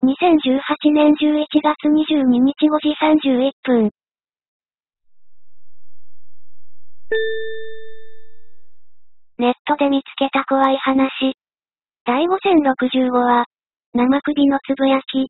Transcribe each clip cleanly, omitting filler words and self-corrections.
2018年11月22日5時31分。ネットで見つけた怖い話。第5065話、生首のつぶやき。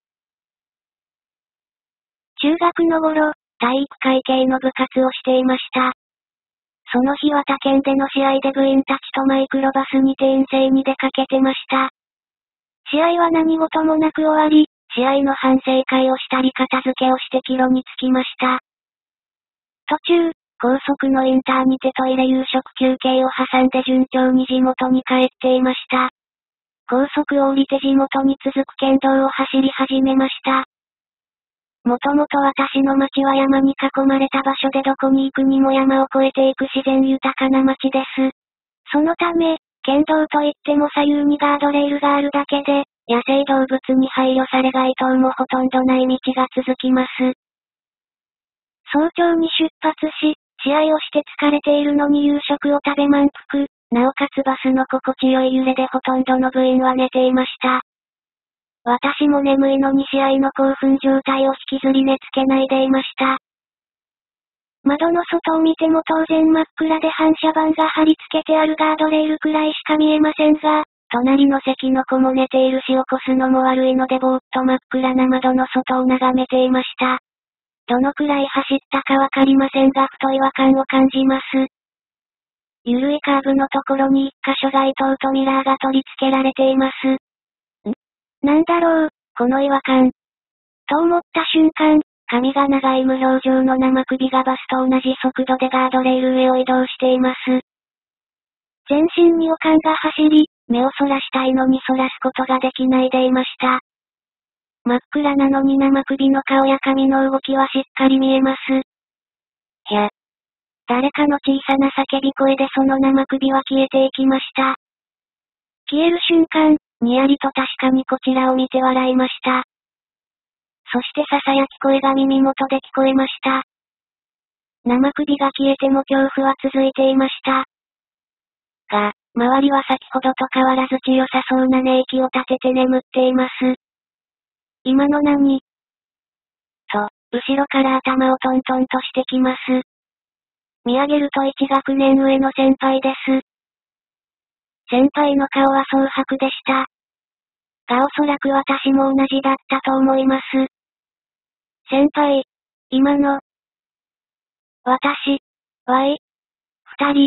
中学の頃、体育会系の部活をしていました。その日は他県での試合で部員たちとマイクロバスに転生に出かけてました。試合は何事もなく終わり、試合の反省会をしたり片付けをして帰路に着きました。途中、高速のインターにてトイレ夕食休憩を挟んで順調に地元に帰っていました。高速を降りて地元に続く県道を走り始めました。もともと私の町は山に囲まれた場所でどこに行くにも山を越えていく自然豊かな町です。そのため、県道といっても左右にガードレールがあるだけで、野生動物に配慮され街灯もほとんどない道が続きます。早朝に出発し、試合をして疲れているのに夕食を食べ満腹、なおかつバスの心地よい揺れでほとんどの部員は寝ていました。私も眠いのに試合の興奮状態を引きずり寝つけないでいました。窓の外を見ても当然真っ暗で反射板が貼り付けてあるガードレールくらいしか見えませんが、隣の席の子も寝ているし起こすのも悪いのでぼーっと真っ暗な窓の外を眺めていました。どのくらい走ったかわかりませんがふと違和感を感じます。ゆるいカーブのところに一箇所街灯とミラーが取り付けられています。なんだろう、この違和感。と思った瞬間、髪が長い無表情の生首がバスと同じ速度でガードレール上を移動しています。全身に悪感が走り、目をそらしたいのにそらすことができないでいました。真っ暗なのに生首の顔や髪の動きはしっかり見えます。ひゃ。誰かの小さな叫び声でその生首は消えていきました。消える瞬間、にやりと確かにこちらを見て笑いました。そして囁き声が耳元で聞こえました。生首が消えても恐怖は続いていました。が、周りは先ほどと変わらず強さそうな寝息を立てて眠っています。今の何？と、後ろから頭をトントンとしてきます。見上げると1学年上の先輩です。先輩の顔は蒼白でした。がおそらく私も同じだったと思います。先輩、今の、私、二人。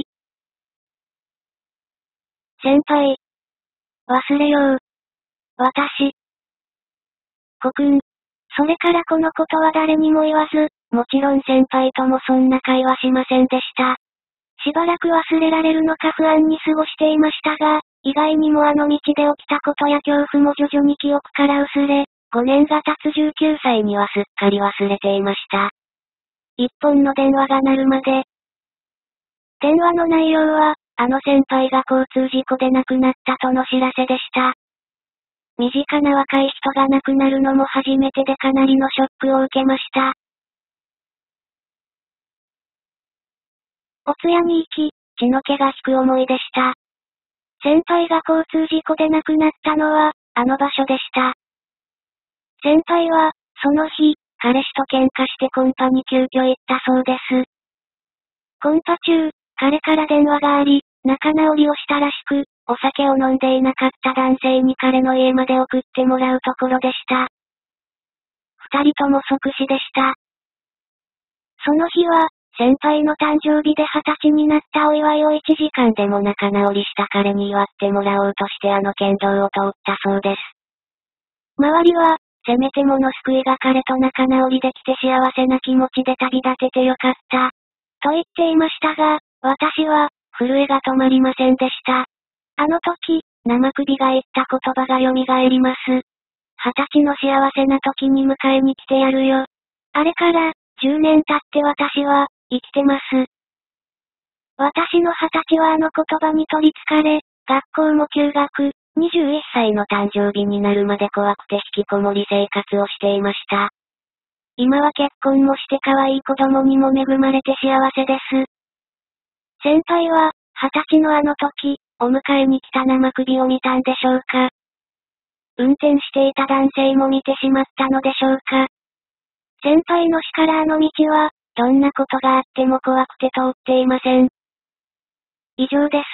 先輩、忘れよう。私、コくん。それからこのことは誰にも言わず、もちろん先輩ともそんな会話しませんでした。しばらく忘れられるのか不安に過ごしていましたが、意外にもあの道で起きたことや恐怖も徐々に記憶から薄れ、5年が経つ19歳にはすっかり忘れていました。一本の電話が鳴るまで。電話の内容は、あの先輩が交通事故で亡くなったとの知らせでした。身近な若い人が亡くなるのも初めてでかなりのショックを受けました。お通夜に行き、血の気が引く思いでした。先輩が交通事故で亡くなったのは、あの場所でした。先輩は、その日、彼氏と喧嘩してコンパに急遽行ったそうです。コンパ中、彼から電話があり、仲直りをしたらしく、お酒を飲んでいなかった男性に彼の家まで送ってもらうところでした。二人とも即死でした。その日は、先輩の誕生日で20歳になったお祝いを1時間でも仲直りした彼に祝ってもらおうとしてあの県道を通ったそうです。周りは、せめてもの救いが彼と仲直りできて幸せな気持ちで旅立ててよかった。と言っていましたが、私は、震えが止まりませんでした。あの時、生首が言った言葉が蘇ります。20歳の幸せな時に迎えに来てやるよ。あれから、10年経って私は、生きてます。私の20歳はあの言葉に取り憑かれ、学校も休学、21歳の誕生日になるまで怖くて引きこもり生活をしていました。今は結婚もして可愛い子供にも恵まれて幸せです。先輩は、20歳のあの時、お迎えに来た生首を見たんでしょうか。 運転していた男性も見てしまったのでしょうか。先輩の死からあの道は、どんなことがあっても怖くて通っていません。以上です。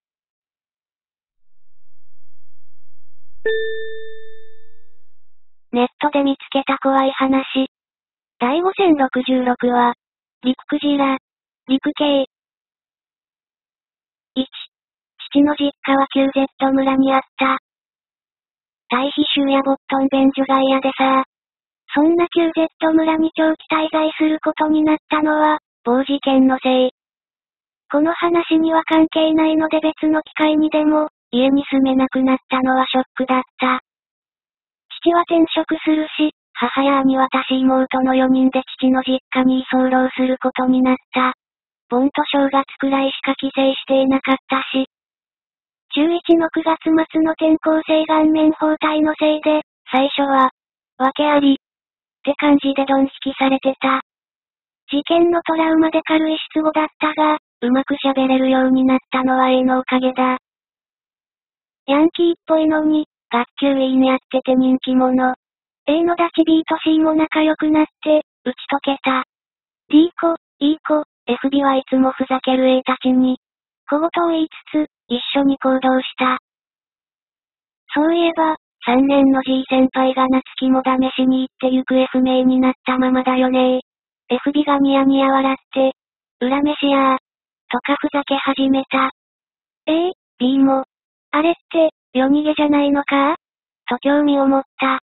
ネットで見つけた怖い話。第5066話、陸クジラ、陸系。1、父の実家は QZ 村にあった。退避州やボットン便所外野でさ。そんな QZ 村に長期滞在することになったのは、某事件のせい。この話には関係ないので別の機会にでも、家に住めなくなったのはショックだった。父は転職するし、母や兄私妹の4人で父の実家に居候することになった。盆と正月くらいしか帰省していなかったし。中1の9月末の転校生顔面包帯のせいで、最初は、訳あり、って感じでドン引きされてた。事件のトラウマで軽い失語だったが、うまく喋れるようになったのは A のおかげだ。ヤンキーっぽいのに、学級委員やってて人気者。A のダチ B と C も仲良くなって、打ち解けた。D 子、E 子、FB はいつもふざける A たちに、小言を言いつつ、一緒に行動した。そういえば、3年の G 先輩が夏希も試しに行って行方不明になったままだよね。FB がニヤニヤ笑って、裏飯やー、とかふざけ始めた。A、B も、あれって、夜逃げじゃないのかと興味を持った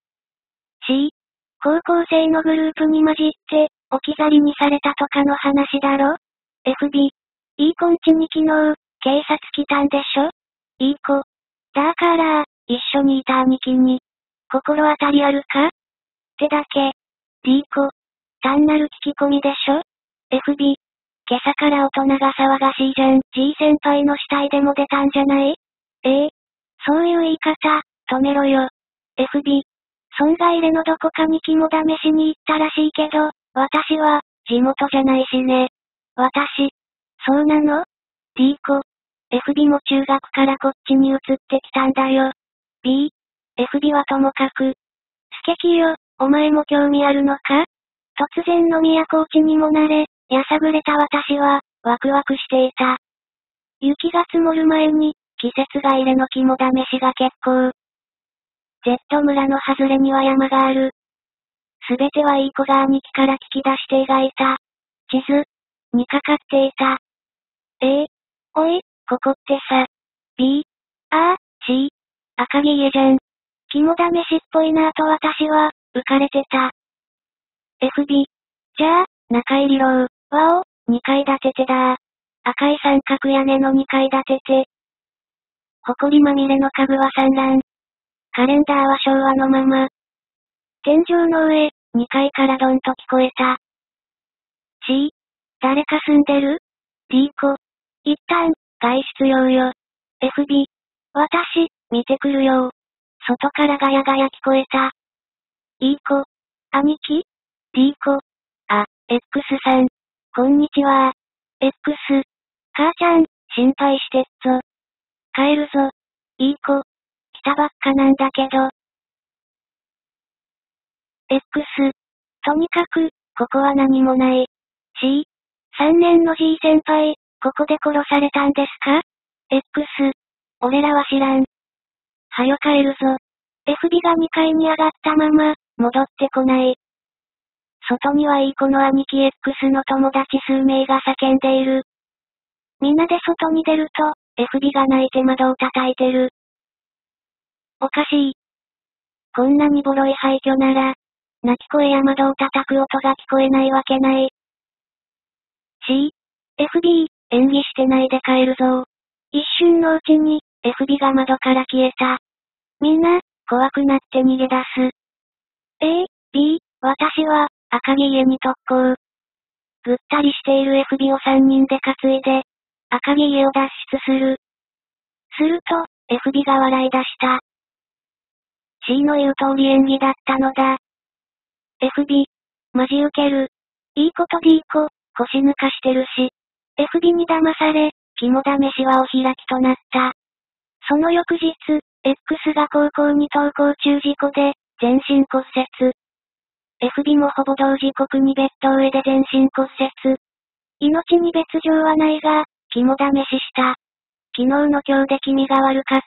。C、高校生のグループに混じって、置き去りにされたとかの話だろ ?FB、いい子んちに昨日、警察来たんでしょいい子。だから、一緒にいた兄貴に、心当たりあるかってだけ。D 子。単なる聞き込みでしょ ?FB。今朝から大人が騒がしいじゃん。G 先輩の死体でも出たんじゃない A。そういう言い方、止めろよ。FB。損害入れのどこかに肝試しに行ったらしいけど、私は、地元じゃないしね。私。そうなの ?D 子。FB も中学からこっちに移ってきたんだよ。B。FB はともかく。スケキよ、お前も興味あるのか突然の都落ちにもなれ、やさぐれた私は、ワクワクしていた。雪が積もる前に、季節外れの肝試しが結構。Z 村の外れには山がある。すべてはいい子が兄貴から聞き出して描いた。地図、にかかっていた。A、おい、ここってさ。B、ああ、C、赤城家じゃん。肝試しっぽいなぁと私は、浮かれてた。FB。じゃあ、中入りろう。わお、2階建ててだー。赤い三角屋根の2階建てて。埃まみれの家具は散乱。カレンダーは昭和のまま。天井の上、2階からドンと聞こえた。C、誰か住んでる ?D 子。一旦、外出用よ。FB。私、見てくるよ。外からガヤガヤ聞こえた。いい子。兄貴 ?D 子。あ、X さん。こんにちは。X。母ちゃん、心配してっぞ。帰るぞ。いい子。来たばっかなんだけど。X。とにかく、ここは何もない。C。3年の G 先輩、ここで殺されたんですか ?X。俺らは知らん。はよ帰るぞ。FB が2階に上がったまま、戻ってこない。外にはいい子の兄貴 X の友達数名が叫んでいる。みんなで外に出ると、FB が泣いて窓を叩いてる。おかしい。こんなにボロい廃墟なら、泣き声や窓を叩く音が聞こえないわけない。C、FB、演技してないで帰るぞ。一瞬のうちに、FB が窓から消えた。みんな、怖くなって逃げ出す。A、B、私は、赤城家に特攻。ぐったりしている FB を3人で担いで、赤城家を脱出する。すると、FB が笑い出した。C の言う通り演技だったのだ。FB、マジウケる。いい子と D 子、腰抜かしてるし。FB に騙され、肝試しはお開きとなった。その翌日、 X が高校に登校中事故で、全身骨折。FB もほぼ同時刻にベッド上で全身骨折。命に別状はないが、肝試しした。昨日の今日で気味が悪かった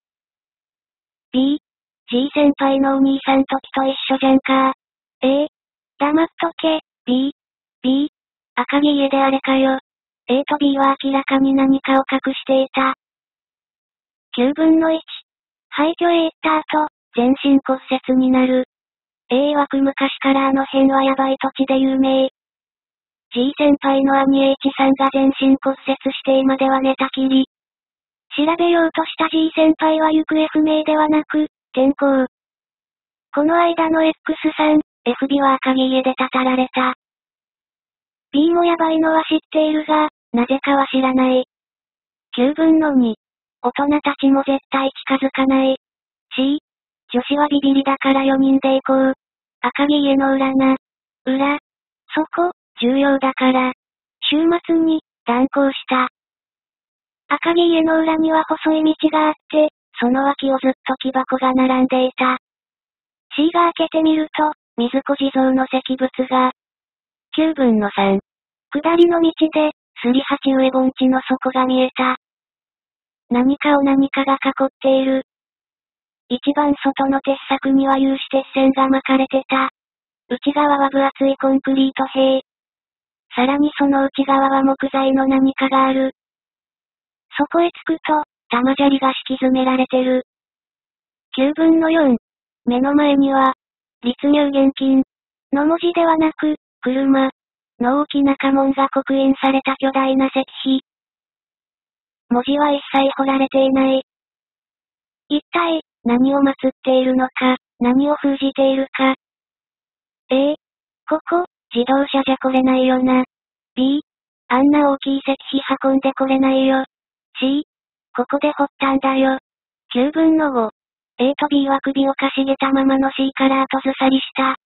。B、G 先輩のお兄さん時と一緒じゃんか。A、黙っとけ。B、赤木家であれかよ。A と B は明らかに何かを隠していた。9分の1。廃墟へ行った後、全身骨折になる。A 曰く昔からあの辺はヤバい土地で有名。G 先輩の兄 H さんが全身骨折して今では寝たきり。調べようとした G 先輩は行方不明ではなく、転校。この間の X さん、FB は赤木家でたたられた。B もヤバいのは知っているが、なぜかは知らない。9分の2。大人たちも絶対近づかない。C、女子はビビリだから4人で行こう。赤木家の裏な。裏。そこ、重要だから。週末に、断行した。赤木家の裏には細い道があって、その脇をずっと木箱が並んでいた。C が開けてみると、水子地蔵の石仏が。9分の3。下りの道で、すり鉢植え盆地の底が見えた。何かを何かが囲っている。一番外の鉄柵には有刺鉄線が巻かれてた。内側は分厚いコンクリート塀。さらにその内側は木材の何かがある。そこへ着くと、玉砂利が敷き詰められてる。9分の4。目の前には、立入現金の文字ではなく、車の大きな家紋が刻印された巨大な石碑。文字は一切彫られていない。一体、何を祀っているのか、何を封じているか。A、ここ、自動車じゃ来れないよな。B、あんな大きい石碑運んで来れないよ。C、ここで掘ったんだよ。9分の5。A と B は首をかしげたままの C から後ずさりした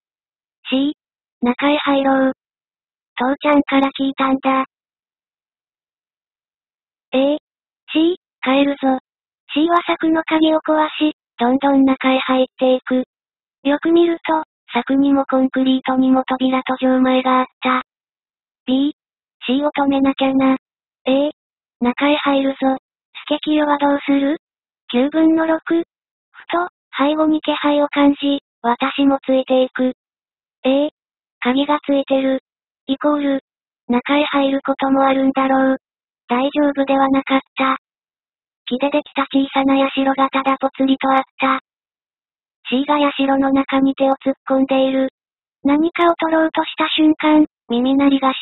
。C、中へ入ろう。父ちゃんから聞いたんだ。A、C、帰るぞ。C は柵の鍵を壊し、どんどん中へ入っていく。よく見ると、柵にもコンクリートにも扉と錠前があった。B、C を止めなきゃな。A、中へ入るぞ。スケキヨはどうする？ 9 分の6。ふと、背後に気配を感じ、私もついていく。A、鍵がついてる。イコール、中へ入ることもあるんだろう。大丈夫ではなかった。木でできた小さな社がただぽつりとあった。C が社の中に手を突っ込んでいる。何かを取ろうとした瞬間、耳鳴りがした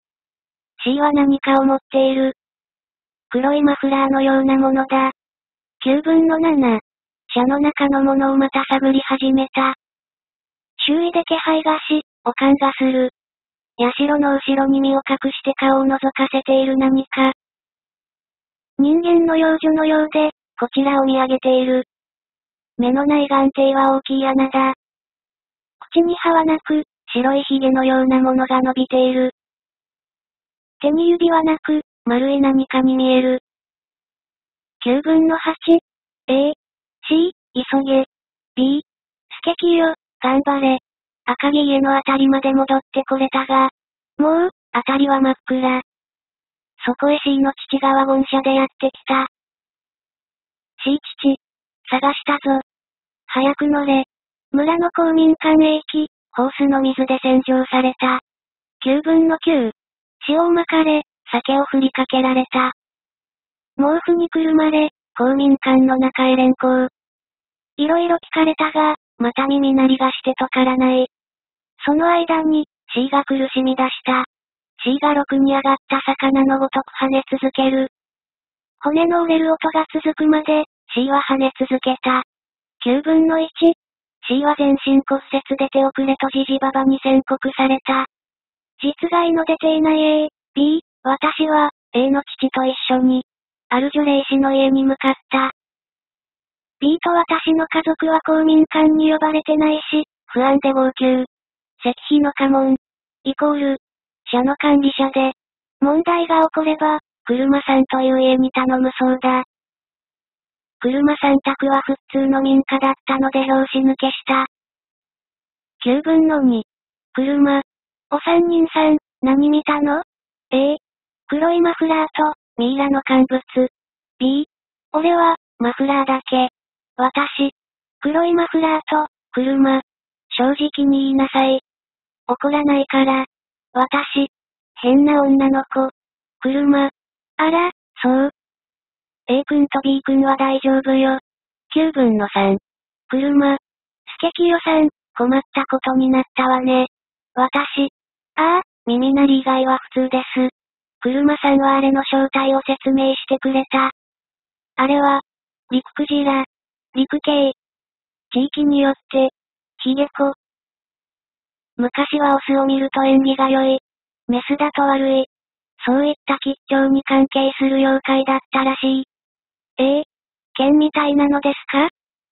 。C は何かを持っている。黒いマフラーのようなものだ。9分の7。車の中のものをまた探り始めた。周囲で気配がし、悪感がする。社の後ろに身を隠して顔を覗かせている何か。人間の幼女のようで、こちらを見上げている。目のない眼底は大きい穴だ。口に歯はなく、白い髭のようなものが伸びている。手に指はなく、丸い何かに見える。9分の8。A、C、急げ。B、スケキヨ、頑張れ。赤木家のあたりまで戻ってこれたが、もう、あたりは真っ暗。そこへ C の父がワゴン車でやってきた。C 父、探したぞ。早く乗れ。村の公民館へ行き、ホースの水で洗浄された。9分の9。塩をまかれ、酒を振りかけられた。毛布にくるまれ、公民館の中へ連行。いろいろ聞かれたが、また耳鳴りがしてとからない。その間に、C が苦しみ出した。C がろくに上がった魚のごとく跳ね続ける。骨の折れる音が続くまで、C は跳ね続けた。9分の1。C は全身骨折で手遅れとじじばばに宣告された。実害の出ていない A、B、私は、A の父と一緒に、ある除霊師の家に向かった。B と私の家族は公民館に呼ばれてないし、不安で号泣。石碑の家紋、イコール、社の管理者で、問題が起これば、車さんという家に頼むそうだ。 車さん宅は普通の民家だったので拍子抜けした。9分の2。車。お三人さん、何見たの？ A。黒いマフラーと、ミイラの乾物。B。俺は、マフラーだけ。私。黒いマフラーと、車。正直に言いなさい。怒らないから。私。変な女の子。車。あら、そう。A 君と B 君は大丈夫よ。9分の3。車。スケキヨさん、困ったことになったわね。私。ああ、耳鳴り以外は普通です。車さんはあれの正体を説明してくれた。あれは、陸クジラ。陸系。地域によって、ヒゲコ。昔はオスを見ると縁起が良い。メスだと悪い。そういった吉祥に関係する妖怪だったらしい。剣みたいなのですか？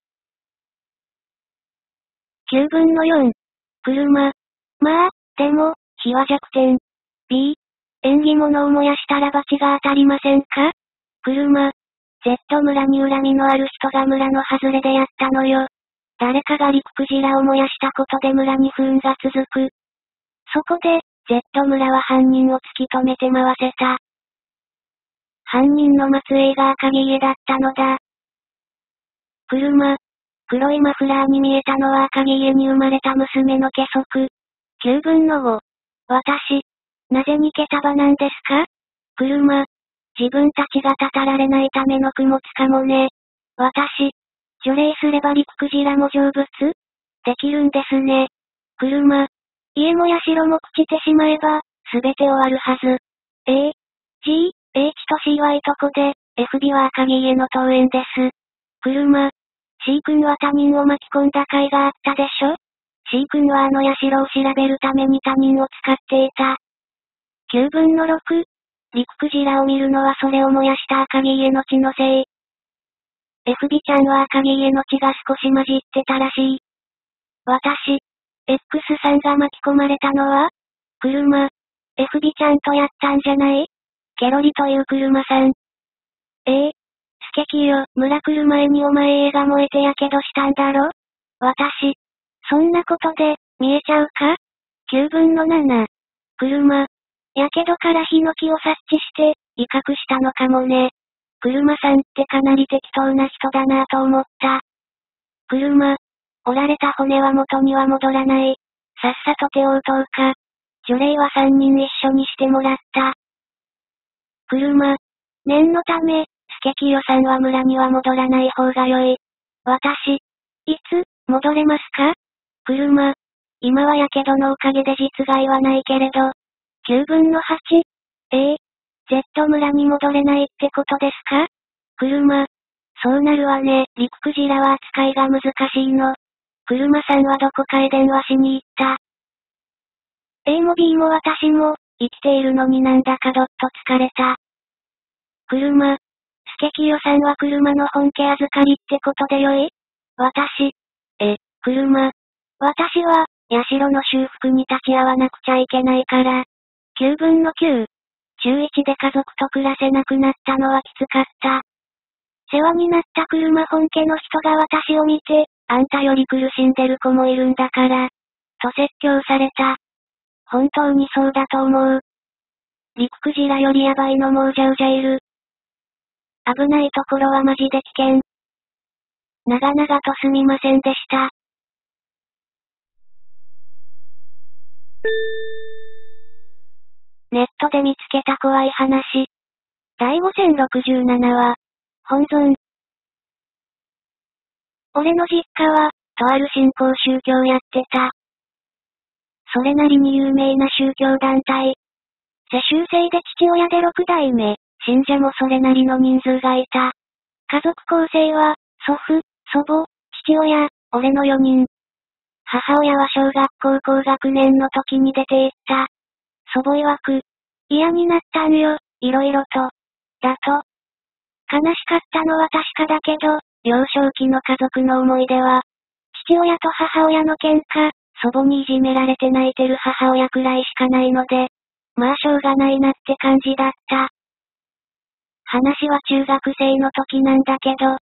9 分の4。車。まあ、でも、火は弱点。B。縁起物を燃やしたら罰が当たりませんか？車。Z 村に恨みのある人が村の外れでやったのよ。誰かが陸クジラを燃やしたことで村に不運が続く。そこで、Z 村は犯人を突き止めて回せた。犯人の末裔が赤木家だったのだ。車。黒いマフラーに見えたのは赤木家に生まれた娘の家族。9分の5。私。なぜにケタバなんですか？車。自分たちがたたられないための供物かもね。私。除霊すれば陸クジラも成仏できるんですね。車。家も社も朽ちてしまえば、すべて終わるはず。A、G、H と C はいとこで、FB は赤木家の桃園です。車。C 君は他人を巻き込んだ甲斐があったでしょ？ C 君はあの社を調べるために他人を使っていた。9分の6。陸クジラを見るのはそれを燃やした赤木家の血のせい。FB ちゃんは赤木家の血が少し混じってたらしい。私。X さんが巻き込まれたのは？車。FB ちゃんとやったんじゃない？ケロリという車さん。スケキヨ、村来る前にお前家が燃えてやけどしたんだろ？私。そんなことで、見えちゃうか？ 9 分の7。車。やけどから火の気を察知して、威嚇したのかもね。車さんってかなり適当な人だなぁと思った。車。折られた骨は元には戻らない。さっさと手を打とうか。除霊は3人一緒にしてもらった。車。念のため、スケキヨさんは村には戻らない方が良い。私。いつ、戻れますか？車。今はやけどのおかげで実害はないけれど。9分の8。Z 村に戻れないってことですか？車。そうなるわね。陸クジラは扱いが難しいの。車さんはどこかへ電話しに行った。A も B も私も、生きているのになんだかどっと疲れた。車。スケキヨさんは車の本家預かりってことでよい？私。車。私は、社の修復に立ち会わなくちゃいけないから。9分の9。中1で家族と暮らせなくなったのはきつかった。世話になった車本家の人が私を見て、あんたより苦しんでる子もいるんだから。と説教された。本当にそうだと思う。陸クジラよりヤバいのもうじゃうじゃいる。危ないところはマジで危険。長々とすみませんでした。ネットで見つけた怖い話。第5067話。本尊。俺の実家は、とある新興宗教やってた。それなりに有名な宗教団体。世襲制で父親で6代目、信者もそれなりの人数がいた。家族構成は、祖父、祖母、父親、俺の4人。母親は小学校高学年の時に出て行った。祖母曰く、嫌になったんよ、いろいろと。だと。悲しかったのは確かだけど、幼少期の家族の思い出は、父親と母親の喧嘩、祖母にいじめられて泣いてる母親くらいしかないので、まあしょうがないなって感じだった。話は中学生の時なんだけど、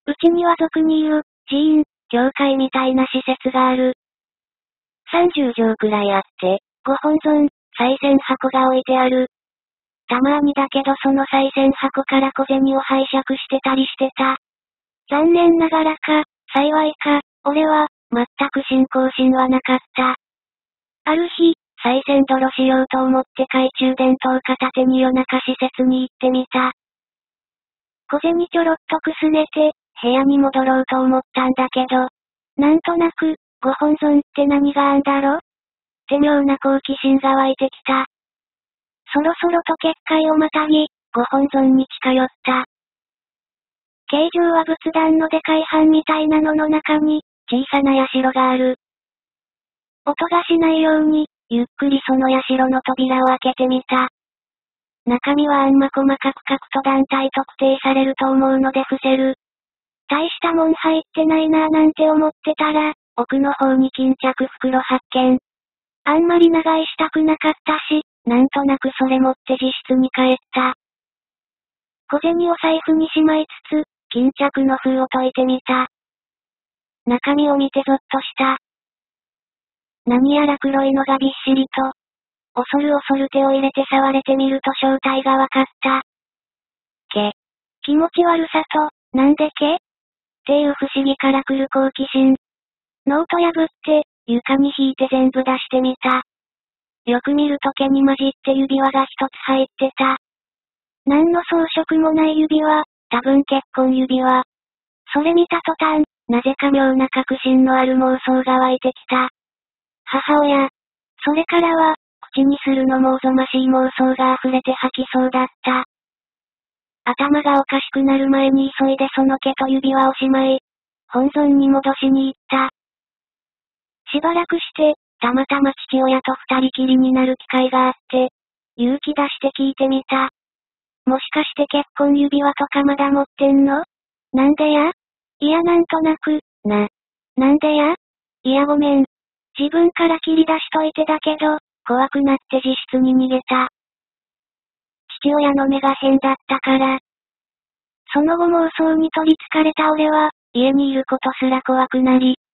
うちには俗に言う、寺院、教会みたいな施設がある。30畳くらいあって、ご本尊、賽銭箱が置いてある。たまーにだけどその賽銭箱から小銭を拝借してたりしてた。残念ながらか、幸いか、俺は、全く信仰心はなかった。ある日、賽銭泥しようと思って懐中電灯片手に夜中施設に行ってみた。小銭ちょろっとくすねて、部屋に戻ろうと思ったんだけど、なんとなく、ご本尊って何があんだろって妙な好奇心が湧いてきた。そろそろと結界をまたぎ、ご本尊に近寄った。形状は仏壇のでかい版みたいなのの中に、小さな社がある。音がしないように、ゆっくりその社の扉を開けてみた。中身はあんま細かく書くと団体特定されると思うので伏せる。大したもん入ってないなぁなんて思ってたら、奥の方に巾着袋発見。あんまり長居したくなかったし、なんとなくそれ持って自室に帰った。小銭を財布にしまいつつ、巾着の封を解いてみた。中身を見てゾッとした。何やら黒いのがびっしりと。恐る恐る手を入れて触れてみると正体がわかった。気持ち悪さと、なんでっていう不思議から来る好奇心。ノート破って、床に引いて全部出してみた。よく見ると毛に混じって指輪が一つ入ってた。何の装飾もない指輪、多分結婚指輪。それ見た途端、なぜか妙な確信のある妄想が湧いてきた。母親。それからは、口にするのもおぞましい妄想が溢れて吐きそうだった。頭がおかしくなる前に急いでその毛と指輪をしまい、本尊に戻しに行った。しばらくして、たまたま父親と二人きりになる機会があって、勇気出して聞いてみた。もしかして結婚指輪とかまだ持ってんの？なんでや？いやなんとなく、なんでや？いやごめん。自分から切り出しといてだけど、怖くなって自室に逃げた。父親の目が変だったから。その後妄想に取り憑かれた俺は、家にいることすら怖くなり。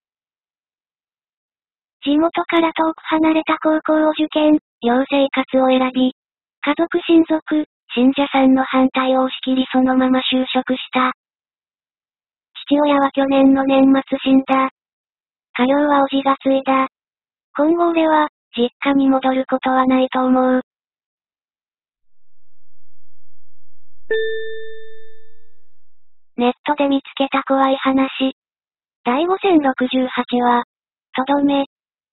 地元から遠く離れた高校を受験、寮生活を選び、家族親族、信者さんの反対を押し切りそのまま就職した。父親は去年の年末死んだ。家業は叔父が継いだ。今後俺は、実家に戻ることはないと思う。ネットで見つけた怖い話。第5068話。とどめ。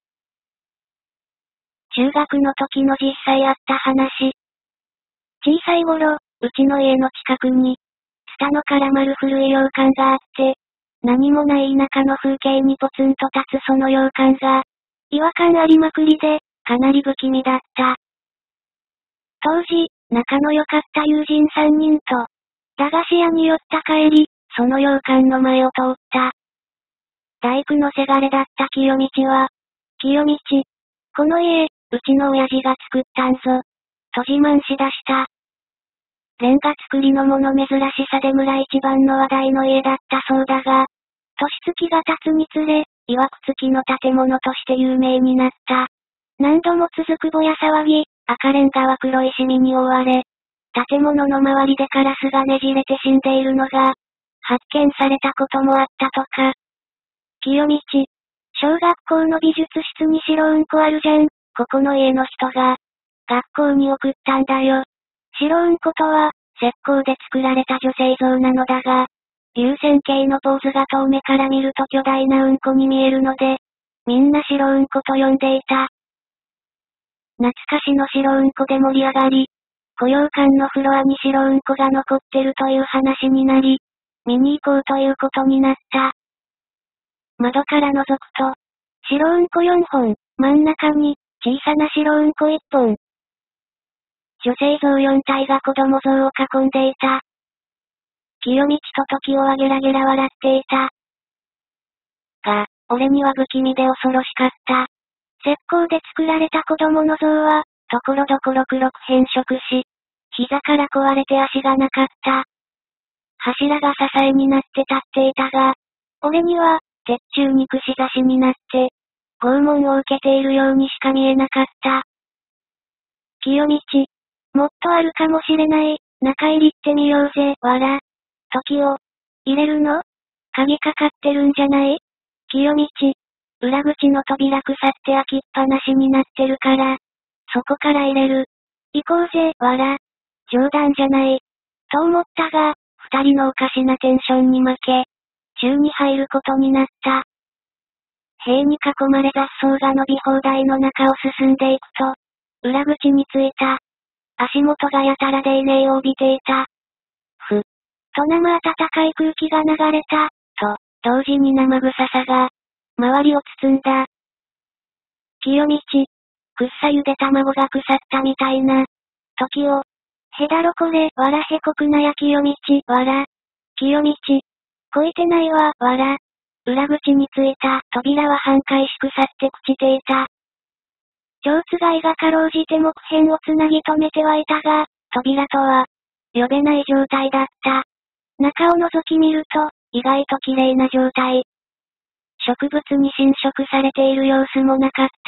中学の時の実際あった話。小さい頃、うちの家の近くに、ツタの絡まる古い洋館があって、何もない田舎の風景にポツンと立つその洋館が、違和感ありまくりで、かなり不気味だった。当時、仲の良かった友人3人と、駄菓子屋に寄った帰り、その洋館の前を通った。大工のせがれだった清道は、清道、この家、うちの親父が作ったんぞ、と自慢しだした。レンガ作りのもの珍しさで村一番の話題の家だったそうだが、年月が経つにつれ、曰く付きの建物として有名になった。何度も続くぼや騒ぎ、赤レンガは黒いシミに覆われ、建物の周りでカラスがねじれて死んでいるのが、発見されたこともあったとか。清道、小学校の美術室に白うんこあるじゃん、ここの家の人が、学校に送ったんだよ。白うんことは、石膏で作られた女性像なのだが、流線形のポーズが遠目から見ると巨大なうんこに見えるので、みんな白うんこと呼んでいた。懐かしの白うんこで盛り上がり、古洋館のフロアに白うんこが残ってるという話になり、見に行こうということになった。窓から覗くと、白うんこ4本、真ん中に、小さな白うんこ1本。女性像4体が子供像を囲んでいた。清道と時をあげらげら笑っていた。が、俺には不気味で恐ろしかった。石膏で作られた子供の像は、ところどころ黒く変色し、膝から壊れて足がなかった。 柱が支えになって立っていたが、俺には、鉄柱に串刺しになって、拷問を受けているようにしか見えなかった。清道。もっとあるかもしれない。中入りってみようぜ、わら。時を。入れるの？鍵かかってるんじゃない？清道。裏口の扉腐って開きっぱなしになってるから。そこから入れる。行こうぜ、わら。冗談じゃない。と思ったが、二人のおかしなテンションに負け、中に入ることになった。塀に囲まれ雑草が伸び放題の中を進んでいくと、裏口に着いた。足元がやたら泥濘を帯びていた。ふ。と生暖かい空気が流れた、と、同時に生臭さが、周りを包んだ。清道。くっさゆで卵が腐ったみたいな。時を。へだろこれ、わらへこくなや清道、わら。清道。こいてないわ、わら。裏口に着いた、扉は半壊し腐って朽ちていた。蝶つがいがかろうじて木片をつなぎ止めてはいたが、扉とは、呼べない状態だった。中を覗き見ると、意外と綺麗な状態。植物に侵食されている様子もなかった。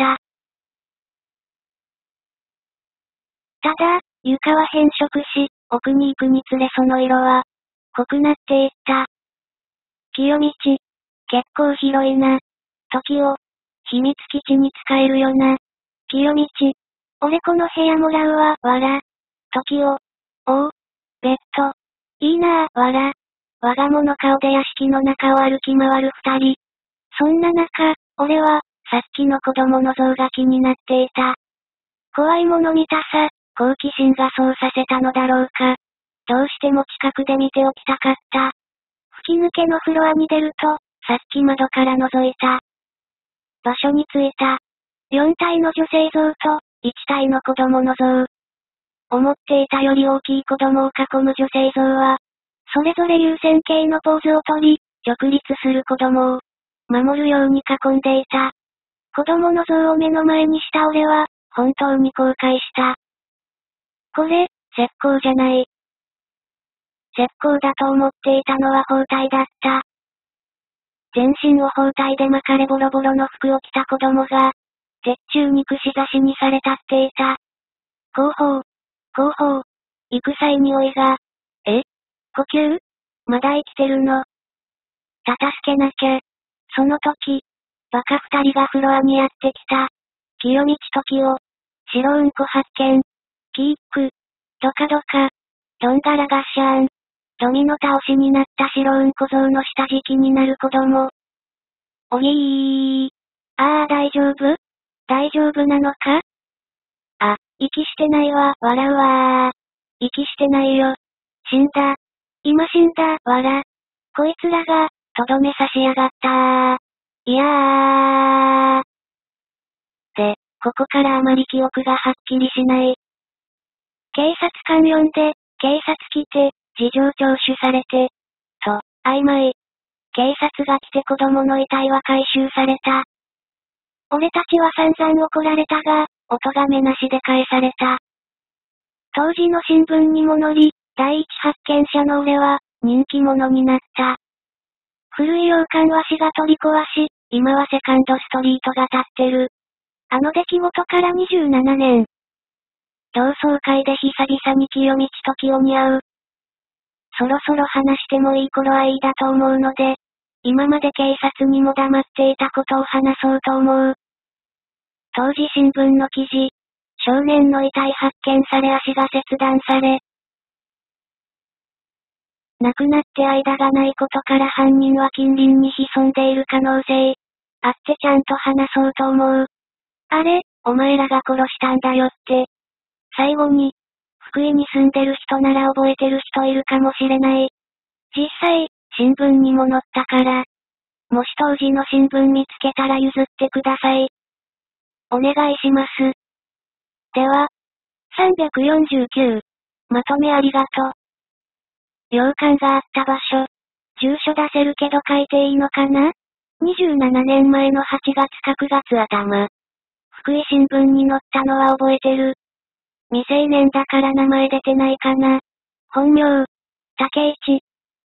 ただ、床は変色し、奥に行くにつれその色は、濃くなっていった。清道。結構広いな。時を。秘密基地に使えるよな。清道。俺この部屋もらうわ、わら。時を。おう。ベッド。いいなあ、わら。我が物顔で屋敷の中を歩き回る二人。そんな中、俺は、さっきの子供の像が気になっていた。怖いもの見たさ、好奇心がそうさせたのだろうか。どうしても近くで見ておきたかった。吹き抜けのフロアに出ると、さっき窓から覗いた。場所に着いた。4体の女性像と、1体の子供の像。思っていたより大きい子供を囲む女性像は、それぞれ優先形のポーズをとり、直立する子供を、守るように囲んでいた。子供の像を目の前にした俺は、本当に後悔した。これ、石膏じゃない。石膏だと思っていたのは包帯だった。全身を包帯で巻かれボロボロの服を着た子供が、鉄柱に串刺しにされ立っていた。後方。後方。戦い匂いが。呼吸？まだ生きてるの？助けなきゃ。その時、バカ二人がフロアにやってきた。清道時を。白うんこ発見。キーック。ドカドカ。ドンガラガッシャーン。ドミノ倒しになった白うんこ像の下敷きになる子供。おぎー。ああ大丈夫？大丈夫なのか？あ、息してないわ、笑うわー。息してないよ。死んだ。今死んだ、わら。こいつらが、とどめ刺しやがったー。いやー。で、ここからあまり記憶がはっきりしない。警察官呼んで、警察来て、事情聴取されて、と、曖昧。警察が来て子供の遺体は回収された。俺たちは散々怒られたが、お咎めなしで返された。当時の新聞にも載り、第一発見者の俺は、人気者になった。古い洋館は市が取り壊し、今はセカンドストリートが建ってる。あの出来事から27年。同窓会で久々に清道時をに会う。そろそろ話してもいい頃合いだと思うので、今まで警察にも黙っていたことを話そうと思う。当時新聞の記事、少年の遺体発見され足が切断され、亡くなって間がないことから犯人は近隣に潜んでいる可能性。あってちゃんと話そうと思う。あれ、お前らが殺したんだよって。最後に、福井に住んでる人なら覚えてる人いるかもしれない。実際、新聞にも載ったから。もし当時の新聞見つけたら譲ってください。お願いします。では、349。まとめありがとう。洋館があった場所。住所出せるけど書いていいのかな？ 27 年前の8月か9月頭。福井新聞に載ったのは覚えてる。未成年だから名前出てないかな。本名、竹市。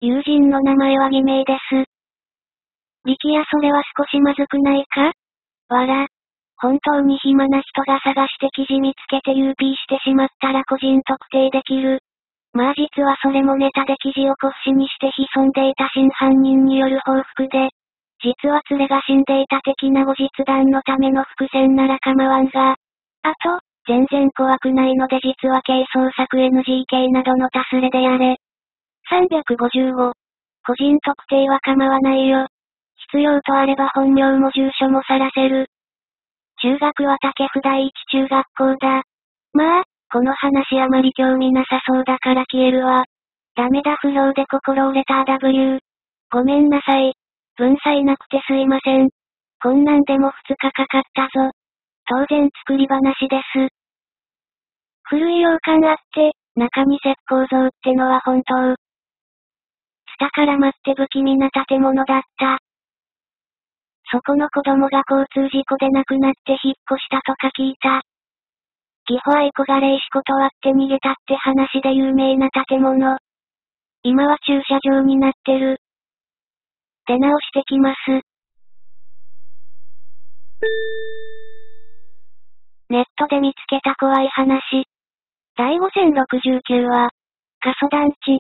友人の名前は偽名です。力也それは少しまずくないか？わら。本当に暇な人が探して記事見つけて UP してしまったら個人特定できる。まあ実はそれもネタで記事を骨子にして潜んでいた真犯人による報復で、実は連れが死んでいた的な後日談のための伏線なら構わんが。あと、全然怖くないので実は軽創作 NGK などのタスレでやれ。355。個人特定は構わないよ。必要とあれば本名も住所も晒せる。中学は武府第一中学校だ。まあ、この話あまり興味なさそうだから消えるわ。ダメだ不良で心折れた W。ごめんなさい。文才なくてすいません。こんなんでも2日かかったぞ。当然作り話です。古い洋館あって、中に石膏像ってのは本当。ツタから待って不気味な建物だった。そこの子供が交通事故で亡くなって引っ越したとか聞いた。義母愛子が霊視断って逃げたって話で有名な建物。今は駐車場になってる。出直してきます。ネットで見つけた怖い話。第5069話、過疎団地。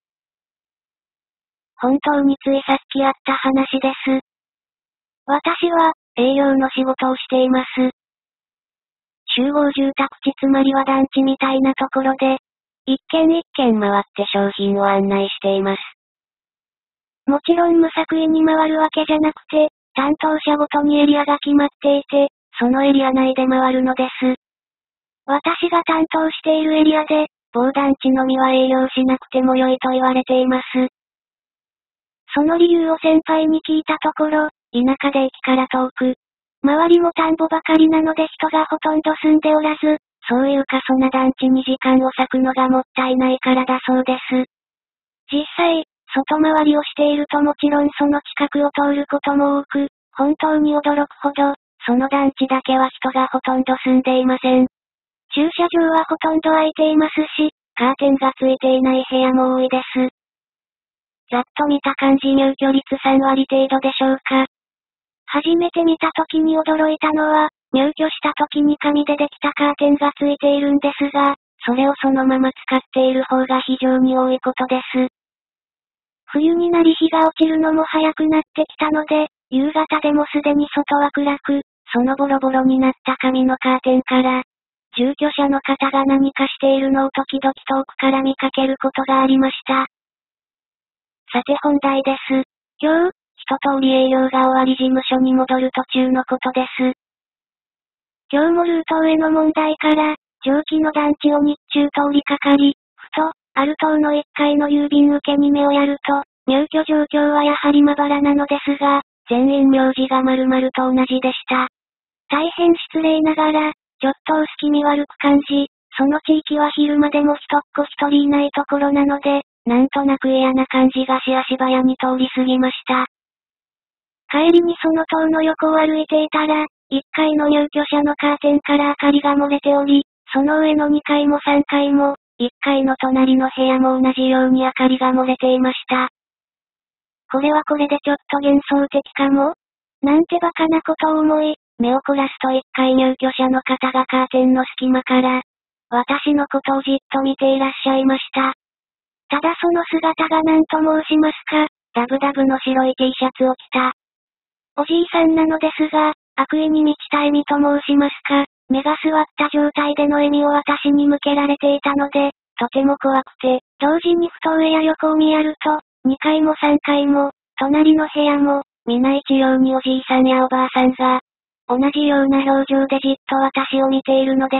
本当についさっきあった話です。私は、営業の仕事をしています。集合住宅地つまりは団地みたいなところで、一軒一軒回って商品を案内しています。もちろん無作為に回るわけじゃなくて、担当者ごとにエリアが決まっていて、そのエリア内で回るのです。私が担当しているエリアで、某団地のみは営業しなくても良いと言われています。その理由を先輩に聞いたところ、田舎で駅から遠く、周りも田んぼばかりなので人がほとんど住んでおらず、そういう過疎な団地に時間を割くのがもったいないからだそうです。実際、外回りをしているともちろんその近くを通ることも多く、本当に驚くほど、その団地だけは人がほとんど住んでいません。駐車場はほとんど空いていますし、カーテンがついていない部屋も多いです。ざっと見た感じ入居率3割程度でしょうか。初めて見た時に驚いたのは、入居した時に紙でできたカーテンがついているんですが、それをそのまま使っている方が非常に多いことです。冬になり日が落ちるのも早くなってきたので、夕方でもすでに外は暗く、そのボロボロになった紙のカーテンから、住居者の方が何かしているのを時々遠くから見かけることがありました。さて本題です。今日、一通り営業が終わり事務所に戻る途中のことです。今日もルート上の問題から、上記の団地を日中通りかかり、ふと、ある棟の1階の郵便受けに目をやると、入居状況はやはりまばらなのですが、全員名字が丸々と同じでした。大変失礼ながら、ちょっと薄気味悪く感じ、その地域は昼間でも一っ子一人いないところなので、なんとなく嫌な感じがし足早に通り過ぎました。帰りにその塔の横を歩いていたら、1階の入居者のカーテンから明かりが漏れており、その上の2階も3階も、1階の隣の部屋も同じように明かりが漏れていました。これはこれでちょっと幻想的かも？なんてバカなことを思い、目を凝らすと1階入居者の方がカーテンの隙間から、私のことをじっと見ていらっしゃいました。ただその姿が何と申しますか、ダブダブの白い T シャツを着た。おじいさんなのですが、悪意に満ちた笑みと申しますか、目が座った状態での笑みを私に向けられていたので、とても怖くて、同時にふと上や横を見やると、2階も3階も、隣の部屋も、皆一様におじいさんやおばあさんが、同じような表情でじっと私を見ているのです。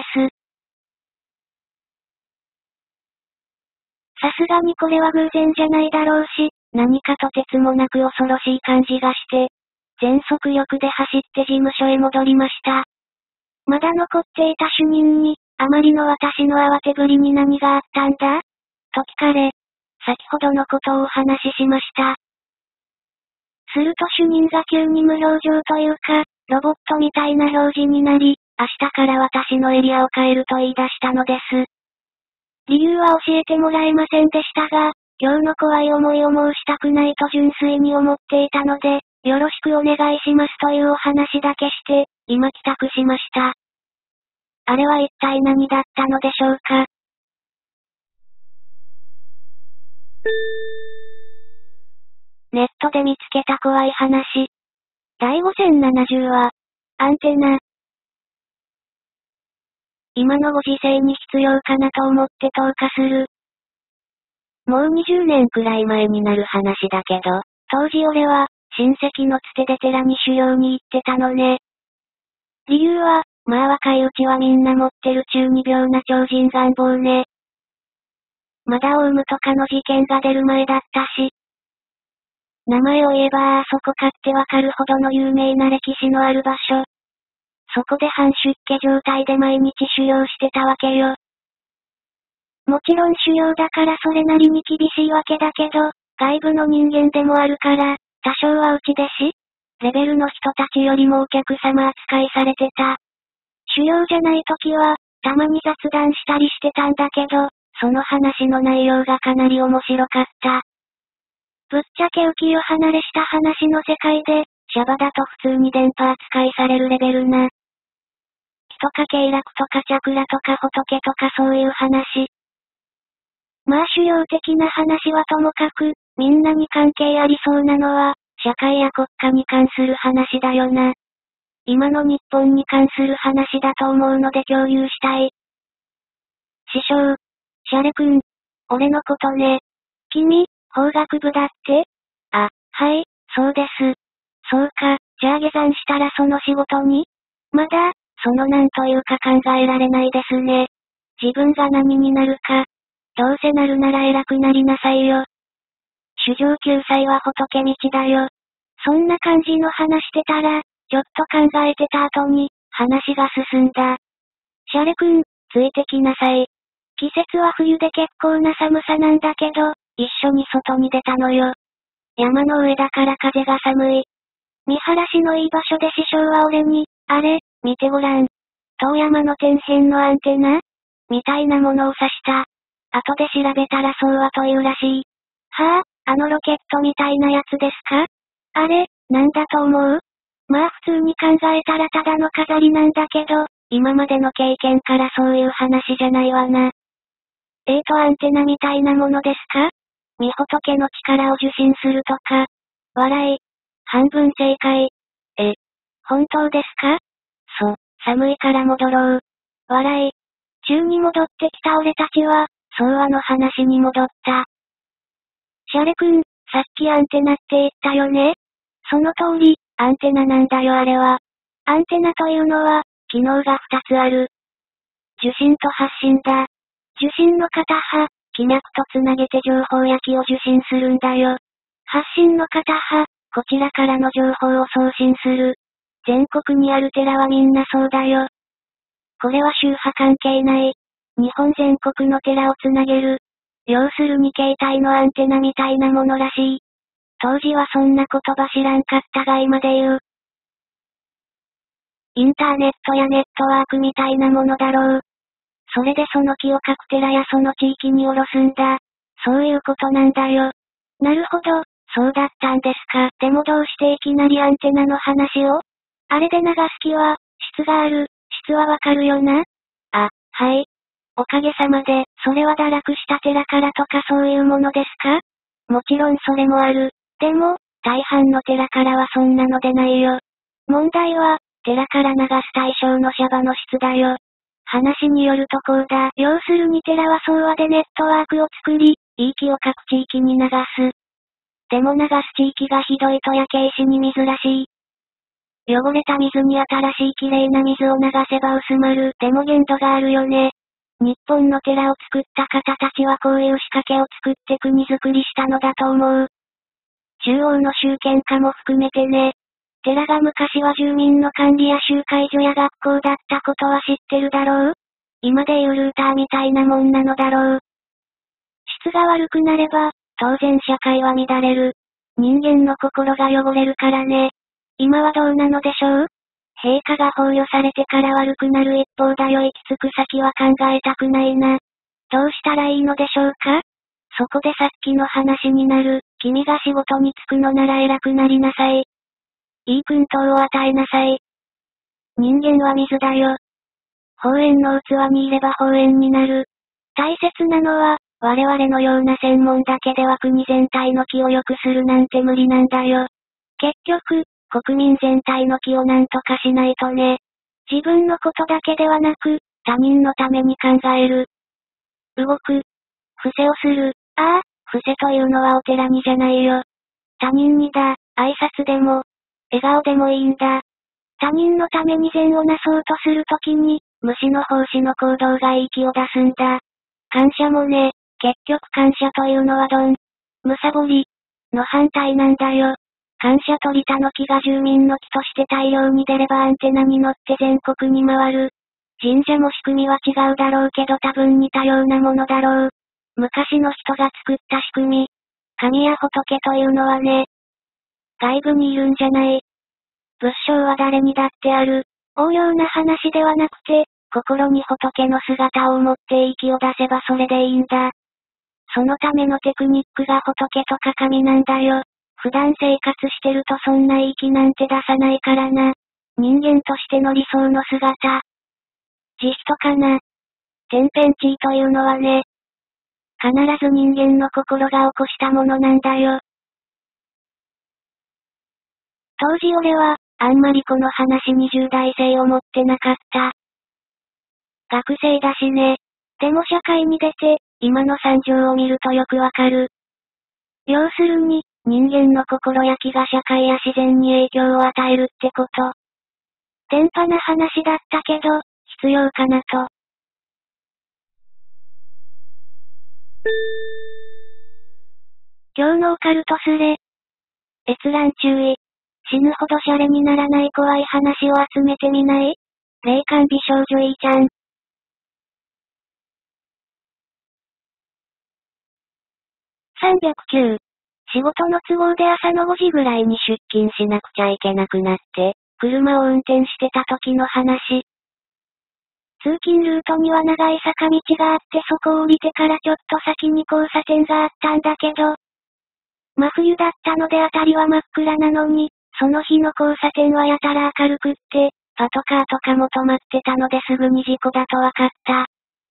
さすがにこれは偶然じゃないだろうし、何かとてつもなく恐ろしい感じがして、全速力で走って事務所へ戻りました。まだ残っていた主任に、あまりの私の慌てぶりに何があったんだと聞かれ、先ほどのことをお話ししました。すると主任が急に無表情というか、ロボットみたいな表示になり、明日から私のエリアを変えると言い出したのです。理由は教えてもらえませんでしたが、 今日の怖い思いをもうしたくないと純粋に思っていたので、よろしくお願いしますというお話だけして、今帰宅しました。あれは一体何だったのでしょうか。ネットで見つけた怖い話。第5070話、アンテナ。今のご時世に必要かなと思って投下する。もう20年くらい前になる話だけど、当時俺は、親戚のつてで寺に修行に行ってたのね。理由は、まあ若いうちはみんな持ってる中二病な超人願望ね。まだオウムとかの事件が出る前だったし。名前を言えばあそこかってわかるほどの有名な歴史のある場所。そこで半出家状態で毎日修行してたわけよ。もちろん修行だからそれなりに厳しいわけだけど、外部の人間でもあるから、多少は内弟子レベルの人たちよりもお客様扱いされてた。修行じゃない時は、たまに雑談したりしてたんだけど、その話の内容がかなり面白かった。ぶっちゃけ浮世離れした話の世界で、シャバだと普通に電波扱いされるレベルな。木とか経絡とかチャクラとか仏とかそういう話。まあ主要的な話はともかく、みんなに関係ありそうなのは、社会や国家に関する話だよな。今の日本に関する話だと思うので共有したい。師匠。シャレくん。俺のことね。君、法学部だって？あ、はい、そうです。そうか、じゃあ下山したらその仕事に？まだ、そのなんというか考えられないですね。自分が何になるか。どうせなるなら偉くなりなさいよ。主上救済は仏道だよ。そんな感じの話してたら、ちょっと考えてた後に、話が進んだ。シャレくん、ついてきなさい。季節は冬で結構な寒さなんだけど、一緒に外に出たのよ。山の上だから風が寒い。見晴らしのいい場所で師匠は俺に、あれ、見てごらん。遠山の天辺のアンテナみたいなものを指した。後で調べたらそうはというらしい。はぁ、あのロケットみたいなやつですか？あれ、なんだと思う？まあ普通に考えたらただの飾りなんだけど、今までの経験からそういう話じゃないわな。アンテナみたいなものですか？御仏の力を受信するとか。笑い。半分正解。本当ですか？寒いから戻ろう。笑い。中に戻ってきた俺たちは、昭和の話に戻った。シャレくん、さっきアンテナって言ったよね？その通り、アンテナなんだよあれは。アンテナというのは、機能が2つある。受信と発信だ。受信の片刃、気脈とつなげて情報や気を受信するんだよ。発信の片刃、こちらからの情報を送信する。全国にある寺はみんなそうだよ。これは宗派関係ない。日本全国の寺をつなげる。要するに携帯のアンテナみたいなものらしい。当時はそんな言葉知らんかったが今で言う。インターネットやネットワークみたいなものだろう。それでその気を各寺やその地域に下ろすんだ。そういうことなんだよ。なるほど、そうだったんですか。でもどうしていきなりアンテナの話を？あれで流す気は、質がある、質はわかるよな？あ、はい。おかげさまで、それは堕落した寺からとかそういうものですか？もちろんそれもある。でも、大半の寺からはそんなのでないよ。問題は、寺から流す対象のシャバの質だよ。話によるとこうだ。要するに寺は総和でネットワークを作り、いい気を各地域に流す。でも流す地域がひどいと焼け石に水らしい。汚れた水に新しいきれいな水を流せば薄まる。でも限度があるよね。日本の寺を作った方たちはこういう仕掛けを作って国づくりしたのだと思う。中央の集権化も含めてね。寺が昔は住民の管理や集会所や学校だったことは知ってるだろう？今でいうルーターみたいなもんなのだろう。質が悪くなれば、当然社会は乱れる。人間の心が汚れるからね。今はどうなのでしょう？陛下が崩御されてから悪くなる一方だよ。行き着く先は考えたくないな。どうしたらいいのでしょうか？ そこでさっきの話になる、君が仕事に就くのなら偉くなりなさい。いい薫陶を与えなさい。人間は水だよ。宝円の器にいれば宝円になる。大切なのは、我々のような専門だけでは国全体の気を良くするなんて無理なんだよ。結局、国民全体の気をなんとかしないとね。自分のことだけではなく、他人のために考える。動く。伏せをする。ああ、伏せというのはお寺にじゃないよ。他人にだ、挨拶でも、笑顔でもいいんだ。他人のために善をなそうとするときに、虫の奉仕の行動が息を出すんだ。感謝もね、結局感謝というのはむさぼりの反対なんだよ。感謝と利他の木が住民の木として大量に出ればアンテナに乗って全国に回る。神社も仕組みは違うだろうけど多分似たようなものだろう。昔の人が作った仕組み。神や仏というのはね、外部にいるんじゃない。仏性は誰にだってある。応用な話ではなくて、心に仏の姿を持って息を出せばそれでいいんだ。そのためのテクニックが仏とか神なんだよ。普段生活してるとそんな息なんて出さないからな。人間としての理想の姿。慈悲とかな。天変地異というのはね。必ず人間の心が起こしたものなんだよ。当時俺は、あんまりこの話に重大性を持ってなかった。学生だしね。でも社会に出て、今の惨状を見るとよくわかる。要するに、人間の心や気が社会や自然に影響を与えるってこと。電波な話だったけど、必要かなと。今日のオカルトスレ。閲覧注意。死ぬほどシャレにならない怖い話を集めてみない？霊感美少女いーちゃん。309。仕事の都合で朝の5時ぐらいに出勤しなくちゃいけなくなって、車を運転してた時の話。通勤ルートには長い坂道があってそこを降りてからちょっと先に交差点があったんだけど、真冬だったので辺りは真っ暗なのに、その日の交差点はやたら明るくって、パトカーとかも止まってたのですぐに事故だとわかった。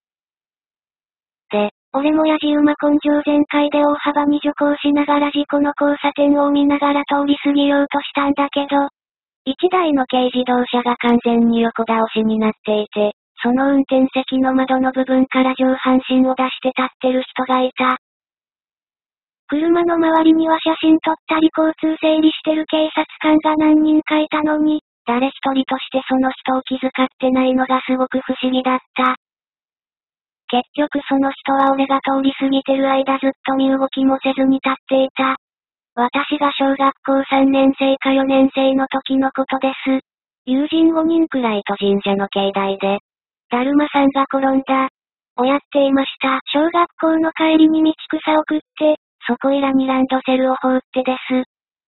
で、俺もやじ馬根性全開で大幅に徐行しながら事故の交差点を見ながら通り過ぎようとしたんだけど、一台の軽自動車が完全に横倒しになっていて、その運転席の窓の部分から上半身を出して立ってる人がいた。車の周りには写真撮ったり交通整理してる警察官が何人かいたのに、誰一人としてその人を気遣ってないのがすごく不思議だった。結局その人は俺が通り過ぎてる間ずっと身動きもせずに立っていた。私が小学校3年生か4年生の時のことです。友人5人くらいと神社の境内で、だるまさんが転んだ。をやっていました。小学校の帰りに道草を食って、そこいらにランドセルを放ってです。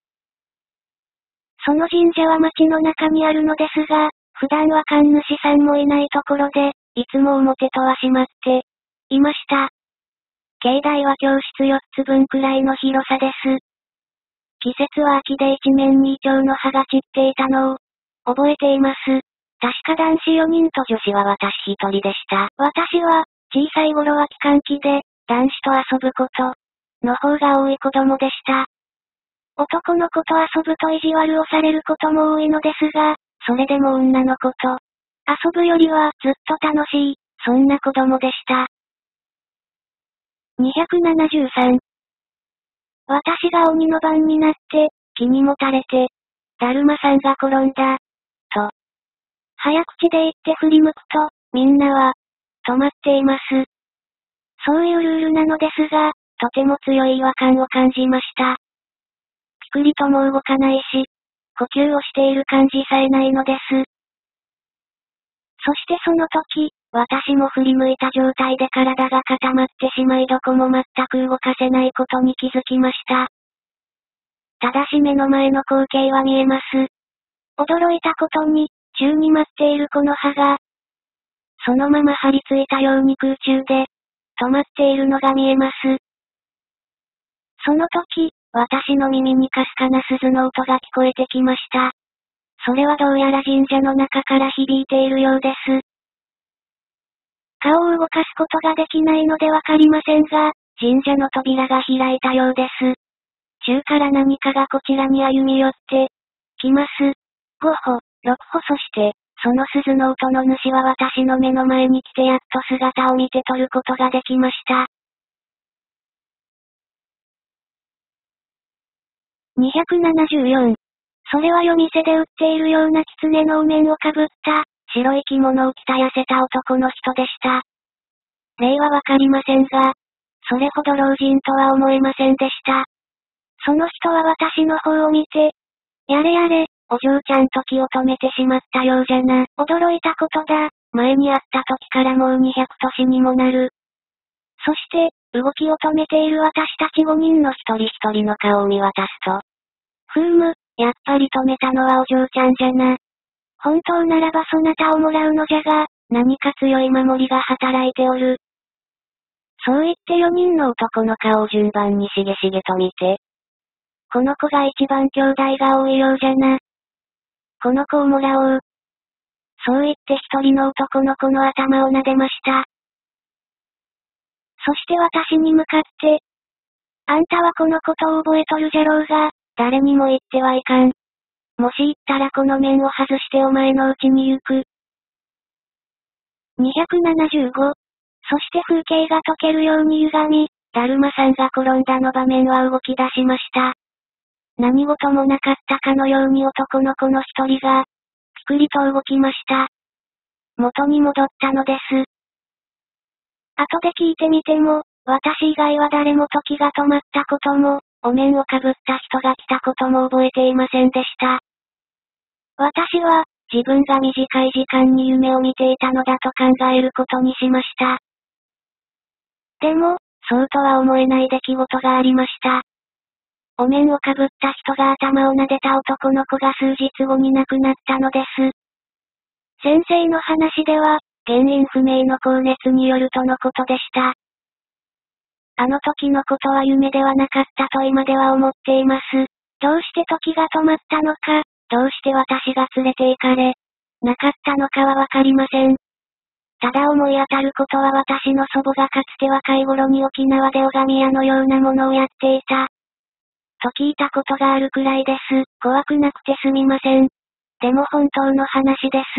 その神社は町の中にあるのですが、普段は神主さんもいないところで、いつも表戸は閉まっていました。境内は教室4つ分くらいの広さです。季節は秋で一面にイチョウの葉が散っていたのを覚えています。確か男子4人と女子は私1人でした。私は小さい頃は期間期で男子と遊ぶことの方が多い子供でした。男の子と遊ぶと意地悪をされることも多いのですが、それでも女の子と遊ぶよりはずっと楽しい、そんな子供でした。273。私が鬼の番になって、気にもたれて、だるまさんが転んだ、と。早口で言って振り向くと、みんなは、止まっています。そういうルールなのですが、とても強い違和感を感じました。ピクリとも動かないし、呼吸をしている感じさえないのです。そしてその時、私も振り向いた状態で体が固まってしまいどこも全く動かせないことに気づきました。ただし目の前の光景は見えます。驚いたことに、宙に舞っているこの葉が、そのまま張り付いたように空中で、止まっているのが見えます。 その時、私の耳にかすかな鈴の音が聞こえてきました。それはどうやら神社の中から響いているようです。顔を動かすことができないのでわかりませんが、神社の扉が開いたようです。宙から何かがこちらに歩み寄って、きます。5歩、6歩そして、その鈴の音の主は私の目の前に来てやっと姿を見て取ることができました。274。それは夜店で売っているような狐のお面をかぶった、白い着物を着た痩せた男の人でした。例はわかりませんが、それほど老人とは思えませんでした。その人は私の方を見て、やれやれ、お嬢ちゃんと気を止めてしまったようじゃな。驚いたことだ。前に会った時からもう200年にもなる。そして、動きを止めている私たち5人の一人一人の顔を見渡すと。ふーむ、やっぱり止めたのはお嬢ちゃんじゃな。本当ならばそなたをもらうのじゃが、何か強い守りが働いておる。そう言って4人の男の顔を順番にしげしげと見て。この子が一番兄弟が多いようじゃな。この子をもらおう。そう言って一人の男の子の頭を撫でました。そして私に向かって、あんたはこのことを覚えとるじゃろうが、誰にも言ってはいかん。もし言ったらこの面を外してお前の家に行く。275。そして風景が溶けるように歪み、だるまさんが転んだの場面は動き出しました。何事もなかったかのように男の子の一人が、ピクリと動きました。元に戻ったのです。後で聞いてみても、私以外は誰も時が止まったことも、お面をかぶった人が来たことも覚えていませんでした。私は、自分が短い時間に夢を見ていたのだと考えることにしました。でも、そうとは思えない出来事がありました。お面をかぶった人が頭を撫でた男の子が数日後に亡くなったのです。先生の話では、原因不明の高熱によるとのことでした。あの時のことは夢ではなかったと今では思っています。どうして時が止まったのか、どうして私が連れて行かれ、なかったのかはわかりません。ただ思い当たることは私の祖母がかつて若い頃に沖縄で拝み屋のようなものをやっていた。と聞いたことがあるくらいです。怖くなくてすみません。でも本当の話です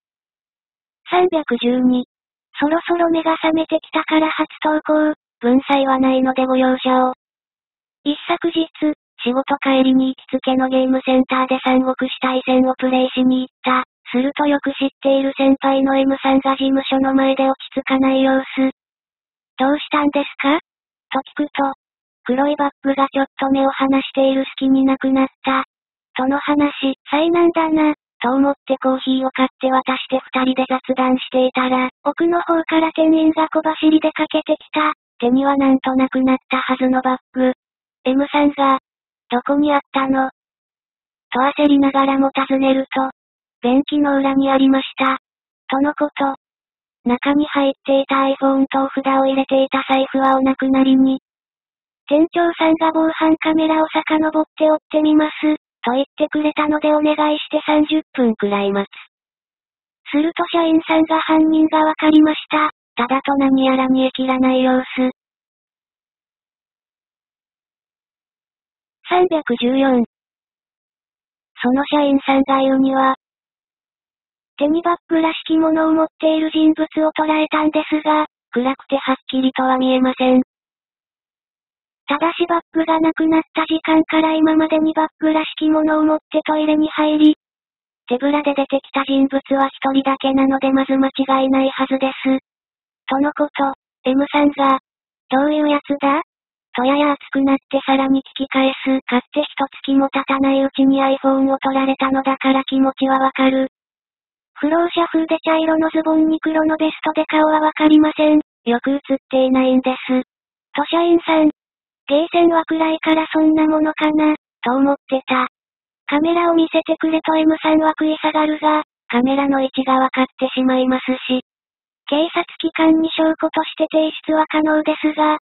。312。そろそろ目が覚めてきたから初投稿。文才はないのでご容赦を。一昨日、仕事帰りに行きつけのゲームセンターで三国志大戦をプレイしに行った。するとよく知っている先輩の M さんが事務所の前で落ち着かない様子。どうしたんですかと聞くと、黒いバッグがちょっと目を離している隙になくなった。との話、災難だな、と思ってコーヒーを買って渡して二人で雑談していたら、奥の方から店員が小走りでかけてきた。手にはなんとなくなったはずのバッグ。M さんが、どこにあったのと焦りながらも尋ねると、便器の裏にありました。とのこと。中に入っていた iPhone とお札を入れていた財布はお亡くなりに。店長さんが防犯カメラを遡って追ってみます、と言ってくれたのでお願いして30分くらい待つ。すると社員さんが犯人がわかりました。ただと何やら煮え切らない様子。314。その社員さんが言うには、手にバッグらしきものを持っている人物を捉えたんですが、暗くてはっきりとは見えません。ただしバッグがなくなった時間から今までにバッグらしきものを持ってトイレに入り、手ぶらで出てきた人物は一人だけなのでまず間違いないはずです。とのこと、M さんが、どういうやつだとやや熱くなってさらに聞き返す。買って一月も経たないうちに iPhone を取られたのだから気持ちはわかる。不老者風で茶色のズボンに黒のベストで顔はわかりません。よく映っていないんです。と社員さん。ゲーセンは暗いからそんなものかな、と思ってた。カメラを見せてくれと M さんは食い下がるが、カメラの位置がわかってしまいますし、警察機関に証拠として提出は可能ですが、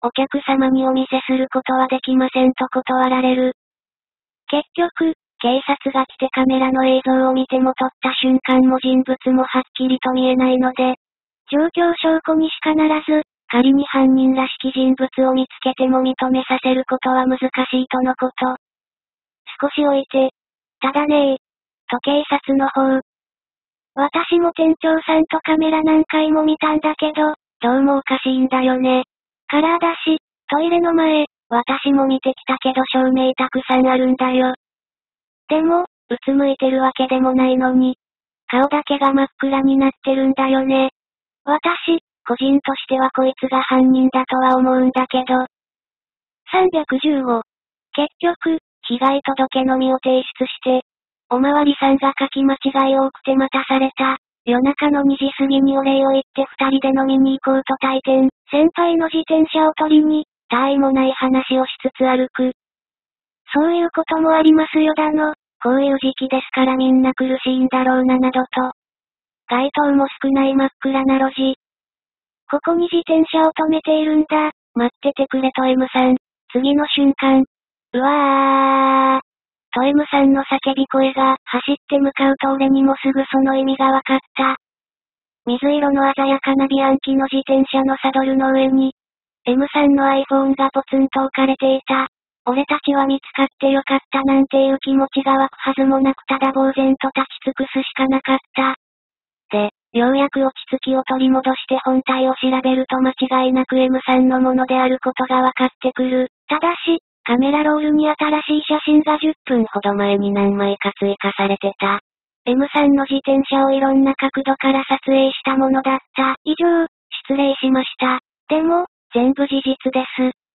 お客様にお見せすることはできませんと断られる。結局、警察が来てカメラの映像を見ても撮った瞬間も人物もはっきりと見えないので、状況証拠にしかならず、仮に犯人らしき人物を見つけても認めさせることは難しいとのこと。少し置いて、ただねと警察の方。私も店長さんとカメラ何回も見たんだけど、どうもおかしいんだよね。カラーだし、トイレの前、私も見てきたけど照明たくさんあるんだよ。でも、うつむいてるわけでもないのに、顔だけが真っ暗になってるんだよね。私、個人としてはこいつが犯人だとは思うんだけど。315。結局、被害届のみを提出して、おまわりさんが書き間違い多くて待たされた。夜中の2時過ぎにお礼を言って2人で飲みに行こうと退店。先輩の自転車を取りに、他愛もない話をしつつ歩く。そういうこともありますよだの。こういう時期ですからみんな苦しいんだろうななどと。街灯も少ない真っ暗な路地。ここに自転車を止めているんだ。待っててくれと M さん。次の瞬間。うわー。と M さんの叫び声が走って向かうと俺にもすぐその意味がわかった。水色の鮮やかなビアンキの自転車のサドルの上に、M さんの iPhone がポツンと置かれていた。俺たちは見つかってよかったなんていう気持ちが湧くはずもなくただ呆然と立ち尽くすしかなかった。で、ようやく落ち着きを取り戻して本体を調べると間違いなく M さんのものであることがわかってくる。ただし、カメラロールに新しい写真が10分ほど前に何枚か追加されてた。M さんの自転車をいろんな角度から撮影したものだった。以上、失礼しました。でも、全部事実です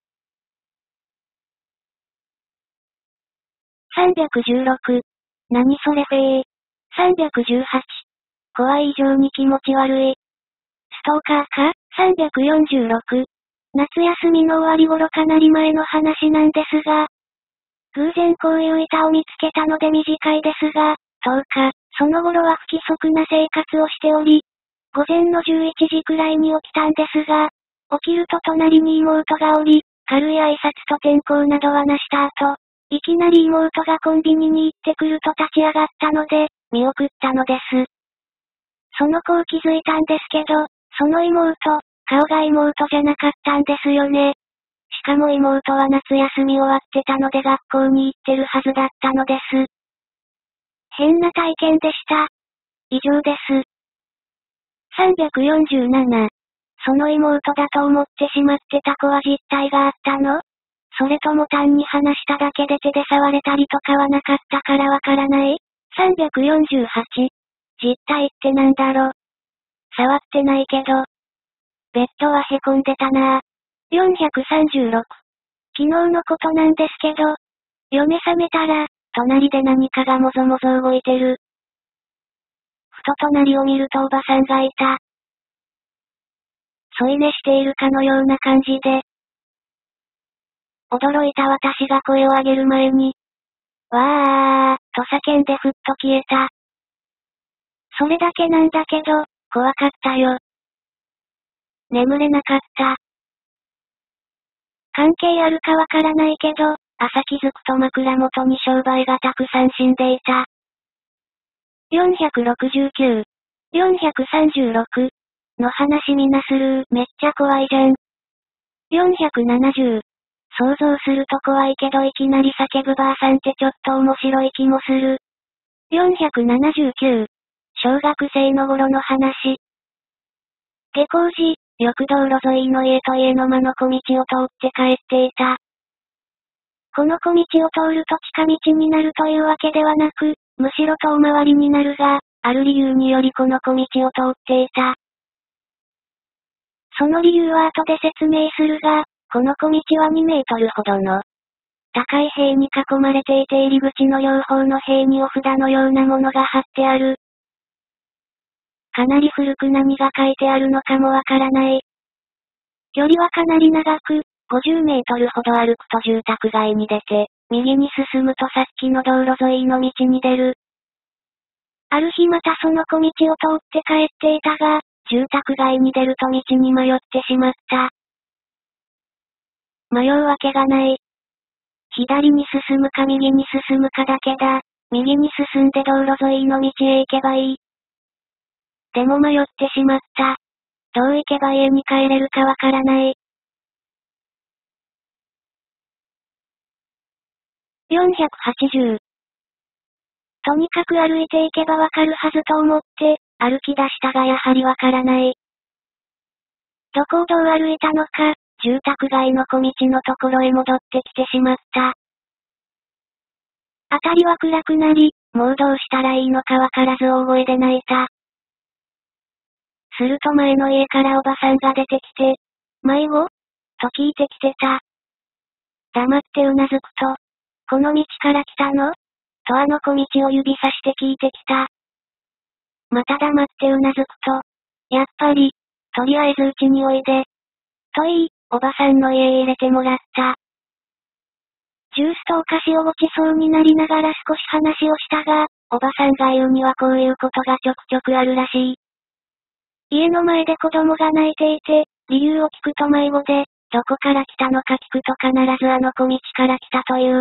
。316。何それフェー。318。怖い以上に気持ち悪い。ストーカーか ?346。夏休みの終わり頃かなり前の話なんですが、偶然こういう板を見つけたので短いですが、10日、その頃は不規則な生活をしており、午前の11時くらいに起きたんですが、起きると隣に妹がおり、軽い挨拶と転校などはなした後、いきなり妹がコンビニに行ってくると立ち上がったので、見送ったのです。その子を気づいたんですけど、その妹、顔が妹じゃなかったんですよね。しかも妹は夏休み終わってたので学校に行ってるはずだったのです。変な体験でした。以上です。347。その妹だと思ってしまってた子は実態があったの？それとも単に話しただけで手で触れたりとかはなかったからわからない？ 348。実態ってなんだろ？触ってないけど。ベッドは凹んでたなぁ。436。昨日のことなんですけど、嫁覚めたら、隣で何かがもぞもぞ動いてる。ふと隣を見るとおばさんがいた。添い寝しているかのような感じで。驚いた私が声を上げる前に、わー、と叫んでふっと消えた。それだけなんだけど、怖かったよ。眠れなかった。関係あるかわからないけど、朝気づくと枕元に商売がたくさん死んでいた。469。436。の話みなするめっちゃ怖いじゃん。470。想像すると怖いけどいきなり叫ぶばあさんってちょっと面白い気もする。479。小学生の頃の話。下校時、よく道路沿いの家と家の間の小道を通って帰っていた。この小道を通ると近道になるというわけではなく、むしろ遠回りになるが、ある理由によりこの小道を通っていた。その理由は後で説明するが、この小道は2メートルほどの高い塀に囲まれていて入り口の両方の塀にお札のようなものが貼ってある。かなり古く何が書いてあるのかもわからない。距離はかなり長く、50メートルほど歩くと住宅街に出て、右に進むとさっきの道路沿いの道に出る。ある日またその小道を通って帰っていたが、住宅街に出ると道に迷ってしまった。 迷うわけがない。左に進むか右に進むかだけだ。右に進んで道路沿いの道へ行けばいい。でも迷ってしまった。どう行けば家に帰れるかわからない。480。とにかく歩いていけばわかるはずと思って、歩き出したがやはりわからない。どこをどう歩いたのか、住宅街の小道のところへ戻ってきてしまった。辺りは暗くなり、もうどうしたらいいのかわからず大声で泣いた。すると前の家からおばさんが出てきて、迷子と聞いてきてた。黙ってうなずくと、この道から来たのとあの小道を指さして聞いてきた。また黙ってうなずくと、やっぱり、とりあえずうちにおいで。と言い、おばさんの家へ入れてもらった。ジュースとお菓子をごちそうになりながら少し話をしたが、おばさんが言うにはこういうことがちょくちょくあるらしい。家の前で子供が泣いていて、理由を聞くと迷子で、どこから来たのか聞くと必ずあの小道から来たという。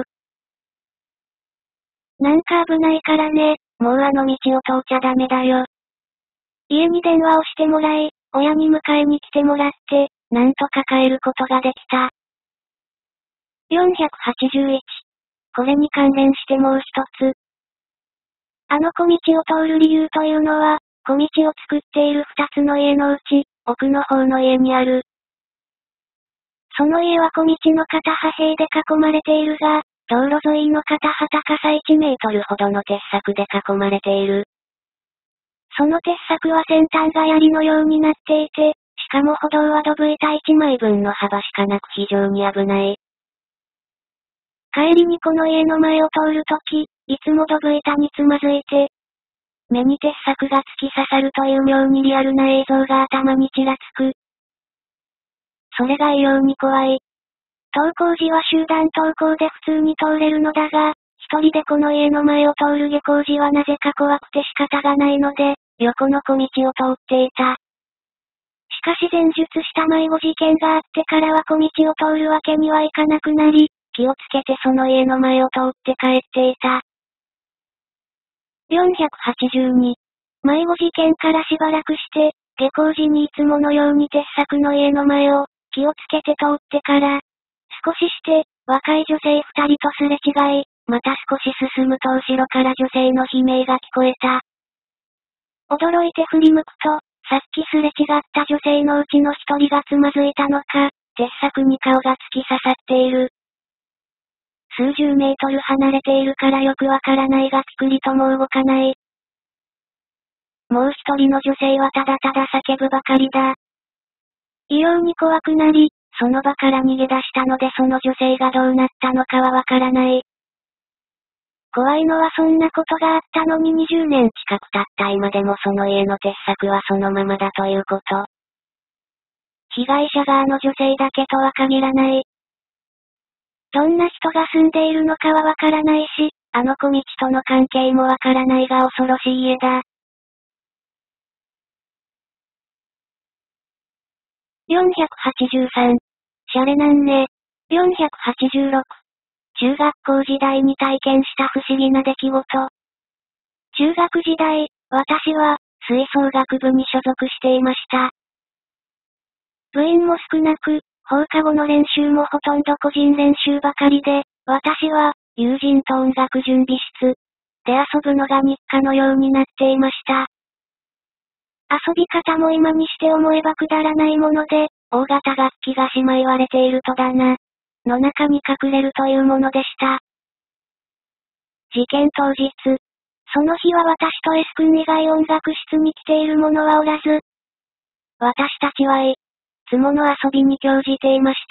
なんか危ないからね、もうあの道を通っちゃダメだよ。家に電話をしてもらい、親に迎えに来てもらって、なんとか帰ることができた。481。これに関連してもう一つ。あの小道を通る理由というのは、小道を作っている二つの家のうち、奥の方の家にある。その家は小道の片端塀で囲まれているが、道路沿いの片端高さ1メートルほどの鉄柵で囲まれている。その鉄柵は先端が槍のようになっていて、しかも歩道はドブ板1枚分の幅しかなく非常に危ない。帰りにこの家の前を通るとき、いつもドブ板につまずいて、目に鉄柵が突き刺さるという妙にリアルな映像が頭にちらつく。それが異様に怖い。登校時は集団登校で普通に通れるのだが、一人でこの家の前を通る下校時はなぜか怖くて仕方がないので、横の小道を通っていた。しかし前述した迷子事件があってからは小道を通るわけにはいかなくなり、気をつけてその家の前を通って帰っていた。482。迷子事件からしばらくして、下校時にいつものように鉄柵の家の前を、気をつけて通ってから、少しして、若い女性二人とすれ違い、また少し進むと後ろから女性の悲鳴が聞こえた。驚いて振り向くと、さっきすれ違った女性のうちの一人がつまずいたのか、鉄柵に顔が突き刺さっている。数十メートル離れているからよくわからないがピクリとも動かない。もう一人の女性はただただ叫ぶばかりだ。異様に怖くなり、その場から逃げ出したのでその女性がどうなったのかはわからない。怖いのはそんなことがあったのに20年近く経った今でもその家の鉄柵はそのままだということ。被害者があの女性だけとは限らない。どんな人が住んでいるのかはわからないし、あの小道との関係もわからないが恐ろしい家だ。483。シャレなんね。486。中学校時代に体験した不思議な出来事。中学時代、私は、吹奏楽部に所属していました。部員も少なく、放課後の練習もほとんど個人練習ばかりで、私は、友人と音楽準備室で遊ぶのが日課のようになっていました。遊び方も今にして思えばくだらないもので、大型楽器がしまい割れている戸棚の中に隠れるというものでした。事件当日、その日は私と S 君以外音楽室に来ている者はおらず、私たちはいつもの遊びに興じていました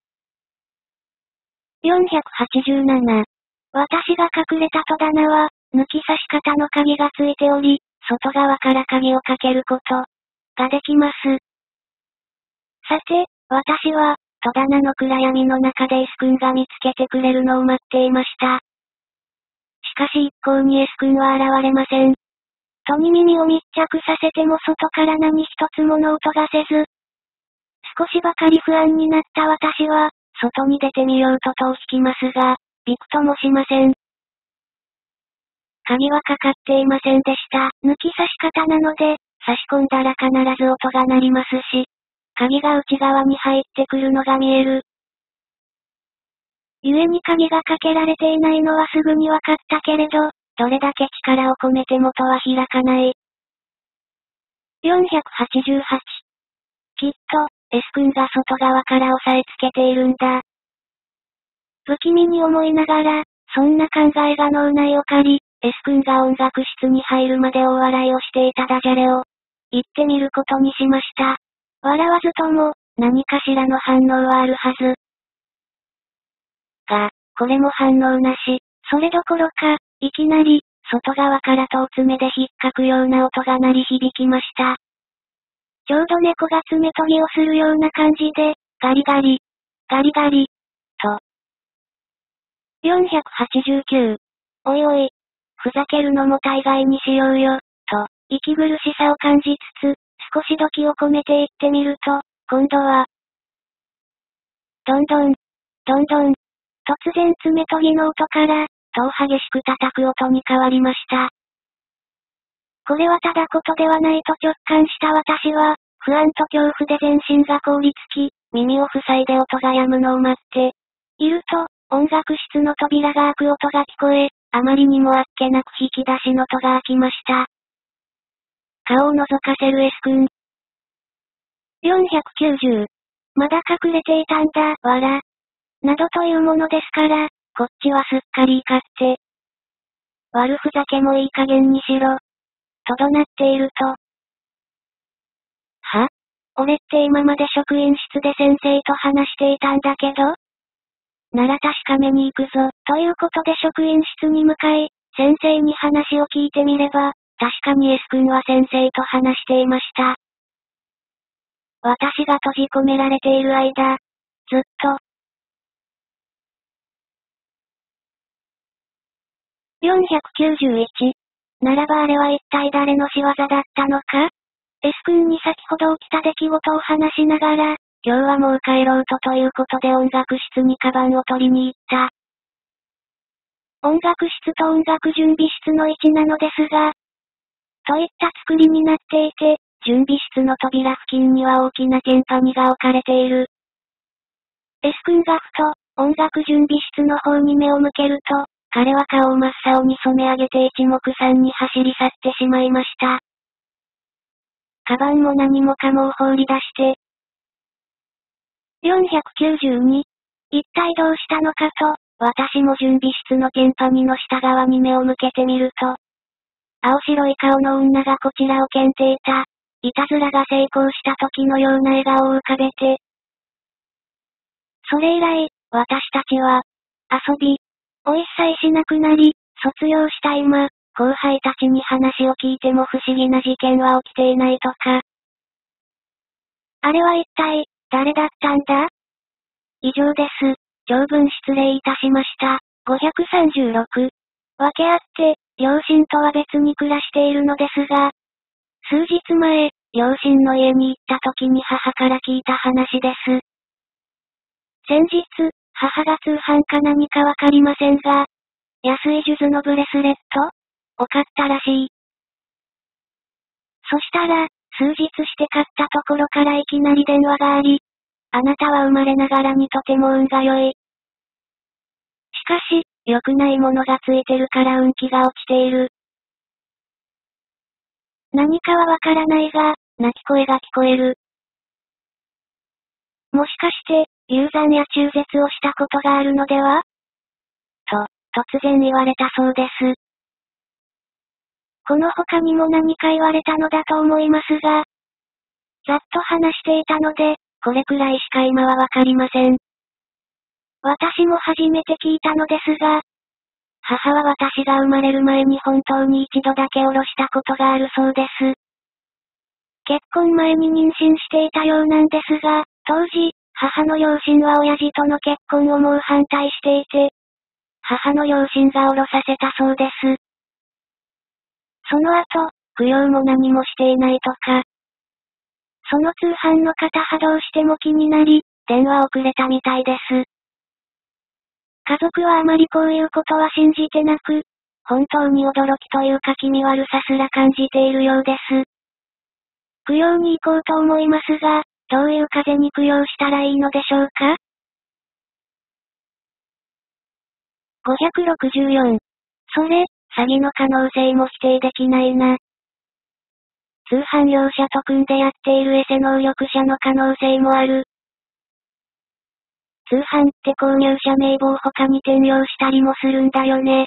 。487。私が隠れた戸棚は、抜き差し方の鍵がついており、外側から鍵をかけることができます。さて、私は、戸棚の暗闇の中で S 君が見つけてくれるのを待っていました。しかし一向に S 君は現れません。戸に耳を密着させても外から何一つ物音がせず、少しばかり不安になった私は、 外に出てみようと戸を引きますが、びくともしません。鍵はかかっていませんでした。抜き差し方なので、差し込んだら必ず音が鳴りますし、鍵が内側に入ってくるのが見える。故に鍵がかけられていないのはすぐにわかったけれど、どれだけ力を込めても戸は開かない。488。きっと、S 君が外側から押さえつけているんだ。不気味に思いながら、そんな考えが脳内を借り、S 君が音楽室に入るまで大笑いをしていたダジャレを、言ってみることにしました。笑わずとも、何かしらの反応はあるはず。が、これも反応なし。それどころか、いきなり、外側から戸を爪で引っかくような音が鳴り響きました。ちょうど猫が爪研ぎをするような感じで、ガリガリ、ガリガリ、と。489。おいおい、ふざけるのも大概にしようよ、と、息苦しさを感じつつ、少し時を込めて言ってみると、今度は、どんどん、どんどん、突然爪研ぎの音から、戸を激しく叩く音に変わりました。これはただ事ではないと直感した私は、不安と恐怖で全身が凍りつき、耳を塞いで音が止むのを待って、いると、音楽室の扉が開く音が聞こえ、あまりにもあっけなく引き出しの戸が開きました。顔を覗かせる S 君。490。まだ隠れていたんだ、わら。などというものですから、こっちはすっかり怒って。悪ふざけもいい加減にしろ。と怒鳴っていると。は？俺って今まで職員室で先生と話していたんだけど？なら確かめに行くぞ。ということで職員室に向かい、先生に話を聞いてみれば、確かに S 君は先生と話していました。私が閉じ込められている間、ずっと。491。ならばあれは一体誰の仕業だったのか？ S 君に先ほど起きた出来事を話しながら、今日はもう帰ろうということで音楽室にカバンを取りに行った。音楽室と音楽準備室の位置なのですが、といった作りになっていて、準備室の扉付近には大きなテンパニが置かれている。S 君がふと、音楽準備室の方に目を向けると、彼は顔を真っ青に染め上げて一目散に走り去ってしまいました。カバンも何もかもを放り出して。492。一体どうしたのかと、私も準備室のテンパニの下側に目を向けてみると、青白い顔の女がこちらを見ていた。いたずらが成功した時のような笑顔を浮かべて。それ以来、私たちは、遊びを一切しなくなり、卒業した今、後輩たちに話を聞いても不思議な事件は起きていないとか。あれは一体、誰だったんだ？以上です。長文失礼いたしました。536。分け合って、両親とは別に暮らしているのですが、数日前、両親の家に行った時に母から聞いた話です。先日、母が通販か何かわかりませんが、安い数珠のブレスレットを買ったらしい。そしたら、数日して買ったところからいきなり電話があり、あなたは生まれながらにとても運が良い。しかし、良くないものがついてるから運気が落ちている。何かはわからないが、泣き声が聞こえる。もしかして、流産や中絶をしたことがあるのでは？と、突然言われたそうです。この他にも何か言われたのだと思いますが、ざっと話していたので、これくらいしか今はわかりません。私も初めて聞いたのですが、母は私が生まれる前に本当に一度だけおろしたことがあるそうです。結婚前に妊娠していたようなんですが、当時、母の両親は親父との結婚をもう反対していて、母の両親がおろさせたそうです。その後、供養も何もしていないとか。その通販の方はどうしても気になり、電話をくれたみたいです。 家族はあまりこういうことは信じてなく、本当に驚きというか気味悪さすら感じているようです。供養に行こうと思いますが、どういう風に供養したらいいのでしょうか？ 564。それ、詐欺の可能性も否定できないな。通販業者と組んでやっているエセ能力者の可能性もある。通販って購入者名簿を他に転用したりもするんだよね。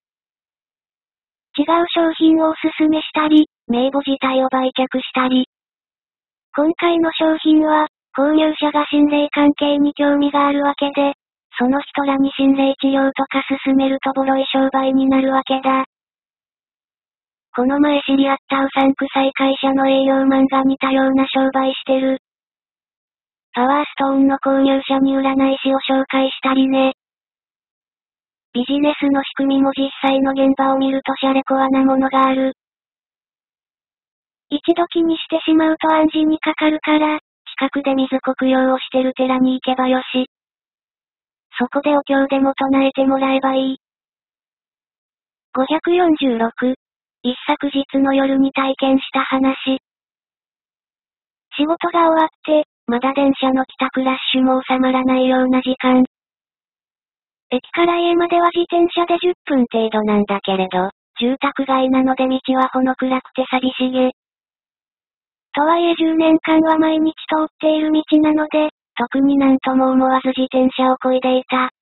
違う商品をおすすめしたり、名簿自体を売却したり。今回の商品は、購入者が心霊関係に興味があるわけで、その人らに心霊治療とか勧めるとボロい商売になるわけだ。この前知り合ったうさんくさい会社の営業マンが似たような商売してる。パワーストーンの購入者に占い師を紹介したりね。ビジネスの仕組みも実際の現場を見るとシャレコアなものがある。一度気にしてしまうと暗示にかかるから、近くで水黒用をしてる寺に行けばよし。そこでお経でも唱えてもらえばいい。546。一昨日の夜に体験した話。仕事が終わって、まだ電車の帰宅ラッシュも収まらないような時間。駅から家までは自転車で10分程度なんだけれど、住宅街なので道はほの暗くて寂しげ。とはいえ10年間は毎日通っている道なので、特になんとも思わず自転車を漕いでいた。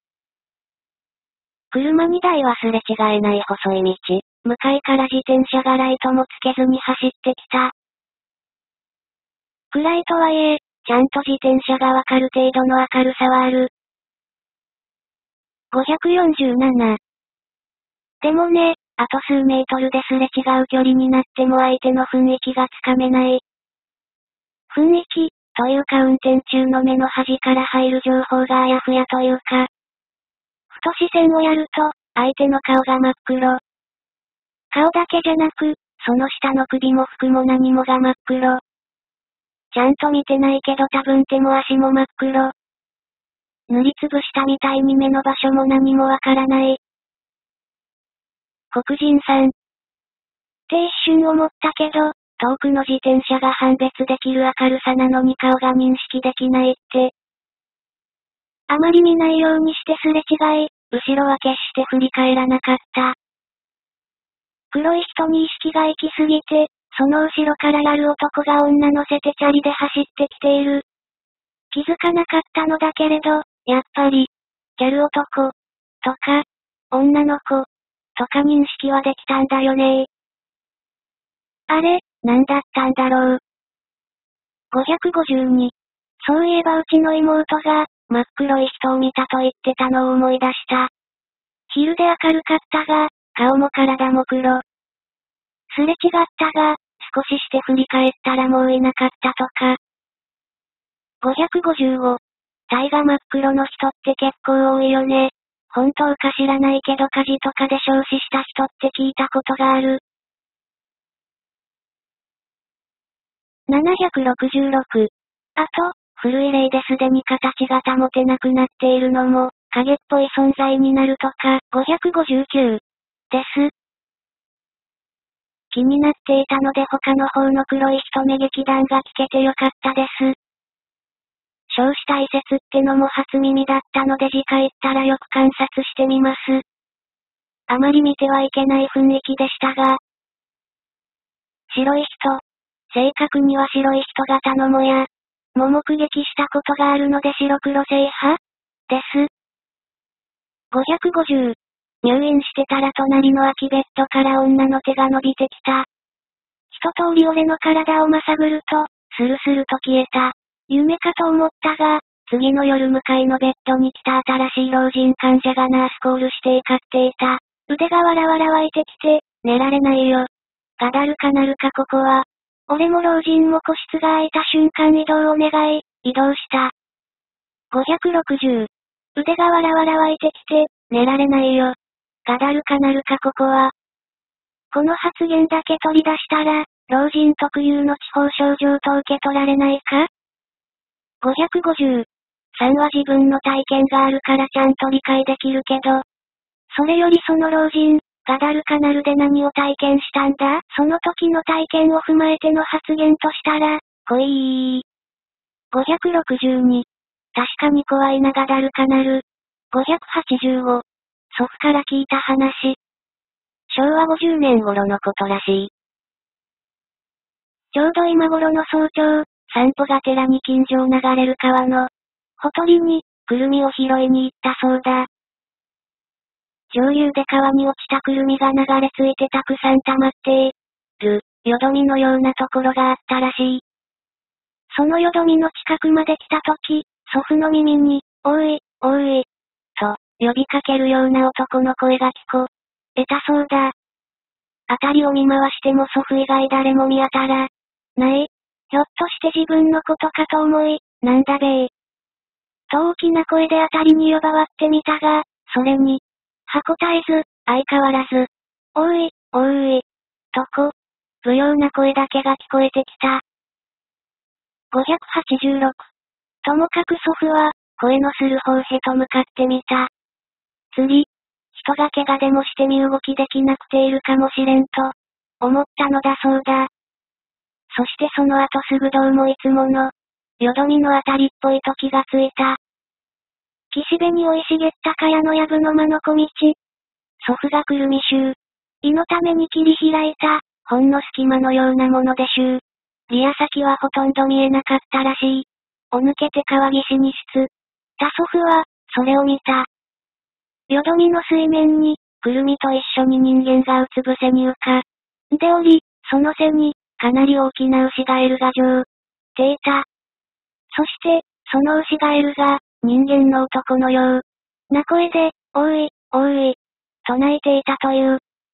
車2台はすれ違えない細い道、向かいから自転車がライトもつけずに走ってきた。暗いとはいえ、ちゃんと自転車がわかる程度の明るさはある。547。でもね、あと数メートルですれ違う距離になっても相手の雰囲気がつかめない。雰囲気、というか運転中の目の端から入る情報があやふやというか。ふと視線をやると、相手の顔が真っ黒。顔だけじゃなく、その下の首も服も何もが真っ黒。ちゃんと見てないけど多分手も足も真っ黒。塗りつぶしたみたいに目の場所も何もわからない。黒人さん。って一瞬思ったけど、遠くの自転車が判別できる明るさなのに顔が認識できないって。あまり見ないようにしてすれ違い、後ろは決して振り返らなかった。黒い人に意識が行きすぎて、その後ろからやる男が女乗せてチャリで走ってきている。気づかなかったのだけれど、やっぱり、ギャル男、とか、女の子、とか認識はできたんだよね。あれ、なんだったんだろう。552。そういえばうちの妹が、真っ黒い人を見たと言ってたのを思い出した。昼で明るかったが、顔も体も黒。すれ違ったが、少しして振り返ったらもういなかったとか。555。体が真っ黒の人って結構多いよね。本当か知らないけど火事とかで焼死した人って聞いたことがある。766。あと、古い例ですでに形が保てなくなっているのも、影っぽい存在になるとか、559。です。気になっていたので他の方の黒い一目劇団が聞けてよかったです。焼死体説ってのも初耳だったので次回行ったらよく観察してみます。あまり見てはいけない雰囲気でしたが。白い人。正確には白い人型のもや。も目撃したことがあるので白黒制覇です。550。入院してたら隣の空きベッドから女の手が伸びてきた。一通り俺の体をまさぐると、スルスルと消えた。夢かと思ったが、次の夜向かいのベッドに来た新しい老人患者がナースコールして怒っていた。腕がわらわら湧いてきて、寝られないよ。がだるかなるかここは。俺も老人も個室が空いた瞬間移動を願い、移動した。560。腕がわらわら湧いてきて、寝られないよ。がだるかなるかここは。この発言だけ取り出したら、老人特有の地方症状と受け取られないか？ 550。 3は自分の体験があるからちゃんと理解できるけど、それよりその老人、ガダルカナルで何を体験したんだ？その時の体験を踏まえての発言としたら、来いー。562。確かに怖いなガダルカナル。585。祖父から聞いた話。昭和50年頃のことらしい。ちょうど今頃の早朝、散歩がてらに近所を流れる川の、ほとりに、くるみを拾いに行ったそうだ。上流で川に落ちたくるみが流れ着いてたくさん溜まってる、よどみのようなところがあったらしい。そのよどみの近くまで来たとき、祖父の耳に、おい、おい、と、呼びかけるような男の声が聞こえたそうだ。あたりを見回しても祖父以外誰も見当たらない。ひょっとして自分のことかと思い、なんだべー。と大きな声であたりに呼ばわってみたが、それに、は答えず、相変わらず、おい、おい、と不要な声だけが聞こえてきた。586。ともかく祖父は、声のする方へと向かってみた。釣り、人が怪我でもして身動きできなくているかもしれんと、思ったのだそうだ。そしてその後すぐどうもいつもの、よどみのあたりっぽいと気がついた。岸辺に生い茂った茅の藪の間の小道。祖父がくるみ衆。胃のために切り開いた、ほんの隙間のようなもので衆。リア先はほとんど見えなかったらしい。を抜けて川岸にた祖父は、それを見た。よどみの水面に、くるみと一緒に人間がうつ伏せに浮かんでおり、その背に、かなり大きなウシガエルが乗っていた。そして、そのウシガエルが、人間の男のような声で、おい、おい、と鳴いていたという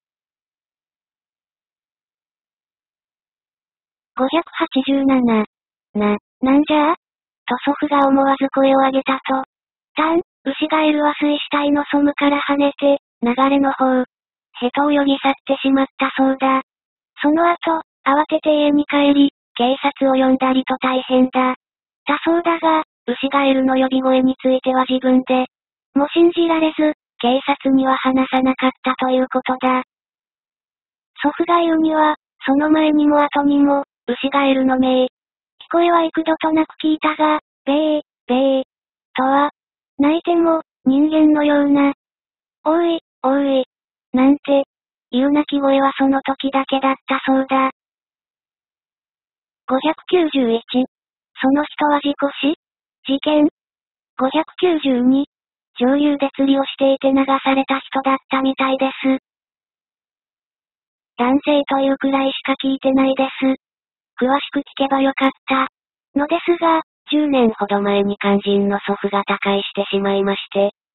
。587。なんじゃと祖父が思わず声を上げたと。ウシガエルは水死体のソムから跳ねて、流れの方、へと泳ぎ去ってしまったそうだ。その後、慌てて家に帰り、警察を呼んだりと大変だそうだが、ウシガエルの呼び声については自分で、も信じられず、警察には話さなかったということだ。祖父が言うには、その前にも後にも、ウシガエルの聞こえは幾度となく聞いたが、べー、べー、とは、泣いても、人間のような、おい、おい、なんて、いう鳴き声はその時だけだったそうだ。591。その人は事故死？事件？ 592。上流で釣りをしていて流された人だったみたいです。男性というくらいしか聞いてないです。詳しく聞けばよかった。のですが、10年ほど前に肝心の祖父が他界してしまいまして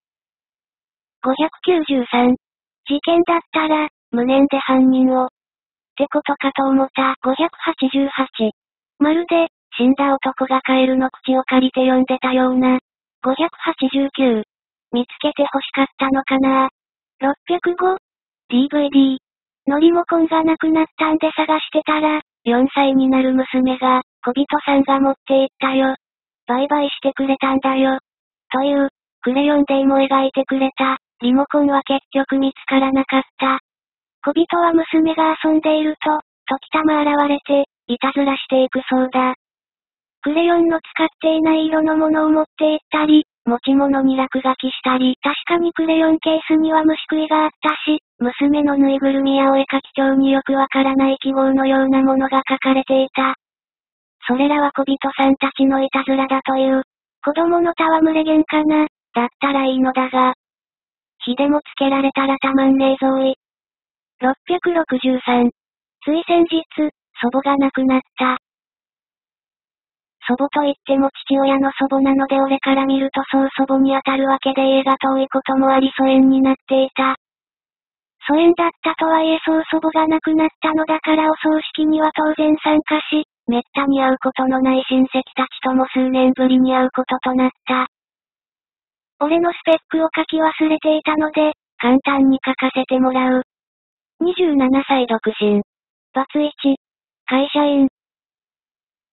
。593。事件だったら、無念で犯人を。ってことかと思った。588。まるで、死んだ男がカエルの口を借りて読んでたような。589。見つけて欲しかったのかな。605。DVD。のリモコンがなくなったんで探してたら、4歳になる娘が、小人さんが持って行ったよ。売買してくれたんだよ。という、クレヨンで絵も描いてくれた、リモコンは結局見つからなかった。小人は娘が遊んでいると、時たま現れて、いたずらしていくそうだ。クレヨンの使っていない色のものを持って行ったり、持ち物に落書きしたり、確かにクレヨンケースには虫食いがあったし、娘のぬいぐるみやお絵かき帳によくわからない記号のようなものが書かれていた。それらは小人さんたちのいたずらだという。子供の戯れ言かな、だったらいいのだが。火でもつけられたらたまんねえぞーい。663。つい先日、祖母が亡くなった。祖母といっても父親の祖母なので俺から見るとそう祖母に当たるわけで家が遠いこともあり疎遠になっていた。疎遠だったとはいえそう祖母が亡くなったのだからお葬式には当然参加し、めったに会うことのない親戚たちとも数年ぶりに会うこととなった。俺のスペックを書き忘れていたので、簡単に書かせてもらう。27歳独身。バツイチ。会社員。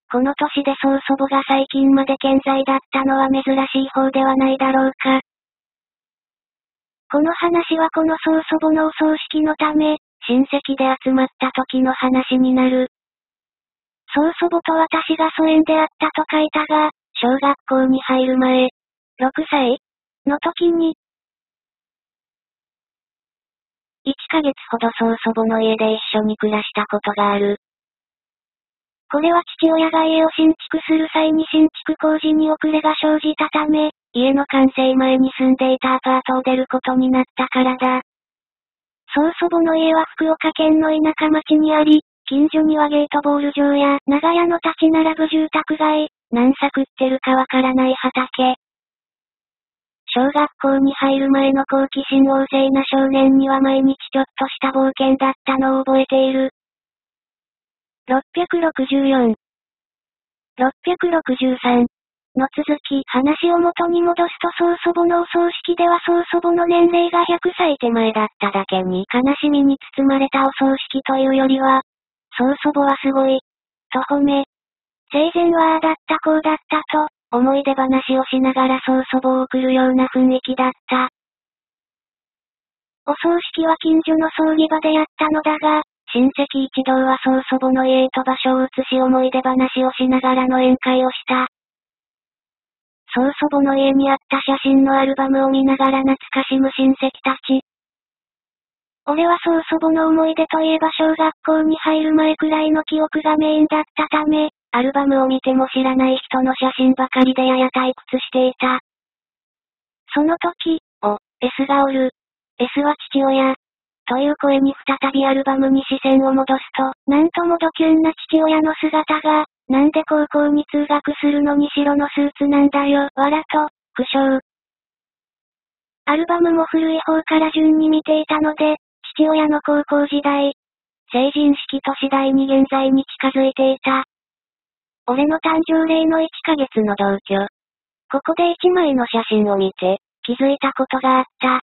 この年で曽祖母が最近まで健在だったのは珍しい方ではないだろうか。この話はこの曽祖母のお葬式のため、親戚で集まった時の話になる。曽祖母と私が疎遠であったと書いたが、小学校に入る前、6歳の時に、1ヶ月ほど曽祖母の家で一緒に暮らしたことがある。これは父親が家を新築する際に新築工事に遅れが生じたため、家の完成前に住んでいたアパートを出ることになったからだ。曽祖母の家は福岡県の田舎町にあり、近所にはゲートボール場や長屋の立ち並ぶ住宅街、何作ってるかわからない畑。小学校に入る前の好奇心旺盛な少年には毎日ちょっとした冒険だったのを覚えている。664、663の続き、話を元に戻すと曽祖母のお葬式では曽祖母の年齢が100歳手前だっただけに悲しみに包まれたお葬式というよりは、曽祖母はすごい、と褒め、生前はああだったこうだったと、思い出話をしながら曽祖母を送るような雰囲気だった。お葬式は近所の葬儀場でやったのだが、親戚一同は曽祖母の家へと場所を移し思い出話をしながらの宴会をした。曽祖母の家にあった写真のアルバムを見ながら懐かしむ親戚たち。俺は曽祖母の思い出といえば小学校に入る前くらいの記憶がメインだったため、アルバムを見ても知らない人の写真ばかりでやや退屈していた。その時、S がおる。S は父親。という声に再びアルバムに視線を戻すと、なんともドキュンな父親の姿が、なんで高校に通学するのに白のスーツなんだよ、わらと、苦笑。アルバムも古い方から順に見ていたので、父親の高校時代、成人式と次第に現在に近づいていた。俺の誕生例の1ヶ月の同居。ここで1枚の写真を見て、気づいたことがあった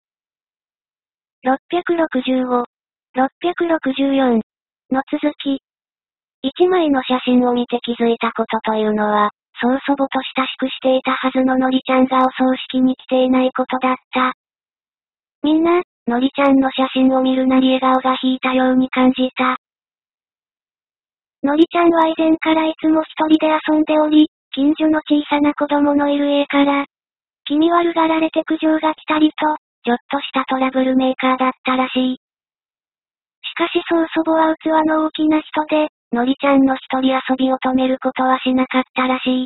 。665、664の続き。1枚の写真を見て気づいたことというのは、曽祖母と親しくしていたはずののりちゃんがお葬式に来ていないことだった。みんな、のりちゃんの写真を見るなり笑顔が引いたように感じた。のりちゃんは以前からいつも一人で遊んでおり、近所の小さな子供のいる家から、気味悪がられて苦情が来たりと、ちょっとしたトラブルメーカーだったらしい。しかし曽祖母は器の大きな人で、のりちゃんの一人遊びを止めることはしなかったらしい。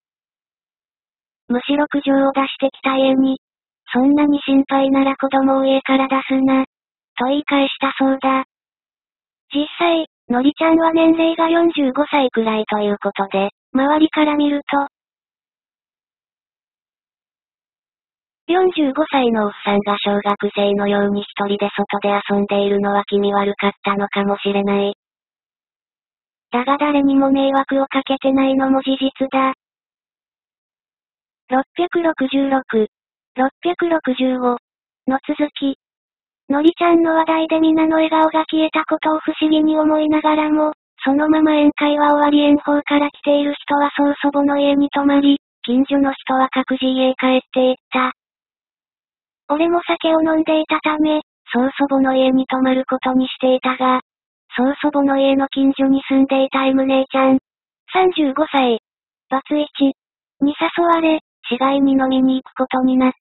むしろ苦情を出してきた家に、そんなに心配なら子供を家から出すな、と言い返したそうだ。実際、のりちゃんは年齢が45歳くらいということで、周りから見ると、45歳のおっさんが小学生のように一人で外で遊んでいるのは気味悪かったのかもしれない。だが誰にも迷惑をかけてないのも事実だ。666、665の続き。のりちゃんの話題で皆の笑顔が消えたことを不思議に思いながらも、そのまま宴会は終わり遠方から来ている人は曽祖母の家に泊まり、近所の人は各自家へ帰っていった。俺も酒を飲んでいたため、曽祖母の家に泊まることにしていたが、曽祖母の家の近所に住んでいた M 姉ちゃん、35歳、バツイチに誘われ、市街に飲みに行くことになった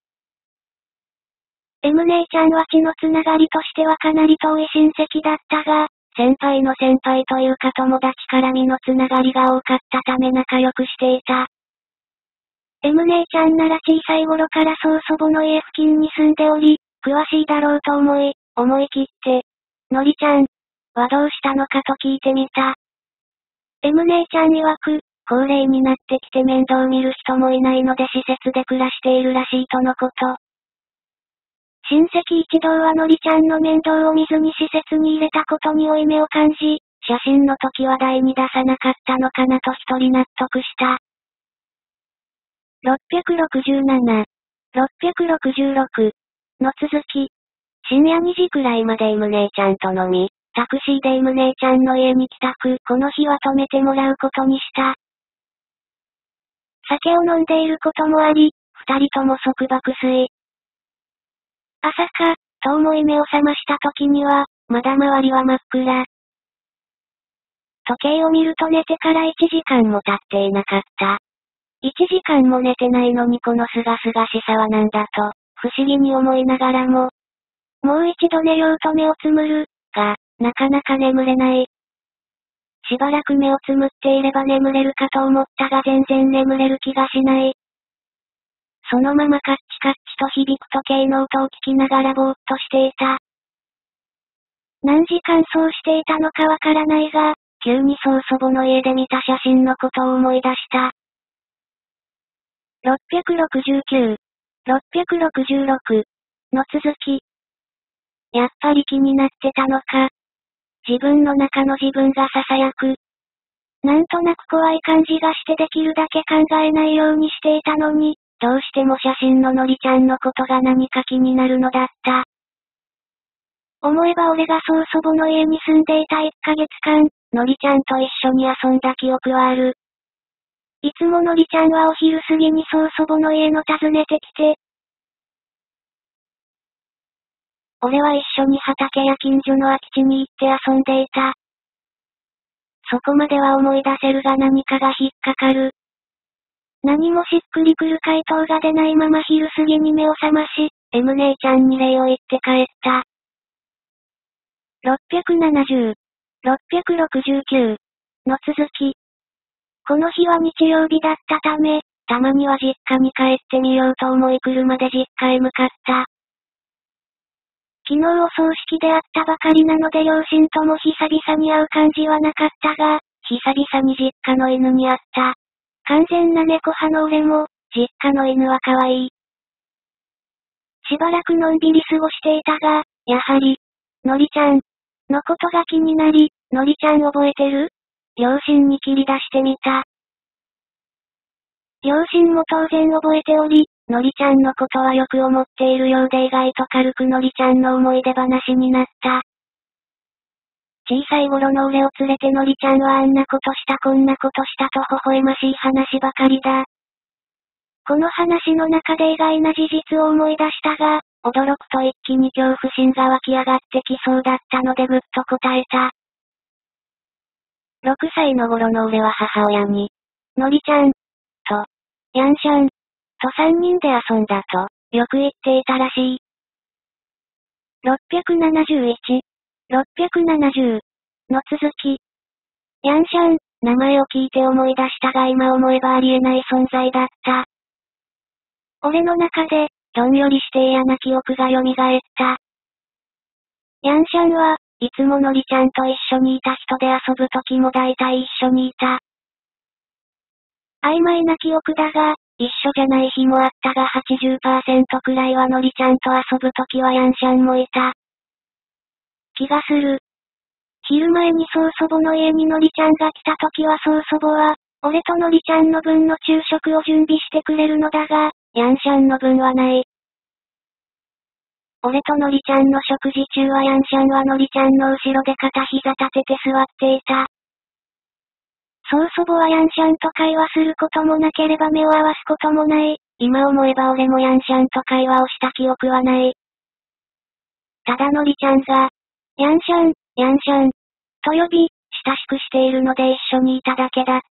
。M 姉ちゃんは血のつながりとしてはかなり遠い親戚だったが、先輩の先輩というか友達から身のつながりが多かったため仲良くしていた。M 姉ちゃんなら小さい頃から曽祖母の家付近に住んでおり、詳しいだろうと思い切って、のりちゃんはどうしたのかと聞いてみた。M 姉ちゃん曰く、高齢になってきて面倒見る人もいないので施設で暮らしているらしいとのこと。親戚一同はのりちゃんの面倒を見ずに施設に入れたことに負い目を感じ、写真の時話題に出さなかったのかなと一人納得した。667、666の続き。深夜2時くらいまでM 姉ちゃんと飲み、 タクシーでM姉ちゃんの家に帰宅。この日は泊めてもらうことにした。酒を飲んでいることもあり、二人とも即爆睡。朝か、と思い目を覚ました時には、まだ周りは真っ暗。時計を見ると寝てから1時間も経っていなかった。1時間も寝てないのにこのすがすがしさはなんだと、不思議に思いながらも、もう一度寝ようと目をつむる、が、なかなか眠れない。しばらく目をつむっていれば眠れるかと思ったが全然眠れる気がしない。そのままカッチカッチと響く時計の音を聞きながらぼーっとしていた。何時間そうしていたのかわからないが、急に曽祖母の家で見た写真のことを思い出した。669、666の続き。やっぱり気になってたのか。自分の中の自分が囁く。なんとなく怖い感じがしてできるだけ考えないようにしていたのに、どうしても写真ののりちゃんのことが何か気になるのだった。思えば俺が曽祖母の家に住んでいた1ヶ月間、のりちゃんと一緒に遊んだ記憶はある。いつものりちゃんはお昼過ぎに曽祖母の家の訪ねてきて、俺は一緒に畑や近所の空き地に行って遊んでいた。そこまでは思い出せるが何かが引っかかる。何もしっくりくる回答が出ないまま昼過ぎに目を覚まし、M姉ちゃんに礼を言って帰った。670、669の続き。この日は日曜日だったため、たまには実家に帰ってみようと思い車で実家へ向かった。昨日お葬式で会ったばかりなので両親とも久々に会う感じはなかったが、久々に実家の犬に会った。完全な猫派の俺も、実家の犬は可愛い。しばらくのんびり過ごしていたが、やはり、のりちゃんのことが気になり、のりちゃん覚えてる？両親に切り出してみた。両親も当然覚えており、のりちゃんのことはよく思っているようで意外と軽くのりちゃんの思い出話になった。小さい頃の俺を連れてのりちゃんはあんなことしたこんなことしたと微笑ましい話ばかりだ。この話の中で意外な事実を思い出したが、驚くと一気に恐怖心が湧き上がってきそうだったのでぐっと答えた。6歳の頃の俺は母親に、のりちゃん、と、ヤンシャン、と3人で遊んだと、よく言っていたらしい。671、670の続き。ヤンシャン、名前を聞いて思い出したが今思えばありえない存在だった。俺の中で、どんよりして嫌な記憶が蘇った。ヤンシャンは、いつものりちゃんと一緒にいた人で遊ぶ時も大体一緒にいた。曖昧な記憶だが、一緒じゃない日もあったが 80% くらいはのりちゃんと遊ぶ時はヤンシャンもいた。気がする。昼前に曽祖母の家にのりちゃんが来た時は曽祖母は、俺とのりちゃんの分の昼食を準備してくれるのだが、ヤンシャンの分はない。俺とのりちゃんの食事中はヤンシャンはのりちゃんの後ろで片膝立てて座っていた。曽祖母はヤンシャンと会話することもなければ目を合わすこともない。今思えば俺もヤンシャンと会話をした記憶はない。ただのりちゃんが、ヤンシャン、ヤンシャン、と呼び、親しくしているので一緒にいただけだった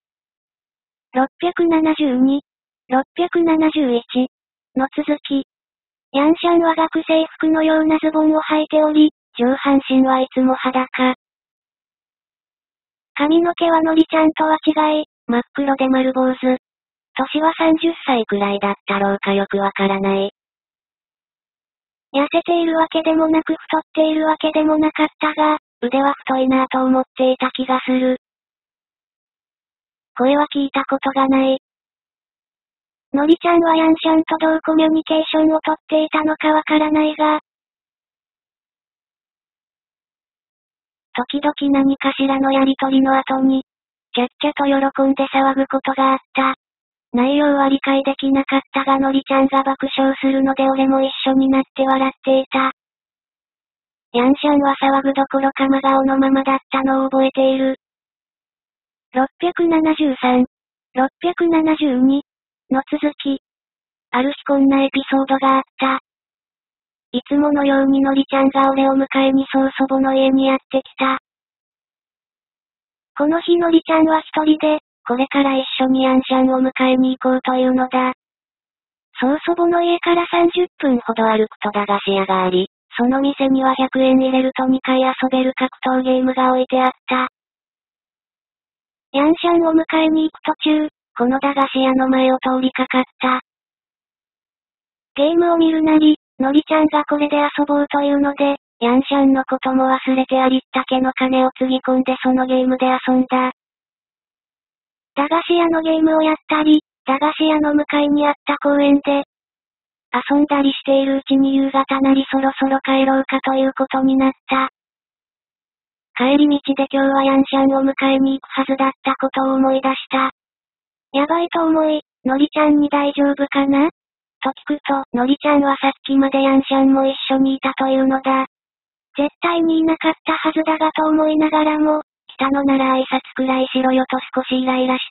。672、671の続き。ヤンシャンは学生服のようなズボンを履いており、上半身はいつも裸。髪の毛はのりちゃんとは違い、真っ黒で丸坊主。年は30歳くらいだったろうかよくわからない。痩せているわけでもなく太っているわけでもなかったが、腕は太いなぁと思っていた気がする。声は聞いたことがない。のりちゃんはヤンシャンとどうコミュニケーションをとっていたのかわからないが、時々何かしらのやりとりの後に、キャッキャと喜んで騒ぐことがあった。内容は理解できなかったがのりちゃんが爆笑するので俺も一緒になって笑っていた。 ヤンシャンは騒ぐどころか真顔のままだったのを覚えている。673、672の続き。ある日こんなエピソードがあった。いつものようにのりちゃんが俺を迎えにそう祖母の家にやってきた。この日のりちゃんは一人で、これから一緒にヤンシャンを迎えに行こうというのだ。そう祖母の家から30分ほど歩くと駄菓子屋があり、その店には100円入れると2回遊べる格闘ゲームが置いてあった。ヤンシャンを迎えに行く途中、この駄菓子屋の前を通りかかった。ゲームを見るなり、のりちゃんがこれで遊ぼうというので、ヤンシャンのことも忘れてありったけの金をつぎ込んでそのゲームで遊んだ。駄菓子屋のゲームをやったり、駄菓子屋の向かいにあった公園で、遊んだりしているうちに夕方なりそろそろ帰ろうかということになった。帰り道で今日はヤンシャンを迎えに行くはずだったことを思い出した。やばいと思い、のりちゃんに大丈夫かなと聞くと、のりちゃんはさっきまでヤンシャンも一緒にいたというのだ。絶対にいなかったはずだがと思いながらも、来たのなら挨拶くらいしろよと少しイライラした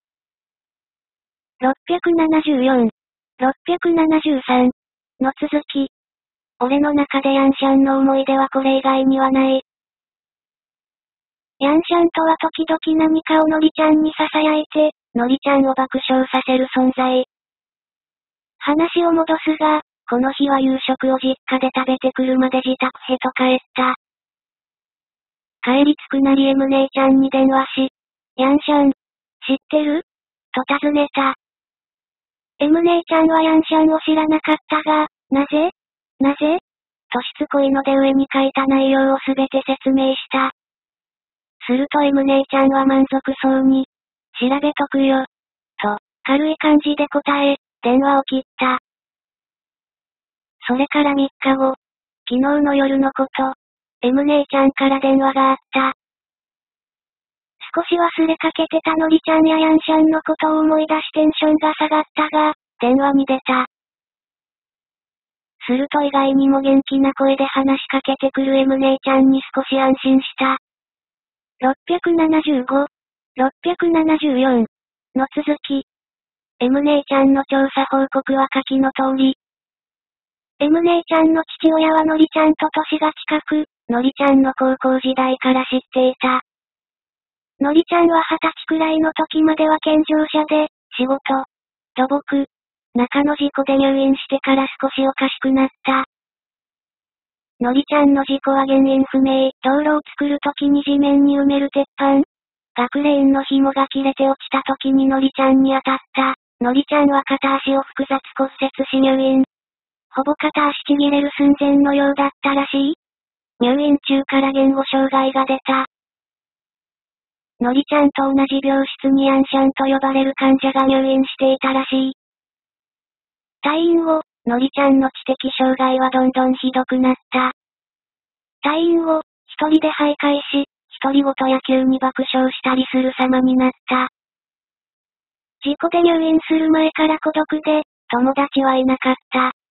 。674、673の続き。俺の中でヤンシャンの思い出はこれ以外にはない。ヤンシャンとは時々何かをのりちゃんに囁いて、のりちゃんを爆笑させる存在。話を戻すが、この日は夕食を実家で食べてくるまで自宅へと帰った。帰り着くなり M 姉ちゃんに電話し、ヤンシャン、知ってると尋ねた。M 姉ちゃんはヤンシャンを知らなかったが、なぜとしつこいので上に書いた内容をすべて説明した。すると M 姉ちゃんは満足そうに、調べとくよ、と、軽い感じで答え、電話を切った。それから3日後、昨日の夜のこと、M 姉ちゃんから電話があった。少し忘れかけてたのりちゃんやヤンシャンのことを思い出しテンションが下がったが、電話に出た。すると意外にも元気な声で話しかけてくる M 姉ちゃんに少し安心した。675、674の続き。M 姉ちゃんの調査報告は下記の通り。M 姉ちゃんの父親はのりちゃんと年が近く、のりちゃんの高校時代から知っていた。のりちゃんは20歳くらいの時までは健常者で、仕事、土木、中の事故で入院してから少しおかしくなった。のりちゃんの事故は原因不明、道路を作る時に地面に埋める鉄板、がクレーンの紐が切れて落ちた時にのりちゃんに当たった。のりちゃんは片足を複雑骨折し入院。ほぼ片足ちぎれる寸前のようだったらしい。入院中から言語障害が出た。のりちゃんと同じ病室にヤンシャンと呼ばれる患者が入院していたらしい。退院後、のりちゃんの知的障害はどんどんひどくなった。退院後、一人で徘徊し、独り言や急に爆笑したりする様になった。事故で入院する前から孤独で、友達はいなかった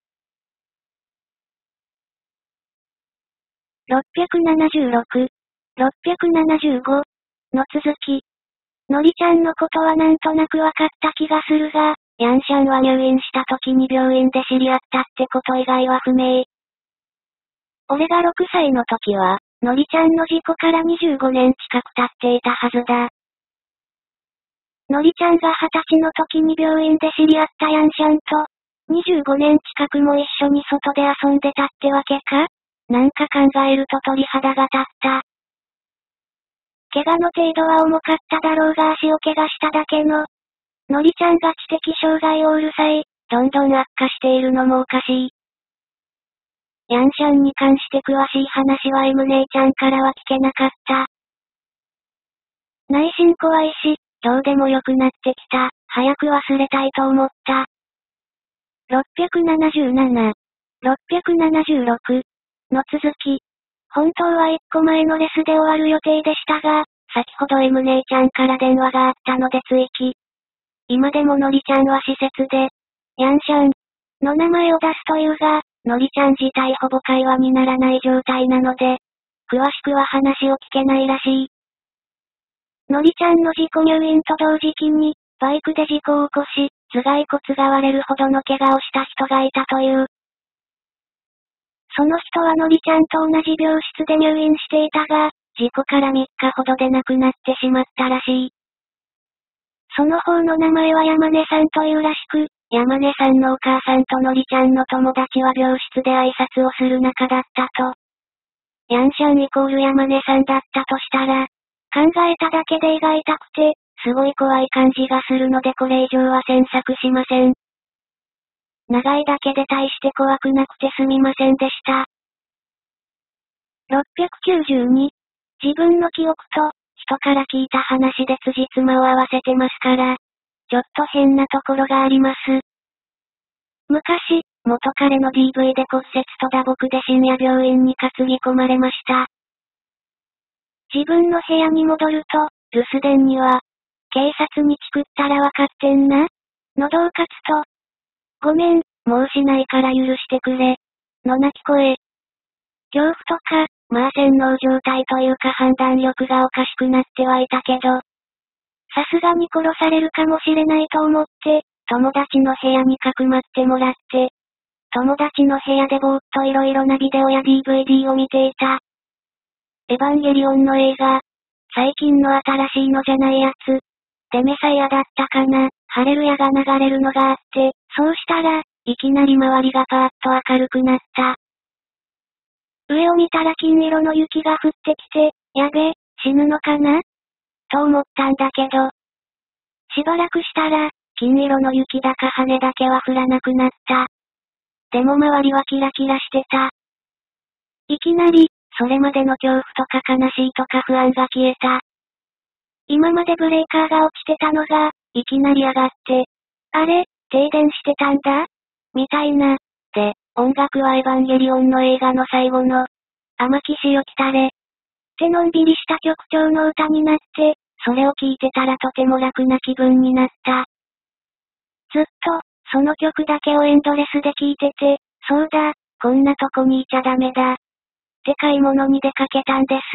。676、675の続き。のりちゃんのことはなんとなくわかった気がするが、ヤンシャンは入院した時に病院で知り合ったってこと以外は不明。俺が6歳の時は、のりちゃんの事故から25年近く経っていたはずだ。のりちゃんが20歳の時に病院で知り合ったヤンシャンと、25年近くも一緒に外で遊んでたってわけか？なんか考えると鳥肌が立った。怪我の程度は重かっただろうが足を怪我しただけの。のりちゃんが知的障害をうるさい、どんどん悪化しているのもおかしい。ヤンシャンに関して詳しい話は M 姉ちゃんからは聞けなかった。内心怖いし、どうでもよくなってきた。早く忘れたいと思った。677、676の続き。本当は1個前のレスで終わる予定でしたが、先ほど M 姉ちゃんから電話があったので追記。今でものりちゃんは施設で、ヤンシャンの名前を出すというが、 のりちゃん自体ほぼ会話にならない状態なので、詳しくは話を聞けないらしい。のりちゃんの自己入院と同時期に、バイクで事故を起こし、頭蓋骨が割れるほどの怪我をした人がいたという。その人はのりちゃんと同じ病室で入院していたが、事故から3日ほどで亡くなってしまったらしい。その方の名前は山根さんというらしく、山根さんのお母さんとのりちゃんの友達は病室で挨拶をする仲だったと。ヤンシャンイコール山根さんだったとしたら、考えただけで胃が痛くて、すごい怖い感じがするのでこれ以上は詮索しません。長いだけで大して怖くなくてすみませんでした。692、自分の記憶と、人から聞いた話で辻褄を合わせてますから、ちょっと変なところがあります。昔、元彼の DV で骨折と打撲で深夜病院に担ぎ込まれました。自分の部屋に戻ると、留守電には、警察にチクったらわかってんな。喉をかつと、ごめん、もうしないから許してくれ。の泣き声。恐怖とか、まあ洗脳状態というか判断力がおかしくなってはいたけど、さすがに殺されるかもしれないと思って、友達の部屋にかくまってもらって、友達の部屋でぼーっといろいろなビデオや DVD を見ていた。エヴァンゲリオンの映画、最近の新しいのじゃないやつ、でメサイアだったかな、ハレルヤが流れるのがあって、そうしたら、いきなり周りがパーッと明るくなった。上を見たら金色の雪が降ってきて、やべ、死ぬのかなと思ったんだけど。しばらくしたら、金色の雪だか羽だけは降らなくなった。でも周りはキラキラしてた。いきなり、それまでの恐怖とか悲しいとか不安が消えた。今までブレーカーが落ちてたのが、いきなり上がって、あれ、停電してたんだみたいな。で、音楽はエヴァンゲリオンの映画の最後の、天岸よ来たれ。ってのんびりした曲調の歌になって、それを聴いてたらとても楽な気分になった。ずっと、その曲だけをエンドレスで聴いてて、そうだ、こんなとこにいちゃダメだ。って買い物に出かけたんです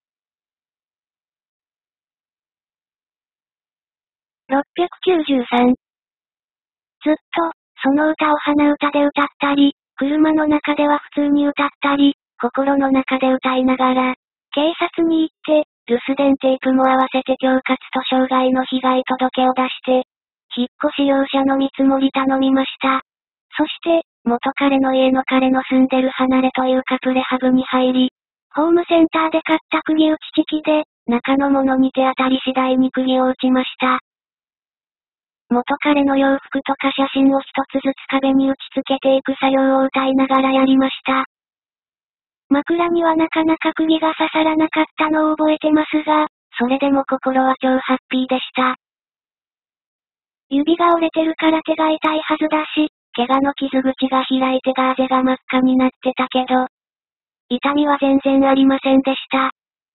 。693。ずっと、その歌を鼻歌で歌ったり、車の中では普通に歌ったり、心の中で歌いながら、警察に行って、留守電テープも合わせて恐喝と傷害の被害届を出して、引っ越し業者の見積もり頼みました。そして、元彼の家の彼の住んでる離れというかプレハブに入り、ホームセンターで買った釘打ち機器で、中のものに手当たり次第に釘を打ちました。元彼の洋服とか写真を一つずつ壁に打ち付けていく作業を歌いながらやりました。枕にはなかなか釘が刺さらなかったのを覚えてますが、それでも心は超ハッピーでした。指が折れてるから手が痛いはずだし、怪我の傷口が開いてガーゼが真っ赤になってたけど、痛みは全然ありませんでした。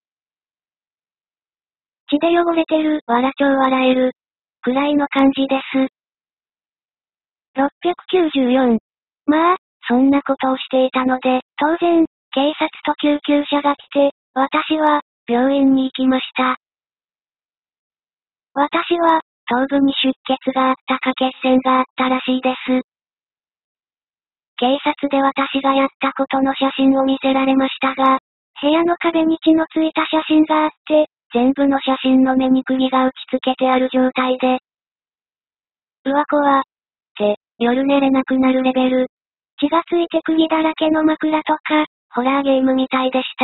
血で汚れてる、超笑える。くらいの感じです。694。まあ、そんなことをしていたので、当然、警察と救急車が来て、私は、病院に行きました。私は、頭部に出血があったか血栓があったらしいです。警察で私がやったことの写真を見せられましたが、部屋の壁に血のついた写真があって、全部の写真の目に釘が打ち付けてある状態で。うわ怖って、夜寝れなくなるレベル。血がついて釘だらけの枕とか、ホラーゲームみたいでした。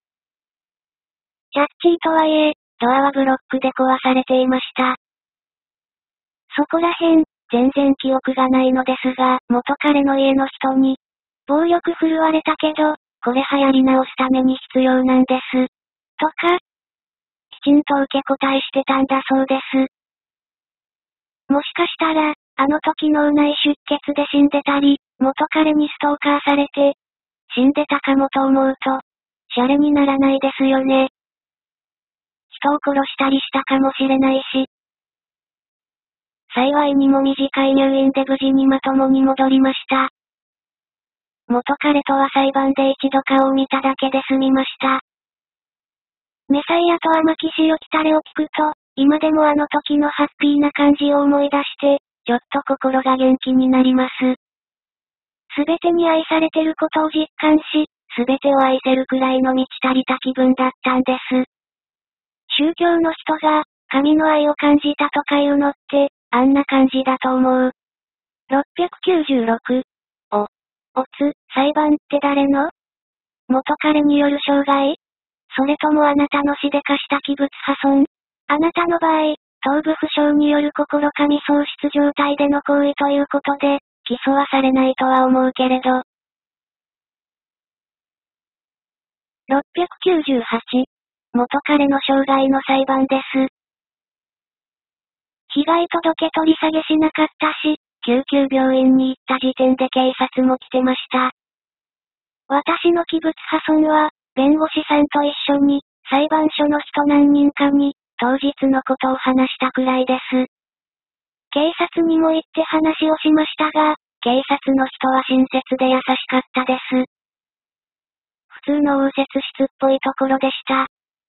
キャッチーとはいえ、ドアはブロックで壊されていました。そこらへん、全然記憶がないのですが、元彼の家の人に、暴力振るわれたけど、これ流行り直すために必要なんです。とか、きちんと受け答えしてたんだそうです。もしかしたら、あの時脳内出血で死んでたり、元彼にストーカーされて、死んでたかもと思うと、シャレにならないですよね。人を殺したりしたかもしれないし。幸いにも短い入院で無事にまともに戻りました。 元彼とは裁判で一度顔を見ただけで済みました。メサイアと天岸よきたれを聞くと、今でもあの時のハッピーな感じを思い出して、ちょっと心が元気になります。すべてに愛されてることを実感し、すべてを愛せるくらいの満ち足りた気分だったんです。宗教の人が、神の愛を感じたとか言うのって、あんな感じだと思う。696。裁判って誰の？元彼による傷害？それともあなたのしでかした器物破損？あなたの場合、頭部負傷による心神喪失状態での行為ということで、起訴はされないとは思うけれど。698。元彼の傷害の裁判です。被害届取り下げしなかったし、救急病院に行った時点で警察も来てました。私の器物破損は、弁護士さんと一緒に、裁判所の人何人かに、当日のことを話したくらいです。警察にも行って話をしましたが、警察の人は親切で優しかったです。普通の右折室っぽいところでした。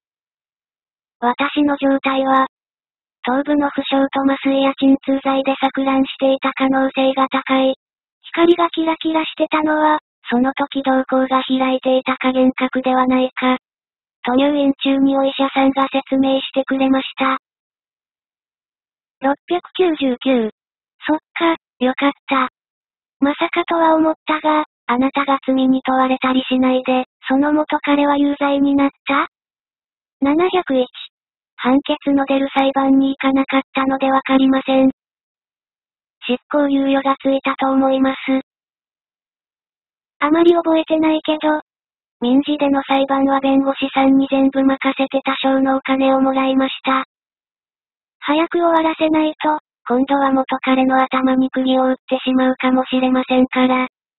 私の状態は、頭部の負傷と麻酔や鎮痛剤で錯乱していた可能性が高い。光がキラキラしてたのは、その時瞳孔が開いていたか幻覚ではないか。と入院中にお医者さんが説明してくれました。699。そっか、よかった。まさかとは思ったが、あなたが罪に問われたりしないで、その元彼は有罪になった？ 701。判決の出る裁判に行かなかったのでわかりません。執行猶予がついたと思います。あまり覚えてないけど、民事での裁判は弁護士さんに全部任せて多少のお金をもらいました。早く終わらせないと、今度は元彼の頭に釘を打ってしまうかもしれませんから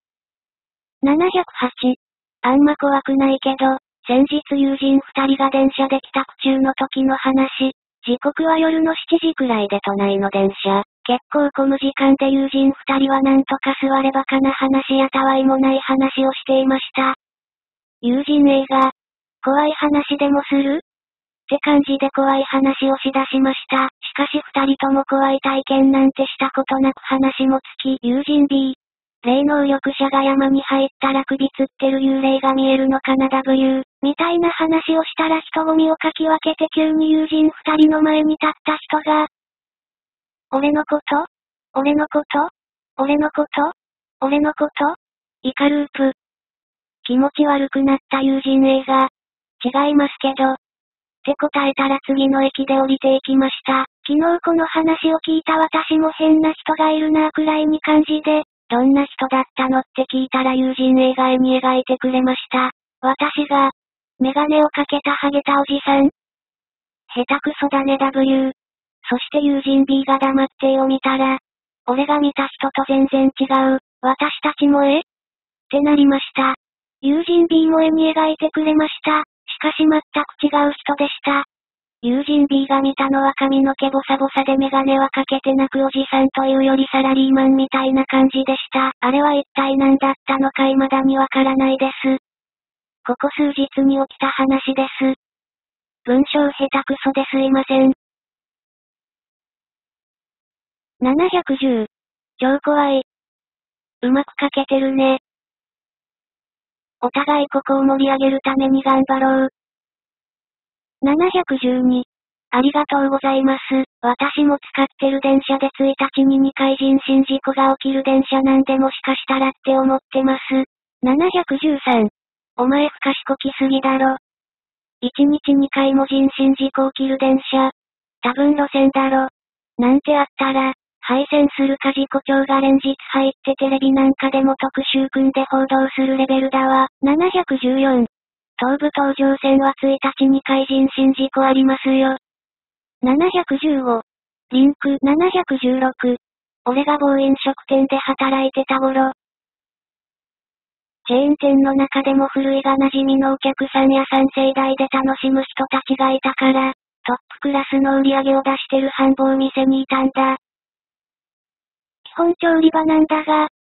。708。あんま怖くないけど、先日友人2人が電車で帰宅中の時の話。時刻は夜の7時くらいで都内の電車。結構混む時間で友人2人はなんとか座ればかな話やたわいもない話をしていました。友人 A が、怖い話でもする？って感じで怖い話をしだしました。しかし2人とも怖い体験なんてしたことなく話もつき、友人 B。霊能力者が山に入ったら首吊ってる幽霊が見えるのかな W。みたいな話をしたら人混みをかき分けて急に友人2人の前に立った人が、俺のこと俺のこと俺のこと俺のことイカループ。気持ち悪くなった友人 A が、違いますけど。って答えたら次の駅で降りていきました。昨日この話を聞いた私も変な人がいるなぁくらいに感じで、どんな人だったのって聞いたら友人 A が絵に描いてくれました。私が、メガネをかけたハゲたおじさん。下手くそだね W。そして友人 B が黙って絵を見たら、俺が見た人と全然違う。私たちもってなりました。友人 B も絵に描いてくれました。しかし全く違う人でした。友人 B が見たのは髪の毛ボサボサでメガネはかけて泣くおじさんというよりサラリーマンみたいな感じでした。あれは一体何だったのか未だにわからないです。ここ数日に起きた話です。文章下手くそですいません。710。超怖い。うまく書けてるね。お互いここを盛り上げるために頑張ろう。712。ありがとうございます。私も使ってる電車で1日に2回人身事故が起きる電車なんでもしかしたらって思ってます。713。お前不賢きすぎだろ。1日2回も人身事故起きる電車。多分路線だろ。なんてあったら、廃線するか事故調が連日入ってテレビなんかでも特集組んで報道するレベルだわ。714。東武東上線は1日2回人身事故ありますよ。715。リンク716。俺が某飲食店で働いてた頃。チェーン店の中でも古いが馴染みのお客さんや3世代で楽しむ人たちがいたから、トップクラスの売り上げを出してる繁忙店にいたんだ。基本調理場なんだが、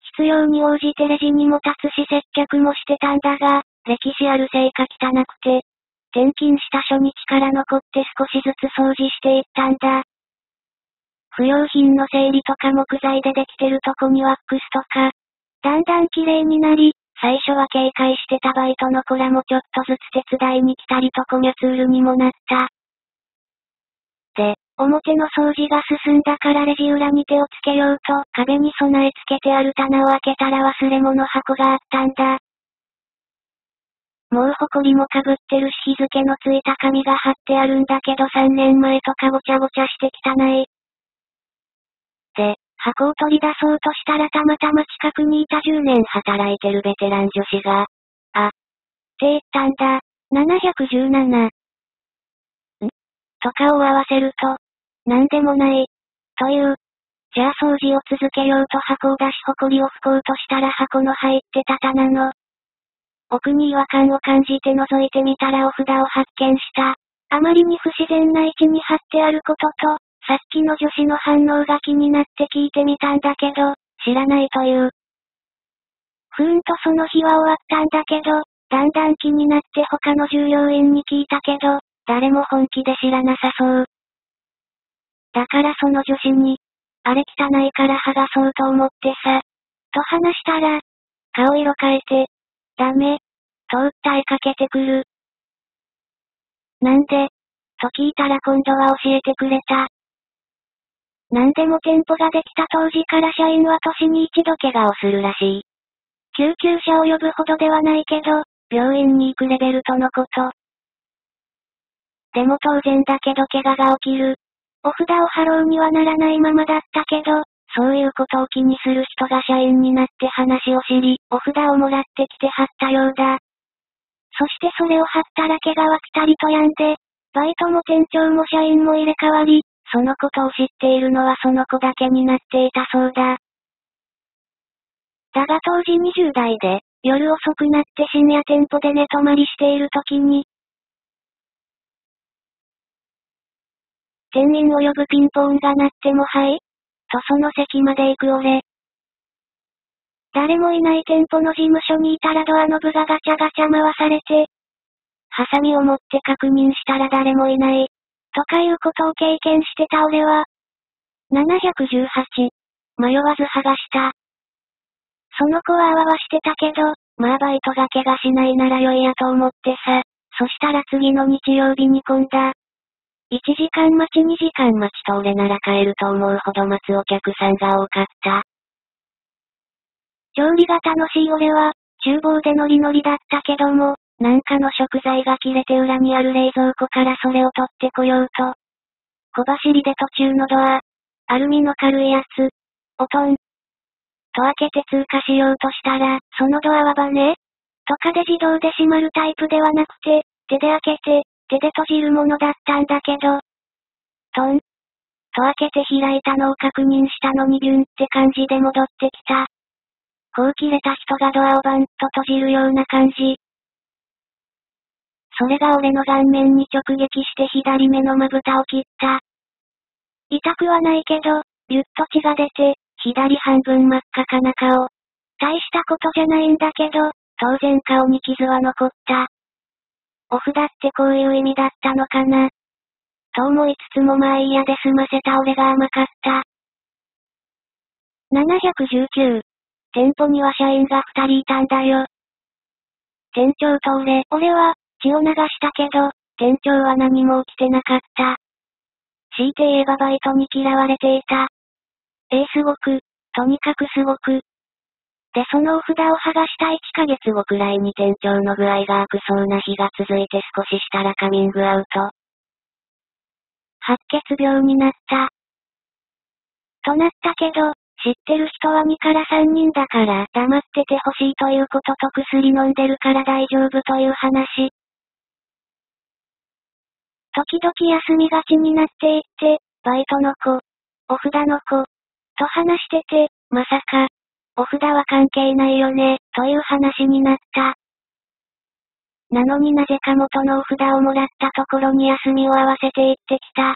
必要に応じてレジにも立つし接客もしてたんだが、歴史あるせいか汚くて、転勤した初日から残って少しずつ掃除していったんだ。不用品の整理とか木材でできてるとこにワックスとか、だんだん綺麗になり、最初は警戒してたバイトの子らもちょっとずつ手伝いに来たりとコミュツールにもなった。で、表の掃除が進んだからレジ裏に手をつけようと壁に備え付けてある棚を開けたら忘れ物箱があったんだ。もう埃もかぶってるし日付のついた紙が貼ってあるんだけど3年前とかごちゃごちゃして汚い。で、箱を取り出そうとしたらたまたま近くにいた10年働いてるベテラン女子が、あ、って言ったんだ。717。とかを合わせると、なんでもない。という。じゃあ掃除を続けようと箱を出し埃を拭こうとしたら箱の入ってた棚の奥に違和感を感じて覗いてみたらお札を発見した。あまりに不自然な位置に貼ってあることと、さっきの女子の反応が気になって聞いてみたんだけど、知らないという。ふーんとその日は終わったんだけど、だんだん気になって他の従業員に聞いたけど、誰も本気で知らなさそう。だからその女子に、あれ汚いから剥がそうと思ってさ、と話したら、顔色変えて、ダメ、と訴えかけてくる。なんでと聞いたら今度は教えてくれた。なんでも店舗ができた当時から社員は年に一度怪我をするらしい。救急車を呼ぶほどではないけど、病院に行くレベルとのこと。でも当然だけど怪我が起きる。お札を貼ろうにはならないままだったけど、そういうことを気にする人が社員になって話を知り、お札をもらってきて貼ったようだ。そしてそれを貼ったら怪我はピタリと止んで、バイトも店長も社員も入れ替わり、そのことを知っているのはその子だけになっていたそうだ。だが当時20代で、夜遅くなって深夜店舗で寝泊まりしている時に、店員を呼ぶピンポーンが鳴ってもはいとその席まで行く俺。誰もいない店舗の事務所にいたらドアノブがガチャガチャ回されて、ハサミを持って確認したら誰もいない。とかいうことを経験してた俺は、718。迷わず剥がした。その子はあわわしてたけど、まあバイトが怪我しないなら良いやと思ってさ。そしたら次の日曜日に混んだ。1時間待ち2時間待ちと俺なら帰ると思うほど待つお客さんが多かった。調理が楽しい俺は、厨房でノリノリだったけども、なんかの食材が切れて裏にある冷蔵庫からそれを取ってこようと。小走りで途中のドア、アルミの軽いやつ、おとん、と開けて通過しようとしたら、そのドアはバネとかで自動で閉まるタイプではなくて、手で開けて、手で閉じるものだったんだけど、トンと開けて開いたのを確認したのにビュンって感じで戻ってきた。こう切れた人がドアをバンと閉じるような感じ。それが俺の顔面に直撃して左目のまぶたを切った。痛くはないけど、ビュッと血が出て、左半分真っ赤かな顔。大したことじゃないんだけど、当然顔に傷は残った。お札ってこういう意味だったのかな。と思いつつもまあ嫌で済ませた俺が甘かった。719。店舗には社員が2人いたんだよ。店長と俺は血を流したけど、店長は何も起きてなかった。強いて言えばバイトに嫌われていた。すごく、とにかくすごく。でそのお札を剥がした1ヶ月後くらいに店長の具合が悪そうな日が続いて少ししたらカミングアウト。白血病になった。となったけど、知ってる人は2から3人だから黙っててほしいということと薬飲んでるから大丈夫という話。時々休みがちになっていって、バイトの子、お札の子、と話してて、まさか、お札は関係ないよね、という話になった。なのになぜか元のお札をもらったところに休みを合わせて行ってきた。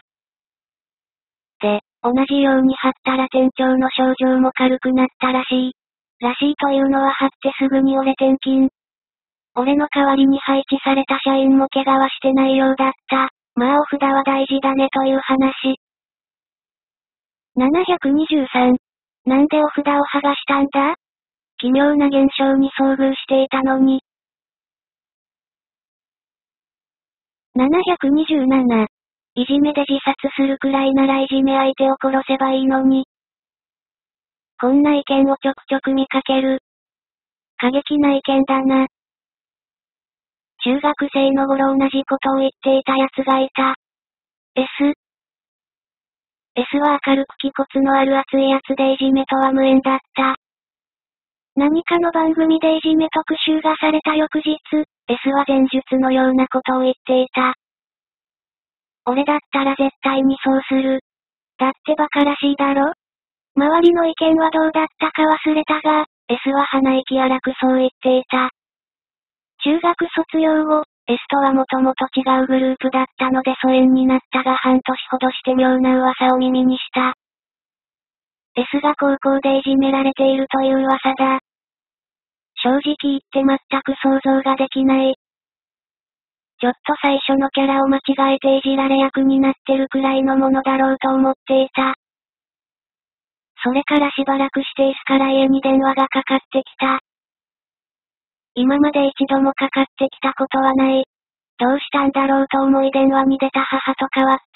で、同じように貼ったら店長の症状も軽くなったらしい。 らしいというのは貼ってすぐに俺転勤。俺の代わりに配置された社員も怪我はしてないようだった。まあお札は大事だねという話。723。なんでお札を剥がしたんだ？奇妙な現象に遭遇していたのに。727。いじめで自殺するくらいならいじめ相手を殺せばいいのに。こんな意見をちょくちょく見かける。過激な意見だな。中学生の頃同じことを言っていた奴がいた。S は明るく気骨のある熱いやつでいじめとは無縁だった。何かの番組でいじめ特集がされた翌日、S は前述のようなことを言っていた。俺だったら絶対にそうする。だって馬鹿らしいだろ？周りの意見はどうだったか忘れたが、S は鼻息荒くそう言っていた。中学卒業後、S とはもともと違うグループだったので疎遠になったが半年ほどして妙な噂を耳にした。S が高校でいじめられているという噂だ。正直言って全く想像ができない。ちょっと最初のキャラを間違えていじられ役になってるくらいのものだろうと思っていた。それからしばらくして S から家に電話がかかってきた。今まで一度もかかってきたことはない。どうしたんだろうと思い電話に出た母と変わった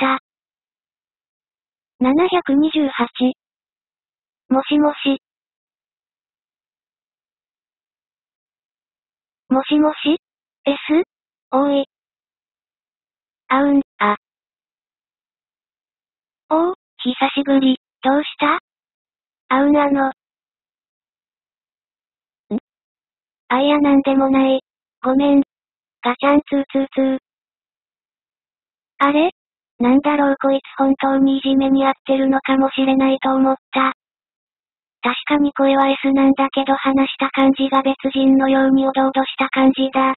。728。もしもし。もしもし？ S？ おーい。おう、久しぶり、どうした？いやなんでもない。ごめん。ガチャンツーツーツー。あれ？なんだろうこいつ本当にいじめにあってるのかもしれないと思った。確かに声は S なんだけど話した感じが別人のようにおどおどした感じだ。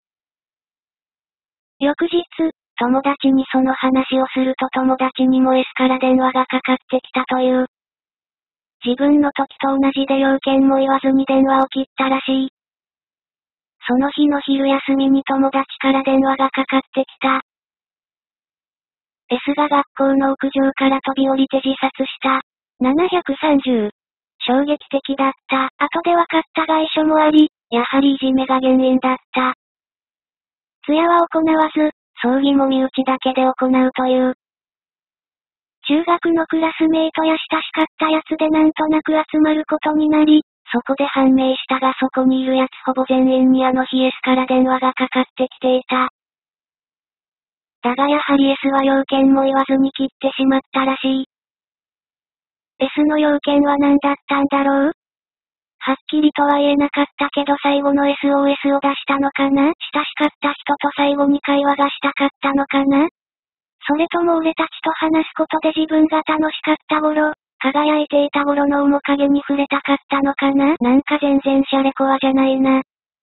翌日、友達にその話をすると友達にも S から電話がかかってきたという。自分の時と同じで要件も言わずに電話を切ったらしい。その日の昼休みに友達から電話がかかってきた。S が学校の屋上から飛び降りて自殺した。730。衝撃的だった。後で分かったが遺書もあり、やはりいじめが原因だった。通夜は行わず、葬儀も身内だけで行うという。中学のクラスメイトや親しかったやつでなんとなく集まることになり、そこで判明したがそこにいるやつほぼ全員にあの日 S から電話がかかってきていた。だがやはり S は要件も言わずに切ってしまったらしい。S の要件は何だったんだろう？はっきりとは言えなかったけど最後の SOS を出したのかな？親しかった人と最後に会話がしたかったのかな？それとも俺たちと話すことで自分が楽しかった頃、輝いていた頃の面影に触れたかったのかな？なんか全然シャレコアじゃないな。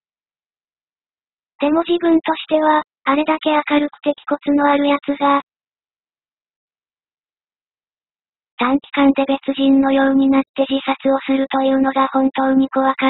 でも自分としては、あれだけ明るくて気骨のあるやつが、短期間で別人のようになって自殺をするというのが本当に怖かった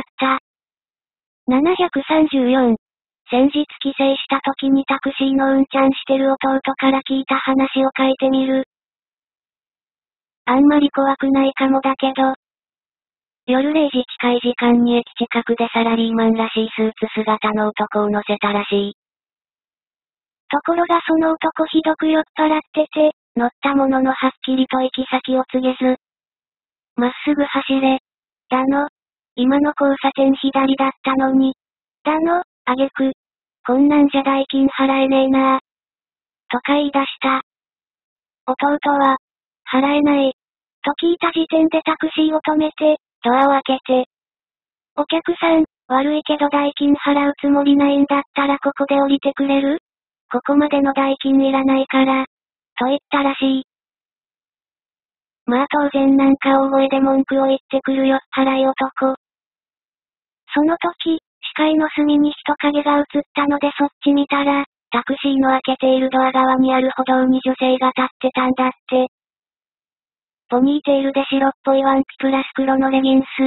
。734。先日帰省した時にタクシーのうんちゃんしてる弟から聞いた話を書いてみる。あんまり怖くないかもだけど。夜0時近い時間に駅近くでサラリーマンらしいスーツ姿の男を乗せたらしい。ところがその男ひどく酔っ払ってて、乗ったもののはっきりと行き先を告げず。まっすぐ走れ。だの。今の交差点左だったのに。だの、挙句。こんなんじゃ代金払えねえなぁ。とか言い出した。弟は、払えない。と聞いた時点でタクシーを止めて、ドアを開けて。お客さん、悪いけど代金払うつもりないんだったらここで降りてくれる？ここまでの代金いらないから。と言ったらしい。まあ当然なんか大声で文句を言ってくる酔っ払い男。その時、視界の隅に人影が映ったのでそっち見たら、タクシーの開けているドア側にある歩道に女性が立ってたんだって。ポニーテールで白っぽいワンピプラス黒のレギンス。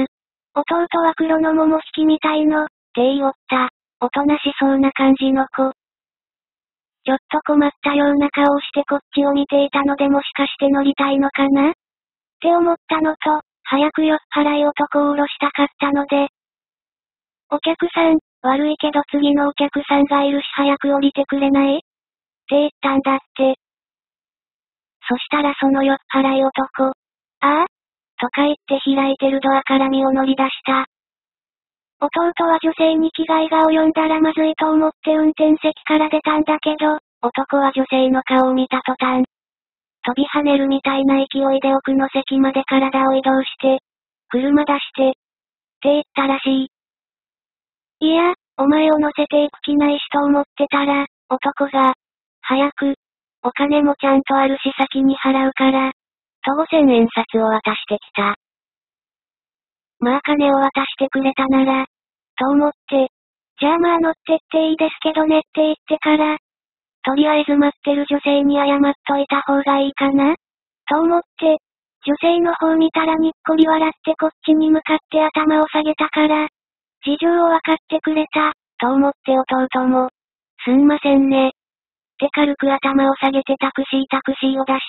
弟は黒の桃引きみたいの、って言いおった。おとなしそうな感じの子。ちょっと困ったような顔をしてこっちを見ていたのでもしかして乗りたいのかなって思ったのと、早く酔っ払い男を降ろしたかったので。お客さん、悪いけど次のお客さんがいるし早く降りてくれないって言ったんだって。そしたらその酔っ払い男、ああとか言って開いてるドアから身を乗り出した。弟は女性に危害が及んだらまずいと思って運転席から出たんだけど、男は女性の顔を見た途端、飛び跳ねるみたいな勢いで奥の席まで体を移動して、車出して、って言ったらしい。いや、お前を乗せていく気ないしと思ってたら、男が、早く、お金もちゃんとあるし先に払うから、と5000円札を渡してきた。まあ金を渡してくれたなら、と思って、じゃあまあ乗ってっていいですけどねって言ってから、とりあえず待ってる女性に謝っといた方がいいかなと思って、女性の方見たらにっこり笑ってこっちに向かって頭を下げたから、事情を分かってくれた、と思って弟も、すんませんね。って軽く頭を下げてタクシーを出した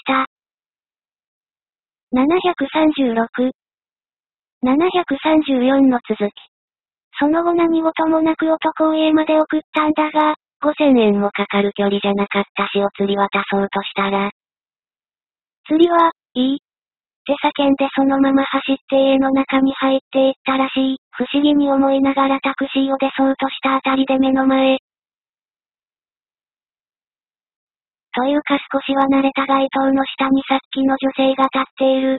。736。734の続き。その後何事もなく男を家まで送ったんだが、5000円もかかる距離じゃなかったしお釣り渡そうとしたら。釣りは、いいって叫んでそのまま走って家の中に入っていったらしい。不思議に思いながらタクシーを出そうとしたあたりで目の前。というか少しは慣れた街灯の下にさっきの女性が立っている。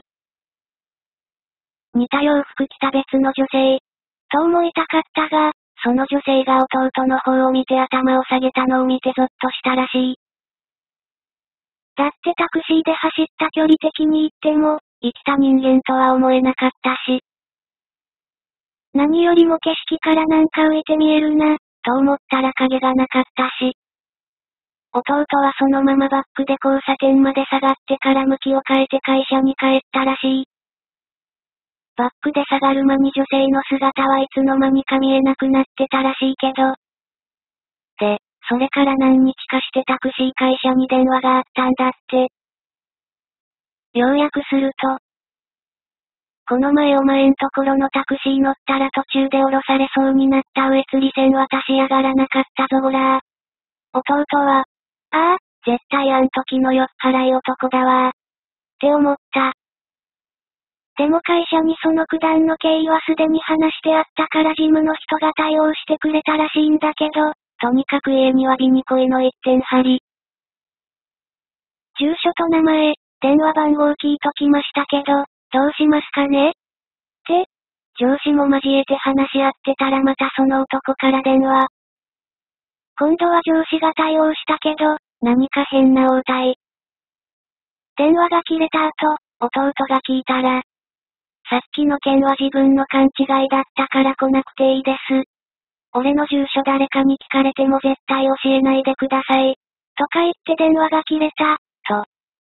似た洋服着た別の女性。と思いたかったが、その女性が弟の方を見て頭を下げたのを見てゾッとしたらしい。だってタクシーで走った距離的に言っても、生きた人間とは思えなかったし。何よりも景色からなんか浮いて見えるな、と思ったら影がなかったし。弟はそのままバックで交差点まで下がってから向きを変えて会社に帰ったらしい。バックで下がる間に女性の姿はいつの間にか見えなくなってたらしいけど。で、それから何日かしてタクシー会社に電話があったんだって。要約すると、この前お前んところのタクシー乗ったら途中で降ろされそうになった上釣り線渡しやがらなかったぞほら。弟は、ああ、絶対あん時の酔っ払い男だわって思った。でも会社にその九段の経緯はすでに話してあったから事務の人が対応してくれたらしいんだけど、とにかく家には美に恋の一点張り。住所と名前、電話番号聞いときましたけど、どうしますかねって、上司も交えて話し合ってたらまたその男から電話。今度は上司が対応したけど、何か変な応対。電話が切れた後、弟が聞いたら、さっきの件は自分の勘違いだったから来なくていいです。俺の住所誰かに聞かれても絶対教えないでください。とか言って電話が切れた、と。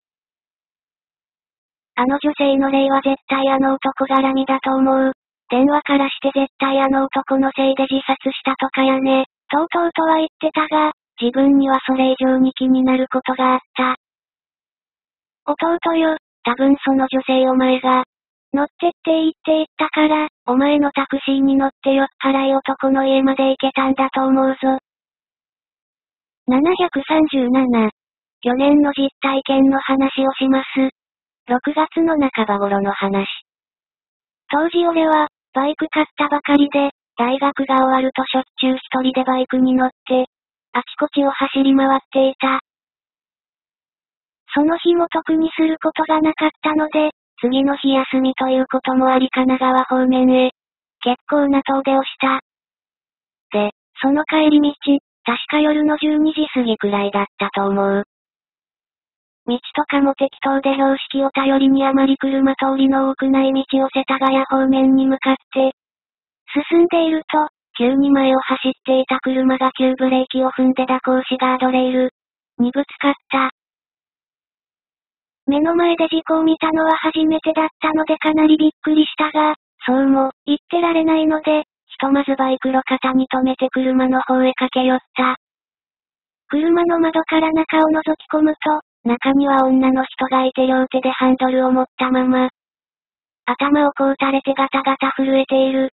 あの女性の霊は絶対あの男絡みだと思う。電話からして絶対あの男のせいで自殺したとかやね。と弟は言ってたが、自分にはそれ以上に気になることがあった。弟よ、多分その女性お前が、乗ってっていいって言ったから、お前のタクシーに乗って酔っ払い男の家まで行けたんだと思うぞ。737。去年の実体験の話をします。6月の半ば頃の話。当時俺は、バイク買ったばかりで、大学が終わるとしょっちゅう一人でバイクに乗って、あちこちを走り回っていた。その日も特にすることがなかったので、次の日休みということもあり神奈川方面へ、結構な遠出をした。で、その帰り道、確か夜の12時過ぎくらいだったと思う。道とかも適当で標識を頼りにあまり車通りの多くない道を世田谷方面に向かって、進んでいると、急に前を走っていた車が急ブレーキを踏んで蛇行しガードレールにぶつかった。目の前で事故を見たのは初めてだったのでかなりびっくりしたが、 そうも、言ってられないので、ひとまずバイク路肩に止めて車の方へ駆け寄った。車の窓から中を覗き込むと、中には女の人がいて両手でハンドルを持ったまま。頭をこう垂れてガタガタ震えている。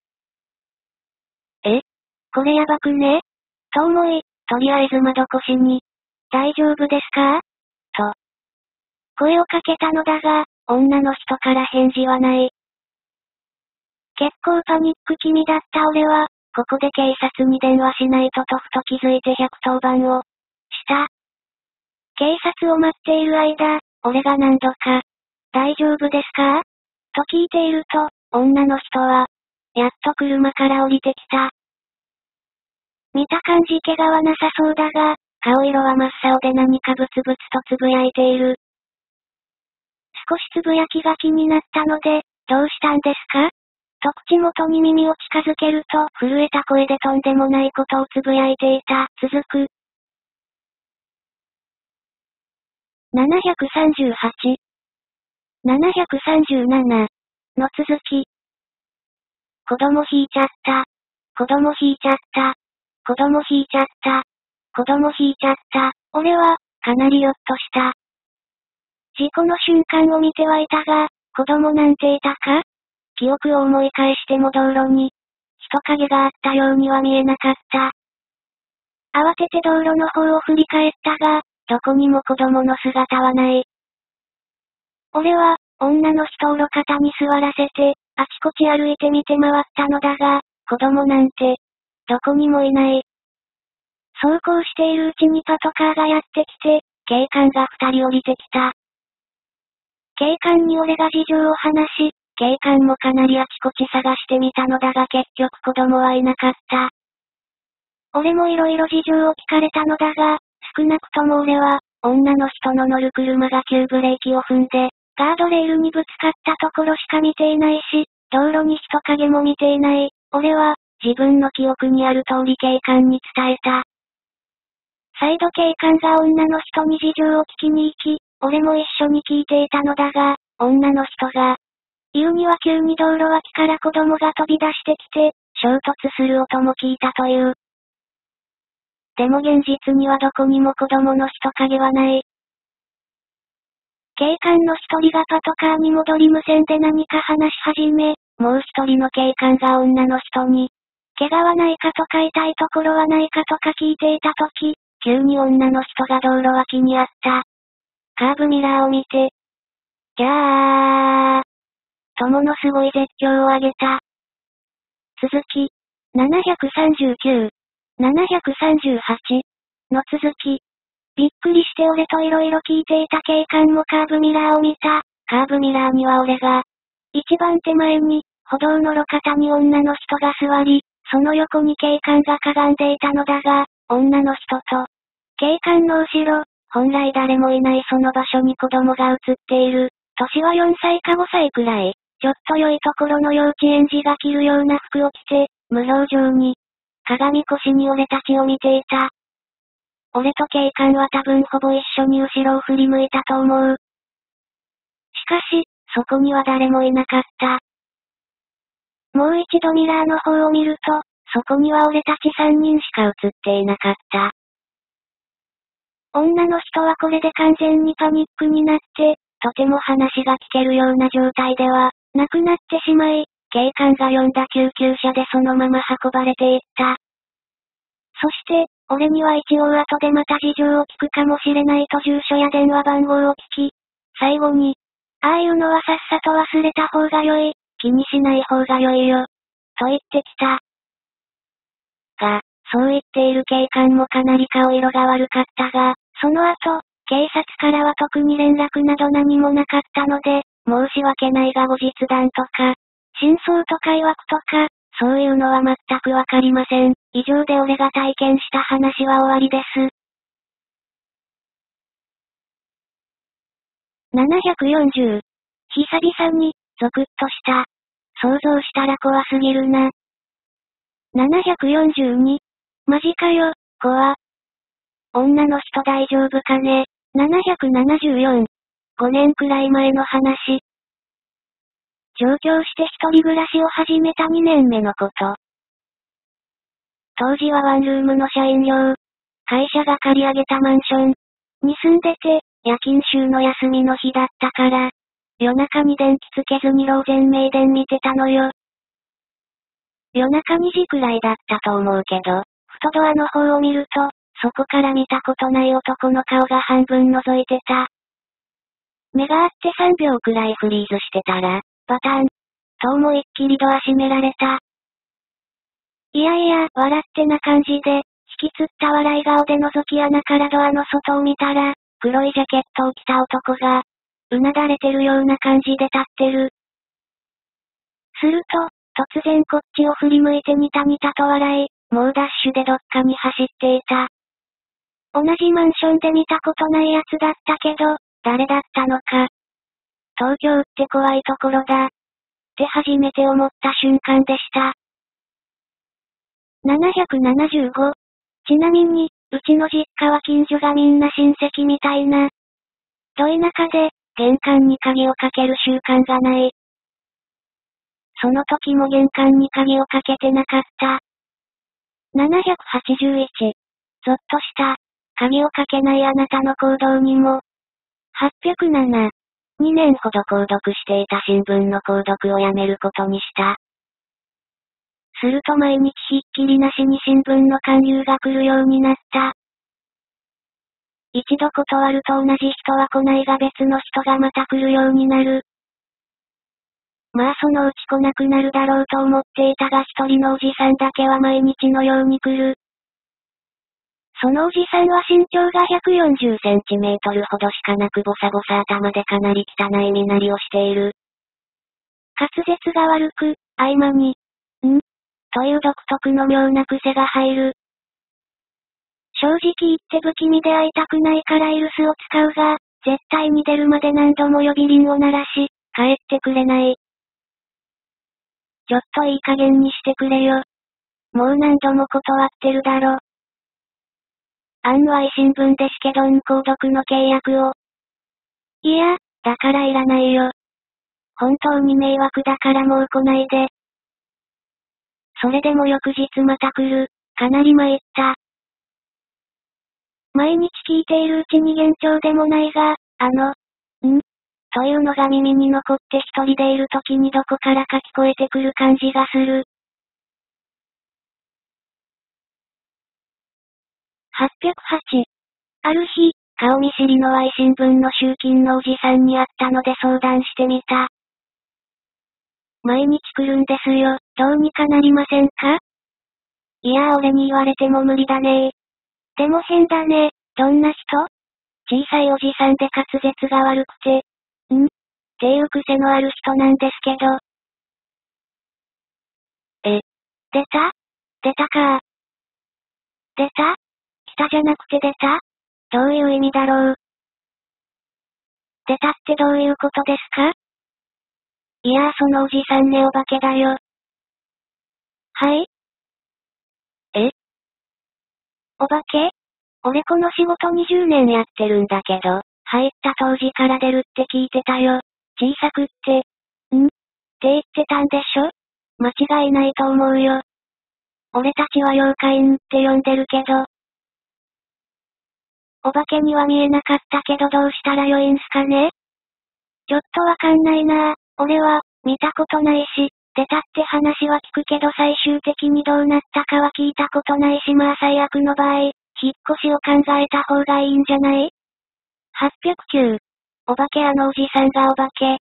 これやばくね？と思い、とりあえず窓越しに、大丈夫ですか？と、声をかけたのだが、女の人から返事はない。結構パニック気味だった俺は、ここで警察に電話しないととふと気づいて110番をした。警察を待っている間、俺が何度か、大丈夫ですか？と聞いていると、女の人は、やっと車から降りてきた。見た感じ怪我はなさそうだが、顔色は真っ青で何かブツブツとつぶやいている。少しつぶやきが気になったので、どうしたんですか？と口元に耳を近づけると、震えた声でとんでもないことをつぶやいていた。続く。738、737の続き。子供引いちゃった。子供引いちゃった。子供引いちゃった。子供引いちゃった。俺は、かなりよっとした。事故の瞬間を見てはいたが、子供なんていたか？記憶を思い返しても道路に、人影があったようには見えなかった。慌てて道路の方を振り返ったが、どこにも子供の姿はない。俺は、女の人を路肩に座らせて、あちこち歩いて見て回ったのだが、子供なんて、どこにもいない。そうこうしているうちにパトカーがやってきて、警官が2人降りてきた。警官に俺が事情を話し、警官もかなりあちこち探してみたのだが結局子供はいなかった。俺もいろいろ事情を聞かれたのだが、少なくとも俺は、女の人の乗る車が急ブレーキを踏んで、ガードレールにぶつかったところしか見ていないし、道路に人影も見ていない。俺は、自分の記憶にある通り警官に伝えた。再度警官が女の人に事情を聞きに行き、俺も一緒に聞いていたのだが、女の人が、言うには急に道路脇から子供が飛び出してきて、衝突する音も聞いたという。でも現実にはどこにも子供の人影はない。警官の一人がパトカーに戻り無線で何か話し始め、もう一人の警官が女の人に、怪我はないかとか痛いところはないかとか聞いていたとき、急に女の人が道路脇にあった。カーブミラーを見て、ギャーとものすごい絶叫を上げた。続き、739、738の続き。びっくりして俺と色々聞いていた警官もカーブミラーを見た。カーブミラーには俺が、一番手前に、歩道の路肩に女の人が座り、その横に警官がかがんでいたのだが、女の人と、警官の後ろ、本来誰もいないその場所に子供が映っている。年は4歳か5歳くらい。ちょっと良いところの幼稚園児が着るような服を着て、無表情に、鏡越しに俺たちを見ていた。俺と警官は多分ほぼ一緒に後ろを振り向いたと思う。しかし、そこには誰もいなかった。もう一度ミラーの方を見ると、そこには俺たち3人しか映っていなかった。女の人はこれで完全にパニックになって、とても話が聞けるような状態では、なくなってしまい、警官が呼んだ救急車でそのまま運ばれていった。そして、俺には一応後でまた事情を聞くかもしれないと住所や電話番号を聞き、最後に、ああいうのはさっさと忘れた方が良い、気にしない方が良いよ、と言ってきた。が、そう言っている警官もかなり顔色が悪かったが、その後、警察からは特に連絡など何もなかったので、申し訳ないが後日談とか、真相とか曰くとか、そういうのは全くわかりません。以上で俺が体験した話は終わりです。740。久々に、ゾクッとした。想像したら怖すぎるな。742。マジかよ、怖。女の人大丈夫かね。774。5年くらい前の話。 上京して一人暮らしを始めた2年目のこと。当時はワンルームの社員寮、会社が借り上げたマンションに住んでて、夜勤週の休みの日だったから、夜中に電気つけずにローゼンメイデン見てたのよ。夜中2時くらいだったと思うけど、ふとドアの方を見ると、そこから見たことない男の顔が半分覗いてた。目が合って3秒くらいフリーズしてたら、バタン。と思いっきりドア閉められた。いやいや、笑ってな感じで、引きつった笑い顔で覗き穴からドアの外を見たら、黒いジャケットを着た男が、うなだれてるような感じで立ってる。すると、突然こっちを振り向いてニタニタと笑い、もうダッシュでどっかに走っていた。同じマンションで見たことないやつだったけど、誰だったのか。東京って怖いところだ。って初めて思った瞬間でした。775。ちなみに、うちの実家は近所がみんな親戚みたいな。ど田舎で、玄関に鍵をかける習慣がない。その時も玄関に鍵をかけてなかった。781。ゾッとした。鍵をかけないあなたの行動にも。807。2年ほど購読していた新聞の購読をやめることにした。すると毎日ひっきりなしに新聞の勧誘が来るようになった。一度断ると同じ人は来ないが別の人がまた来るようになる。まあそのうち来なくなるだろうと思っていたが一人のおじさんだけは毎日のように来る。そのおじさんは身長が140センチメートルほどしかなくボサボサ頭でかなり汚い身なりをしている。滑舌が悪く、合間に、という独特の妙な癖が入る。正直言って不気味で会いたくないからイルスを使うが、絶対に出るまで何度も呼び鈴を鳴らし、帰ってくれない。ちょっといい加減にしてくれよ。もう何度も断ってるだろ。案外新聞ですけど購読の契約を。いや、だからいらないよ。本当に迷惑だからもう来ないで。それでも翌日また来る。かなり参った。毎日聞いているうちに幻聴でもないが、というのが耳に残って一人でいる時にどこからか聞こえてくる感じがする。808。ある日、顔見知りの Y 新聞の集金のおじさんに会ったので相談してみた。毎日来るんですよ、どうにかなりませんか？いや俺に言われても無理だね。でも変だね、どんな人？小さいおじさんで滑舌が悪くて。っていう癖のある人なんですけど。出た？出たか。出た？来たじゃなくて出た？どういう意味だろう。出たってどういうことですか？いやそのおじさんねお化けだよ。はい？お化け？俺この仕事20年やってるんだけど、入った当時から出るって聞いてたよ。小さくって。って言ってたんでしょ？間違いないと思うよ。俺たちは妖怪って呼んでるけど。お化けには見えなかったけどどうしたら良いんすかね？ちょっとわかんないなぁ。俺は、見たことないし、出たって話は聞くけど最終的にどうなったかは聞いたことないしまあ最悪の場合、引っ越しを考えた方がいいんじゃない？ 809。お化けおじさんがお化け。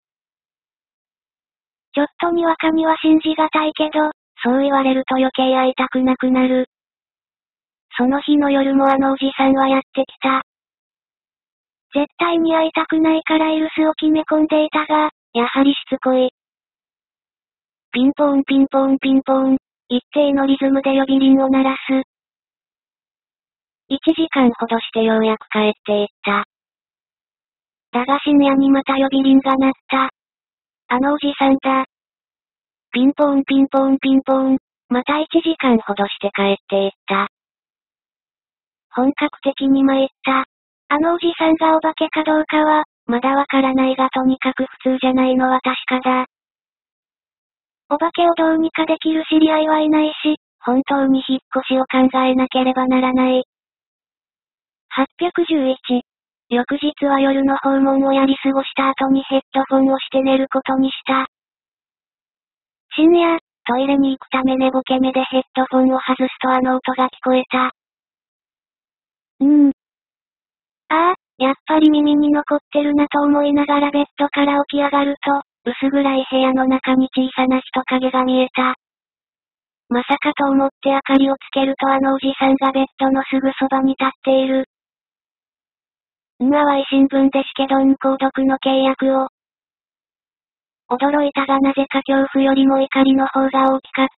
ちょっとにわかには信じがたいけど、そう言われると余計会いたくなくなる。その日の夜もおじさんはやってきた。絶対に会いたくないからイルスを決め込んでいたが、やはりしつこい。ピンポーンピンポーンピンポーン、一定のリズムで呼び鈴を鳴らす。1時間ほどしてようやく帰っていった。だが深夜にまた呼び鈴が鳴った。おじさんだ。ピンポーンピンポーンピンポーン、また1時間ほどして帰っていった。本格的に参った。おじさんがお化けかどうかは、まだわからないがとにかく普通じゃないのは確かだ。 お化けをどうにかできる知り合いはいないし、本当に引っ越しを考えなければならない。811。翌日は夜の訪問をやり過ごした後にヘッドフォンをして寝ることにした。深夜、トイレに行くため寝ぼけ目でヘッドフォンを外すとあの音が聞こえた。ああ、やっぱり耳に残ってるなと思いながらベッドから起き上がると、薄暗い部屋の中に小さな人影が見えた。まさかと思って明かりをつけるとあのおじさんがベッドのすぐそばに立っている。淡い新聞ですけど購読の契約を。驚いたがなぜか恐怖よりも怒りの方が大きかった。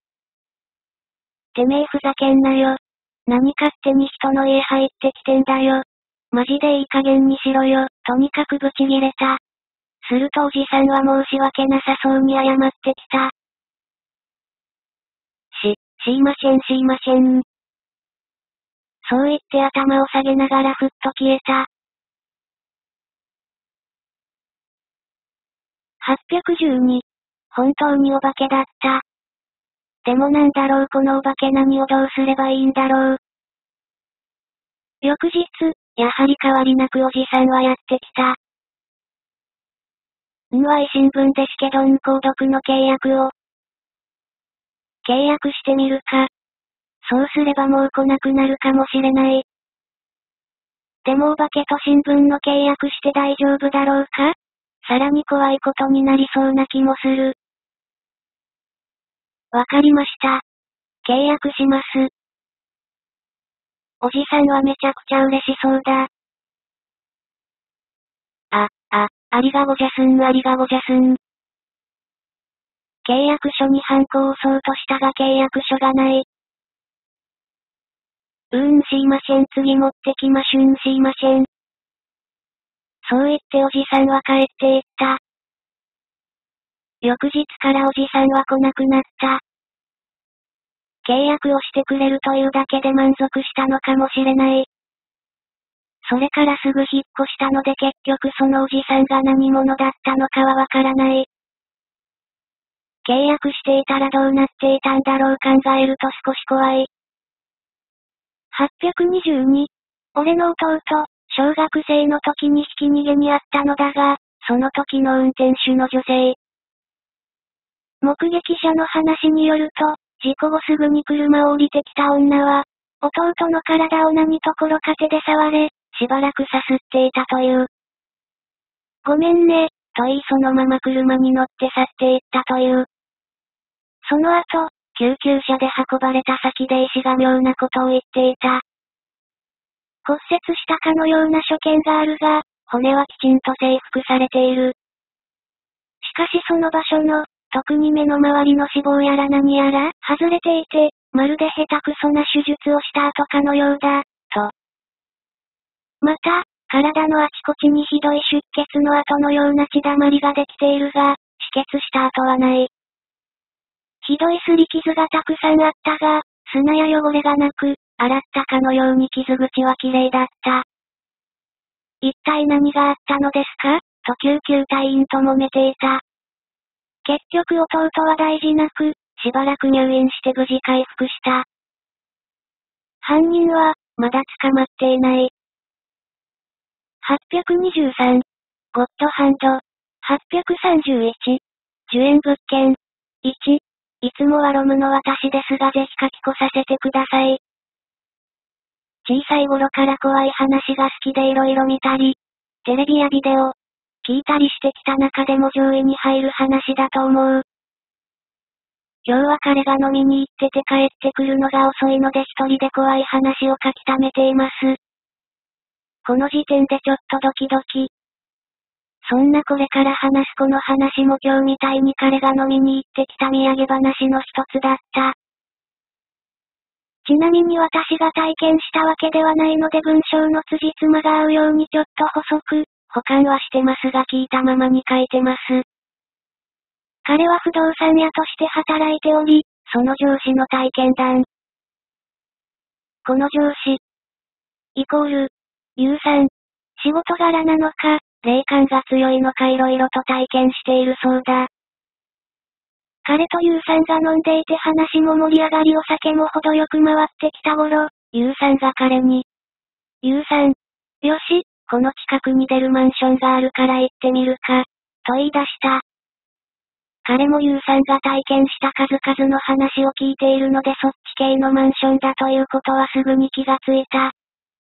てめえふざけんなよ。何勝手に人の家入ってきてんだよ。マジでいい加減にしろよ。とにかくブチギレた。するとおじさんは申し訳なさそうに謝ってきた。すいません。そう言って頭を下げながらふっと消えた。812。本当にお化けだった。でもなんだろうこのお化け何をどうすればいいんだろう。翌日、やはり変わりなくおじさんはやってきた。淡い新聞ですけど購読の契約を。契約してみるか。そうすればもう来なくなるかもしれない。でもお化けと新聞の契約して大丈夫だろうか？さらに怖いことになりそうな気もする。わかりました。契約します。おじさんはめちゃくちゃ嬉しそうだ。ありがごじゃすん。契約書にハンコを押そうとしたが契約書がない。すいません次持ってきましゅんすいません。そう言っておじさんは帰っていった。翌日からおじさんは来なくなった。契約をしてくれるというだけで満足したのかもしれない。それからすぐ引っ越したので結局そのおじさんが何者だったのかはわからない。契約していたらどうなっていたんだろう考えると少し怖い。822。俺の弟、小学生の時にひき逃げにあったのだが、その時の運転手の女性。目撃者の話によると、事故後すぐに車を降りてきた女は、弟の体を何ところか手で触れ、しばらくさすっていたという。ごめんね、と言いそのまま車に乗って去っていったという。その後、救急車で運ばれた先で医師が妙なことを言っていた。骨折したかのような所見があるが、骨はきちんと征服されている。しかしその場所の、特に目の周りの脂肪やら何やら、外れていて、まるで下手くそな手術をした後かのようだ、と。また、体のあちこちにひどい出血の跡のような血だまりができているが、止血した跡はない。ひどい擦り傷がたくさんあったが、砂や汚れがなく、洗ったかのように傷口は綺麗だった。一体何があったのですか？と救急隊員と揉めていた。結局弟は大事なく、しばらく入院して無事回復した。犯人は、まだ捕まっていない。823。ゴッドハンド。831。受援物件。1。いつもはロムの私ですがぜひ書き越させてください。小さい頃から怖い話が好きで色々見たり、テレビやビデオ、聞いたりしてきた中でも上位に入る話だと思う。今日は彼が飲みに行ってて帰ってくるのが遅いので一人で怖い話を書き溜めています。この時点でちょっとドキドキ。そんなこれから話すこの話も今日みたいに彼が飲みに行ってきた土産話の一つだった。ちなみに私が体験したわけではないので文章の辻褄が合うようにちょっと補足、保管はしてますが聞いたままに書いてます。彼は不動産屋として働いており、その上司の体験談。この上司、イコール、有産、仕事柄なのか、霊感が強いのか色々と体験しているそうだ。 彼とユウさんが飲んでいて話も盛り上がりお酒も程よく回ってきた頃、ユウさんが彼に、ユウさん、よし、この近くに出るマンションがあるから行ってみるか、と言い出した。彼もユウさんが体験した数々の話を聞いているのでそっち系のマンションだということはすぐに気がついた。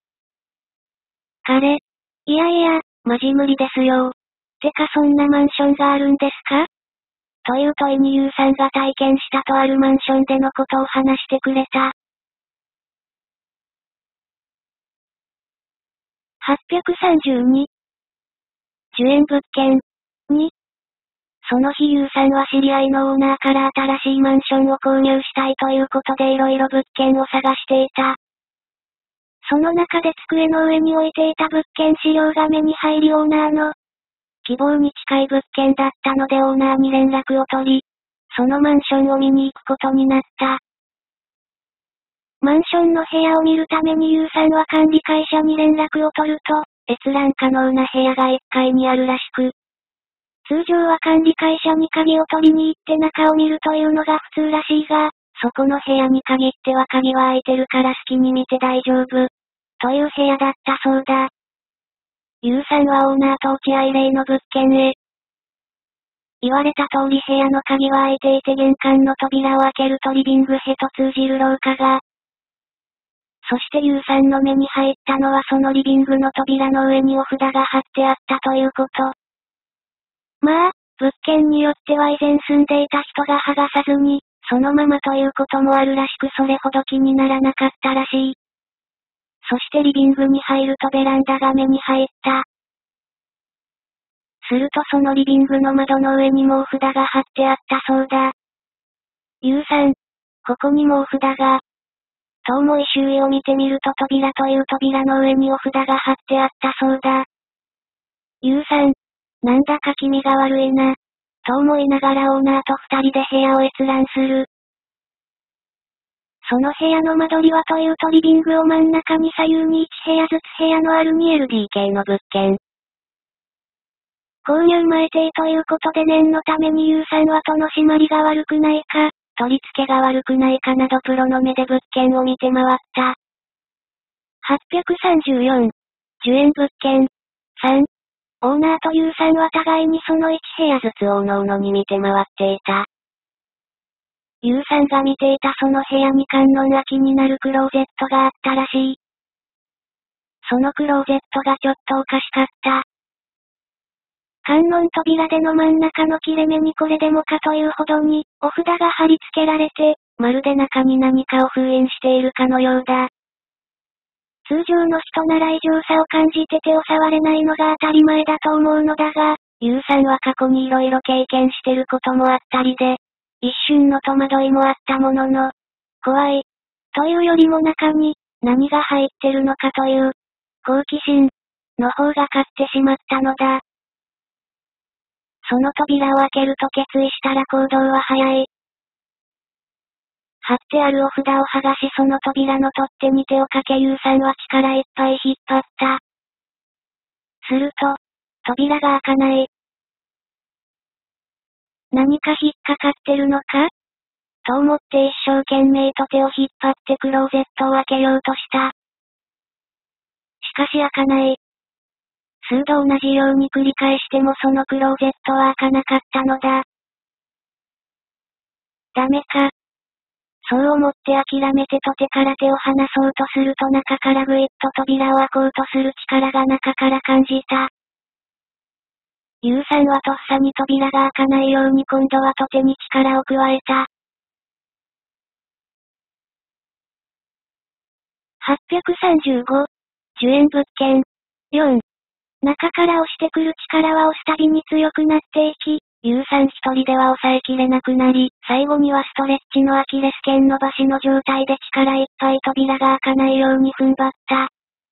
彼、いやいや、マジ無理ですよ。てかそんなマンションがあるんですか？という問いにユウさんが体験したとあるマンションでのことを話してくれた。832。10円物件。2。その日ユウさんは知り合いのオーナーから新しいマンションを購入したいということで色々物件を探していた。その中で机の上に置いていた物件資料が目に入りオーナーの希望に近い物件だったのでオーナーに連絡を取り、そのマンションを見に行くことになった。マンションの部屋を見るためにユウさんは管理会社に連絡を取ると、閲覧可能な部屋が1階にあるらしく、通常は管理会社に鍵を取りに行って中を見るというのが普通らしいが、そこの部屋に限っては鍵は開いてるから好きに見て大丈夫。という部屋だったそうだ。ユウさんはオーナーと落合例の物件へ。言われた通り部屋の鍵は開いていて玄関の扉を開けるとリビングへと通じる廊下が。そしてユウさんの目に入ったのはそのリビングの扉の上にお札が貼ってあったということ。まあ、物件によっては以前住んでいた人が剥がさずに、そのままということもあるらしくそれほど気にならなかったらしい。そしてリビングに入るとベランダが目に入った。するとそのリビングの窓の上にもお札が貼ってあったそうだ。ユウさん、ここにもお札が。と思い周囲を見てみると扉という扉の上にお札が貼ってあったそうだ。ユウさん、なんだか気味が悪いな。と思いながらオーナーと二人で部屋を閲覧する。その部屋の間取りはというとリビングを真ん中に左右に1部屋ずつ部屋のある 2LDK の物件。購入前提ということで念のためにユウさんは戸の締まりが悪くないか、取り付けが悪くないかなどプロの目で物件を見て回った。834。10円物件。3。オーナーとユウさんは互いにその1部屋ずつおのおのに見て回っていた。ユウさんが見ていたその部屋に観音開きになるクローゼットがあったらしい。そのクローゼットがちょっとおかしかった。観音扉での真ん中の切れ目にこれでもかというほどに、お札が貼り付けられて、まるで中に何かを封印しているかのようだ。通常の人なら異常さを感じて手を触れないのが当たり前だと思うのだが、ユウさんは過去に色々経験してることもあったりで、一瞬の戸惑いもあったものの、怖い、というよりも中に、何が入ってるのかという、好奇心、の方が勝ってしまったのだ。その扉を開けると決意したら行動は早い。貼ってあるお札を剥がしその扉の取っ手に手をかけユウさんは力いっぱい引っ張った。すると、扉が開かない。何か引っかかってるのかと思って一生懸命と手を引っ張ってクローゼットを開けようとした。しかし開かない。数度同じように繰り返してもそのクローゼットは開かなかったのだ。ダメか。そう思って諦めてと手から手を離そうとすると中からぐいっと扉を開こうとする力が中から感じた。ユウさんはとっさに扉が開かないように今度はと手に力を加えた。835。10円物件。4。中から押してくる力は押すたびに強くなっていき、ユウさん一人では抑えきれなくなり、最後にはストレッチのアキレス腱伸ばしの状態で力いっぱい扉が開かないように踏ん張った。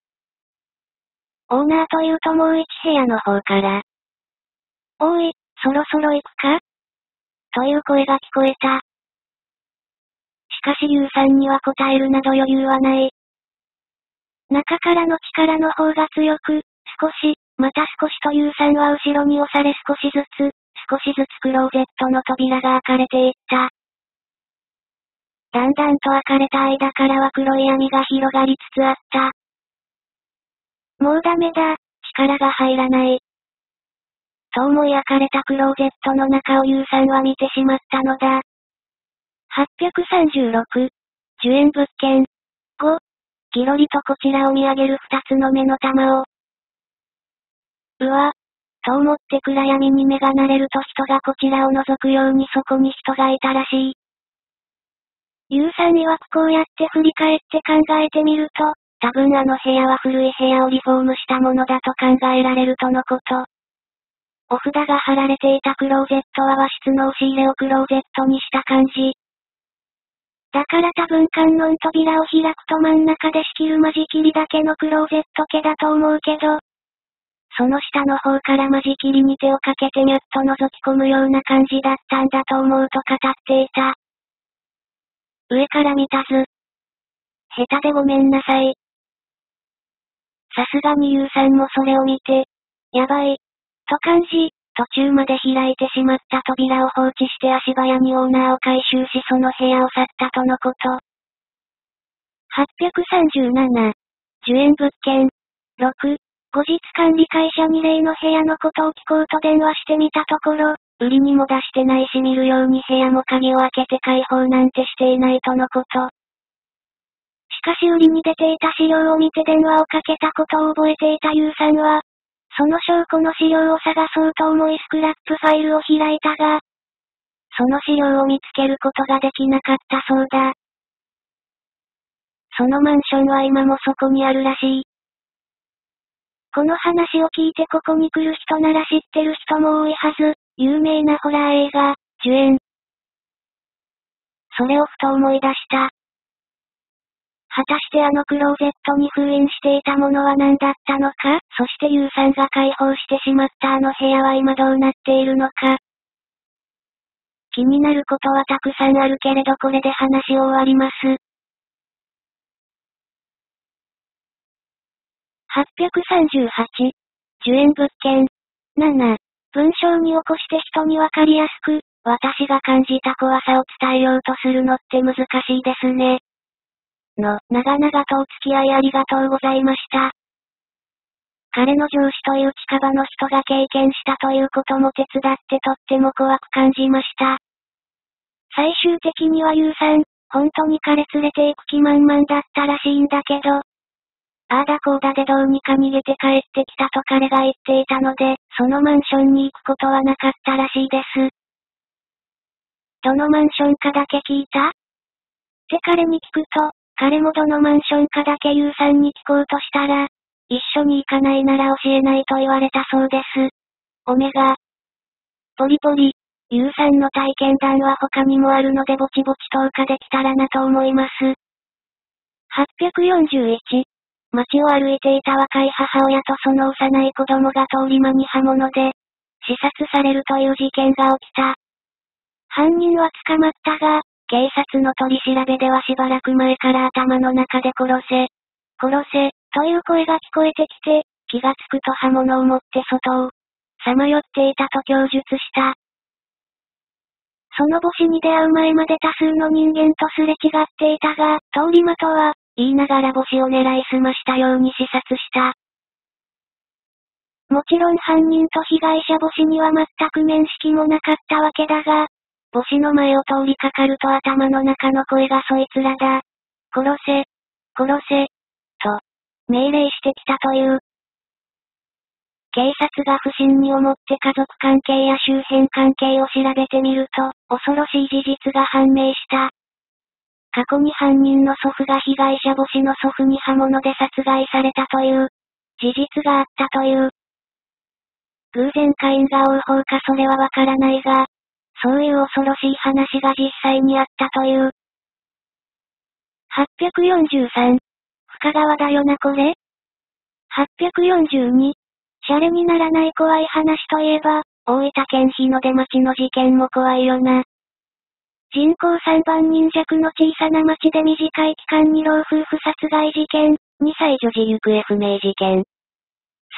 オーナーというともう一部屋の方から。おい、そろそろ行くかという声が聞こえた。しかしユウさんには答えるなど余裕はない。中からの力の方が強く、少し、また少しとユウさんは後ろに押され少しずつ、 少しずつクローゼットの扉が開かれていった。だんだんと開かれた間からは黒い闇が広がりつつあった。もうダメだ、力が入らない。と思い開かれたクローゼットの中をユウさんは見てしまったのだ。836、10円物件。5、ギロリとこちらを見上げる二つの目の玉を。うわ、と思って暗闇に目が慣れると人がこちらを覗くようにそこに人がいたらしい。ユウさん曰くこうやって振り返って考えてみると、多分あの部屋は古い部屋をリフォームしたものだと考えられるとのこと。お札が貼られていたクローゼットは和室の押し入れをクローゼットにした感じ。だから多分観音扉を開くと真ん中で仕切る間仕切りだけのクローゼット家だと思うけど、その下の方から間仕切りに手をかけてミャッと覗き込むような感じだったんだと思うと語っていた。上から見たず。下手でごめんなさい。さすがにユウさんもそれを見て、やばい、と感じ、途中まで開いてしまった扉を放置して足早にオーナーを回収しその部屋を去ったとのこと。837、10円物件。6、後日管理会社に例の部屋のことを聞こうと電話してみたところ、売りにも出してないし見るように部屋も鍵を開けて開放なんてしていないとのこと。しかし売りに出ていた資料を見て電話をかけたことを覚えていたユウさんは、その証拠の資料を探そうと思いスクラップファイルを開いたが、その資料を見つけることができなかったそうだ。そのマンションは今もそこにあるらしい。この話を聞いてここに来る人なら知ってる人も多いはず、有名なホラー映画、10円。それをふと思い出した。果たしてあのクローゼットに封印していたものは何だったのか、そしてユウさんが解放してしまったあの部屋は今どうなっているのか。気になることはたくさんあるけれどこれで話を終わります。838、10円物件。7、文章に起こして人にわかりやすく、私が感じた怖さを伝えようとするのって難しいですね。長々とお付き合いありがとうございました。彼の上司という近場の人が経験したということも手伝ってとっても怖く感じました。最終的にはユウさん、本当に彼連れて行く気満々だったらしいんだけど、ああだこうだでどうにか逃げて帰ってきたと彼が言っていたので、そのマンションに行くことはなかったらしいです。どのマンションかだけ聞いた？って彼に聞くと、彼もどのマンションかだけユウさんに聞こうとしたら、一緒に行かないなら教えないと言われたそうです。オメガ。ポリポリ、ユウさんの体験談は他にもあるのでぼちぼち投下できたらなと思います。841、街を歩いていた若い母親とその幼い子供が通り魔に刃物で、刺殺されるという事件が起きた。犯人は捕まったが、警察の取り調べではしばらく前から頭の中で殺せ、殺せ、という声が聞こえてきて、気がつくと刃物を持って外を、さまよっていたと供述した。その母子に出会う前まで多数の人間とすれ違っていたが、通り魔とは、言いながら母子を狙いすましたように刺殺した。もちろん犯人と被害者母子には全く面識もなかったわけだが、母子の前を通りかかると頭の中の声がそいつらだ。殺せ、殺せ、と、命令してきたという。警察が不審に思って家族関係や周辺関係を調べてみると、恐ろしい事実が判明した。過去に犯人の祖父が被害者母子の祖父に刃物で殺害されたという、事実があったという。偶然か因果応報かそれはわからないが、そういう恐ろしい話が実際にあったという。843。深川だよなこれ？ 842。シャレにならない怖い話といえば、大分県日の出町の事件も怖いよな。人口3万人弱の小さな町で短い期間に老夫婦殺害事件、2歳女児行方不明事件。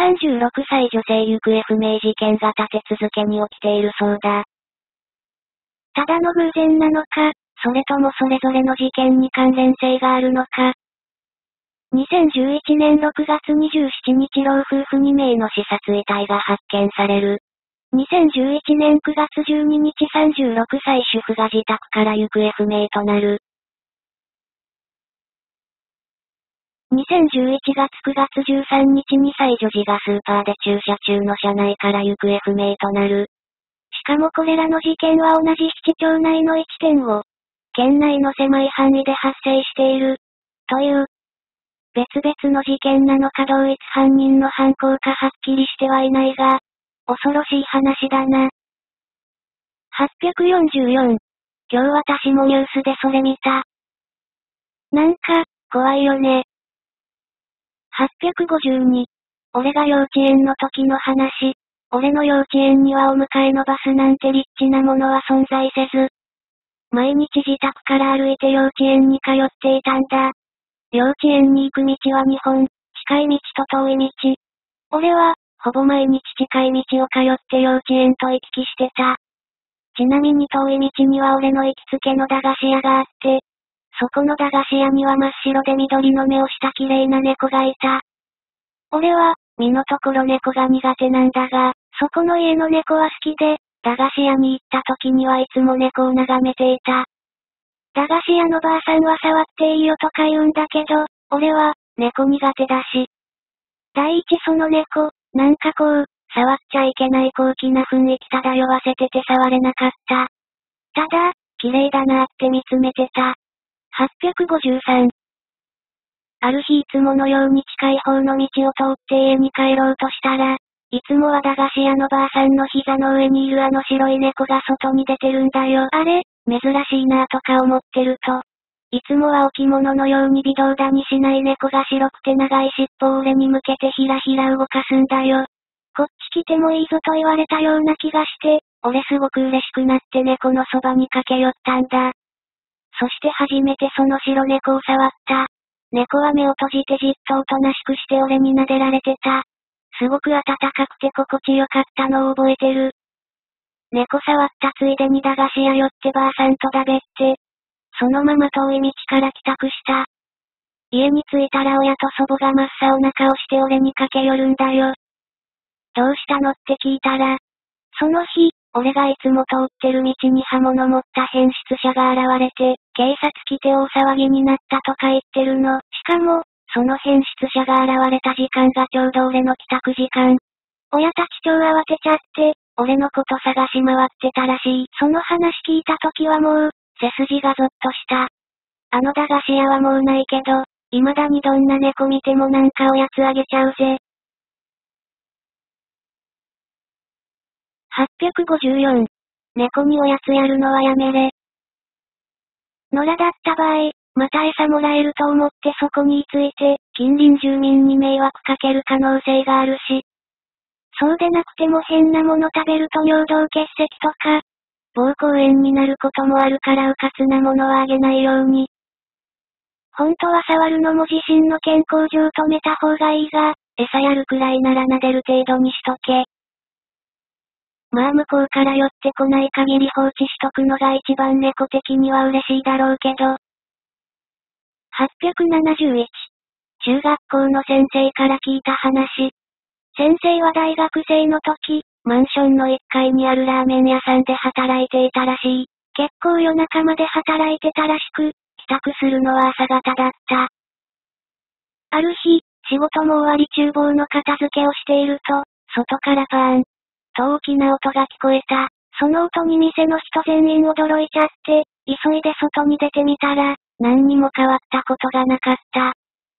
36歳女性行方不明事件が立て続けに起きているそうだ。ただの偶然なのか、それともそれぞれの事件に関連性があるのか。2011年6月27日老夫婦2名の刺殺遺体が発見される。2011年9月12日36歳主婦が自宅から行方不明となる。2011月9月13日2歳女児がスーパーで駐車中の車内から行方不明となる。しかもこれらの事件は同じ市町内の1.5県内の狭い範囲で発生している。という。別々の事件なのか同一犯人の犯行かはっきりしてはいないが、恐ろしい話だな。844。今日私もニュースでそれ見た。なんか、怖いよね。852。俺が幼稚園の時の話。俺の幼稚園にはお迎えのバスなんてリッチなものは存在せず。毎日自宅から歩いて幼稚園に通っていたんだ。幼稚園に行く道は2本、近い道と遠い道。俺は、ほぼ毎日近い道を通って幼稚園と行き来してた。ちなみに遠い道には俺の行きつけの駄菓子屋があって、そこの駄菓子屋には真っ白で緑の目をした綺麗な猫がいた。俺は、身のところ猫が苦手なんだが、そこの家の猫は好きで、駄菓子屋に行った時にはいつも猫を眺めていた。駄菓子屋のばあさんは触っていいよとか言うんだけど、俺は、猫苦手だし。第一その猫、なんかこう、触っちゃいけない高貴な雰囲気漂わせてて触れなかった。ただ、綺麗だなって見つめてた。853。ある日いつものように近い方の道を通って家に帰ろうとしたら、いつもは駄菓子屋のばあさんの膝の上にいるあの白い猫が外に出てるんだよ。あれ、珍しいなぁとか思ってると、いつもは置物のように微動だにしない猫が白くて長い尻尾を俺に向けてひらひら動かすんだよ。こっち来てもいいぞと言われたような気がして、俺すごく嬉しくなって猫のそばに駆け寄ったんだ。そして初めてその白猫を触った。猫は目を閉じてじっとおとなしくして俺に撫でられてた。すごく暖かくて心地よかったのを覚えてる。猫触ったついでに駄菓子屋寄ってばあさんとだべって、そのまま遠い道から帰宅した。家に着いたら親と祖母が真っ青な顔して俺に駆け寄るんだよ。どうしたのって聞いたら、その日、俺がいつも通ってる道に刃物持った変質者が現れて、警察来て大騒ぎになったとか言ってるの。しかも、その変質者が現れた時間がちょうど俺の帰宅時間。親たち超慌てちゃって、俺のこと探し回ってたらしい。その話聞いた時はもう、背筋がゾッとした。あの駄菓子屋はもうないけど、未だにどんな猫見てもなんかおやつあげちゃうぜ。854。猫におやつやるのはやめれ。野良だった場合、また餌もらえると思ってそこに居ついて、近隣住民に迷惑かける可能性があるし。そうでなくても変なもの食べると尿道結石とか、膀胱炎になることもあるからうかつなものはあげないように。本当は触るのも自身の健康上止めた方がいいが、餌やるくらいなら撫でる程度にしとけ。まあ向こうから寄ってこない限り放置しとくのが一番猫的には嬉しいだろうけど。871。中学校の先生から聞いた話。先生は大学生の時、マンションの1階にあるラーメン屋さんで働いていたらしい。結構夜中まで働いてたらしく、帰宅するのは朝方だった。ある日、仕事も終わり厨房の片付けをしていると、外からパーンと大きな音が聞こえた。その音に店の人全員驚いちゃって、急いで外に出てみたら、何にも変わったことがなかった。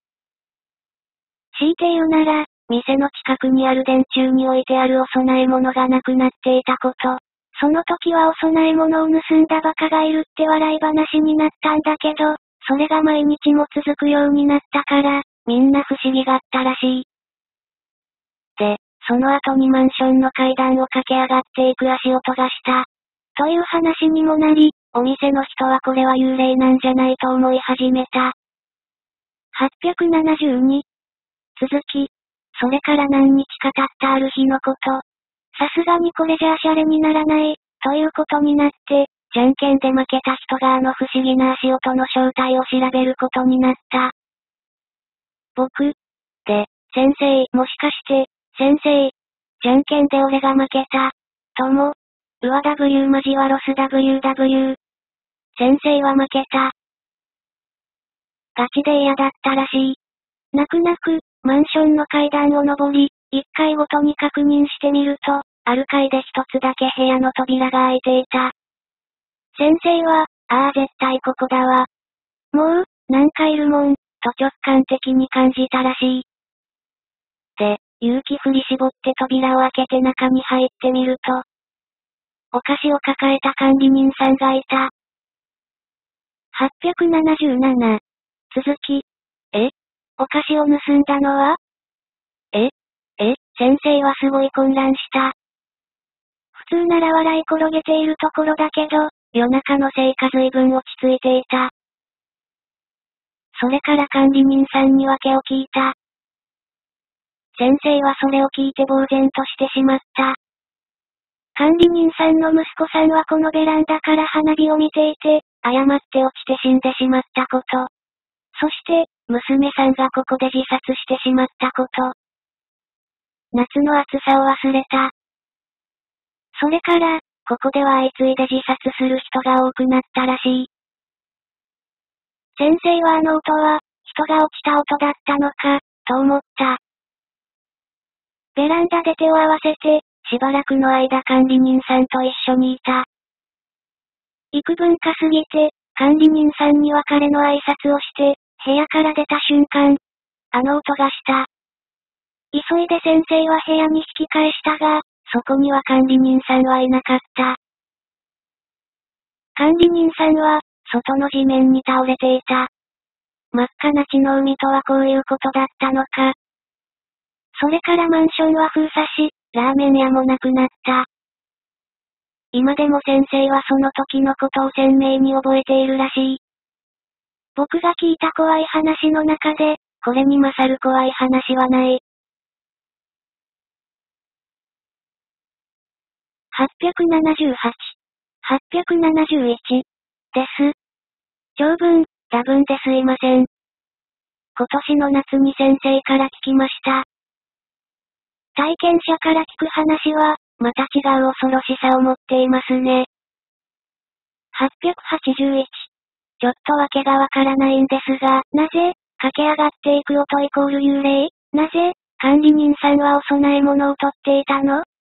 強いて言うなら、店の近くにある電柱に置いてあるお供え物がなくなっていたこと。その時はお供え物を盗んだバカがいるって笑い話になったんだけど、それが毎日も続くようになったから、みんな不思議がったらしい。で、その後にマンションの階段を駆け上がっていく足音がした。という話にもなり、お店の人はこれは幽霊なんじゃないと思い始めた。872。続き。 それから何日か経ったある日のこと。さすがにこれじゃあシャレにならない、ということになって、じゃんけんで負けた人が不思議な足音の正体を調べることになった。僕。で、先生、もしかして、先生。じゃんけんで俺が負けた。とも。うわ W 交わロス WW。先生は負けた。ガチで嫌だったらしい。泣く泣く、マンションの階段を登り、1階ごとに確認してみると、ある階で一つだけ部屋の扉が開いていた。先生は、ああ絶対ここだわ。もう、なんかいるもん、と直感的に感じたらしい。で、勇気振り絞って扉を開けて中に入ってみると、お菓子を抱えた管理人さんがいた。877。続き。お菓子を盗んだのは？先生はすごい混乱した。普通なら笑い転げているところだけど、夜中のせいか随分落ち着いていた。それから管理人さんに訳を聞いた。先生はそれを聞いて呆然としてしまった。管理人さんの息子さんはこのベランダから花火を見ていて、誤って落ちて死んでしまったこと。そして、娘さんがここで自殺してしまったこと。夏の暑さを忘れた。それから、ここでは相次いで自殺する人が多くなったらしい。先生はあの音は、人が落ちた音だったのか、と思った。ベランダで手を合わせて、しばらくの間管理人さんと一緒にいた。幾分か過ぎて、管理人さんに別れの挨拶をして、部屋から出た瞬間、あの音がした。急いで先生は部屋に引き返したが、そこには管理人さんはいなかった。管理人さんは、外の地面に倒れていた。真っ赤な血の海とはこういうことだったのか。それからマンションは封鎖し、ラーメン屋もなくなった。今でも先生はその時のことを鮮明に覚えているらしい。僕が聞いた怖い話の中で、これに勝る怖い話はない。878、871です。長文、多文ですいません。今年の夏に先生から聞きました。体験者から聞く話は、また違う恐ろしさを持っていますね。881。ちょっとわけがわからないんですが、なぜ、駆け上がっていく音イコール幽霊？なぜ、管理人さんはお供え物を取っていたの？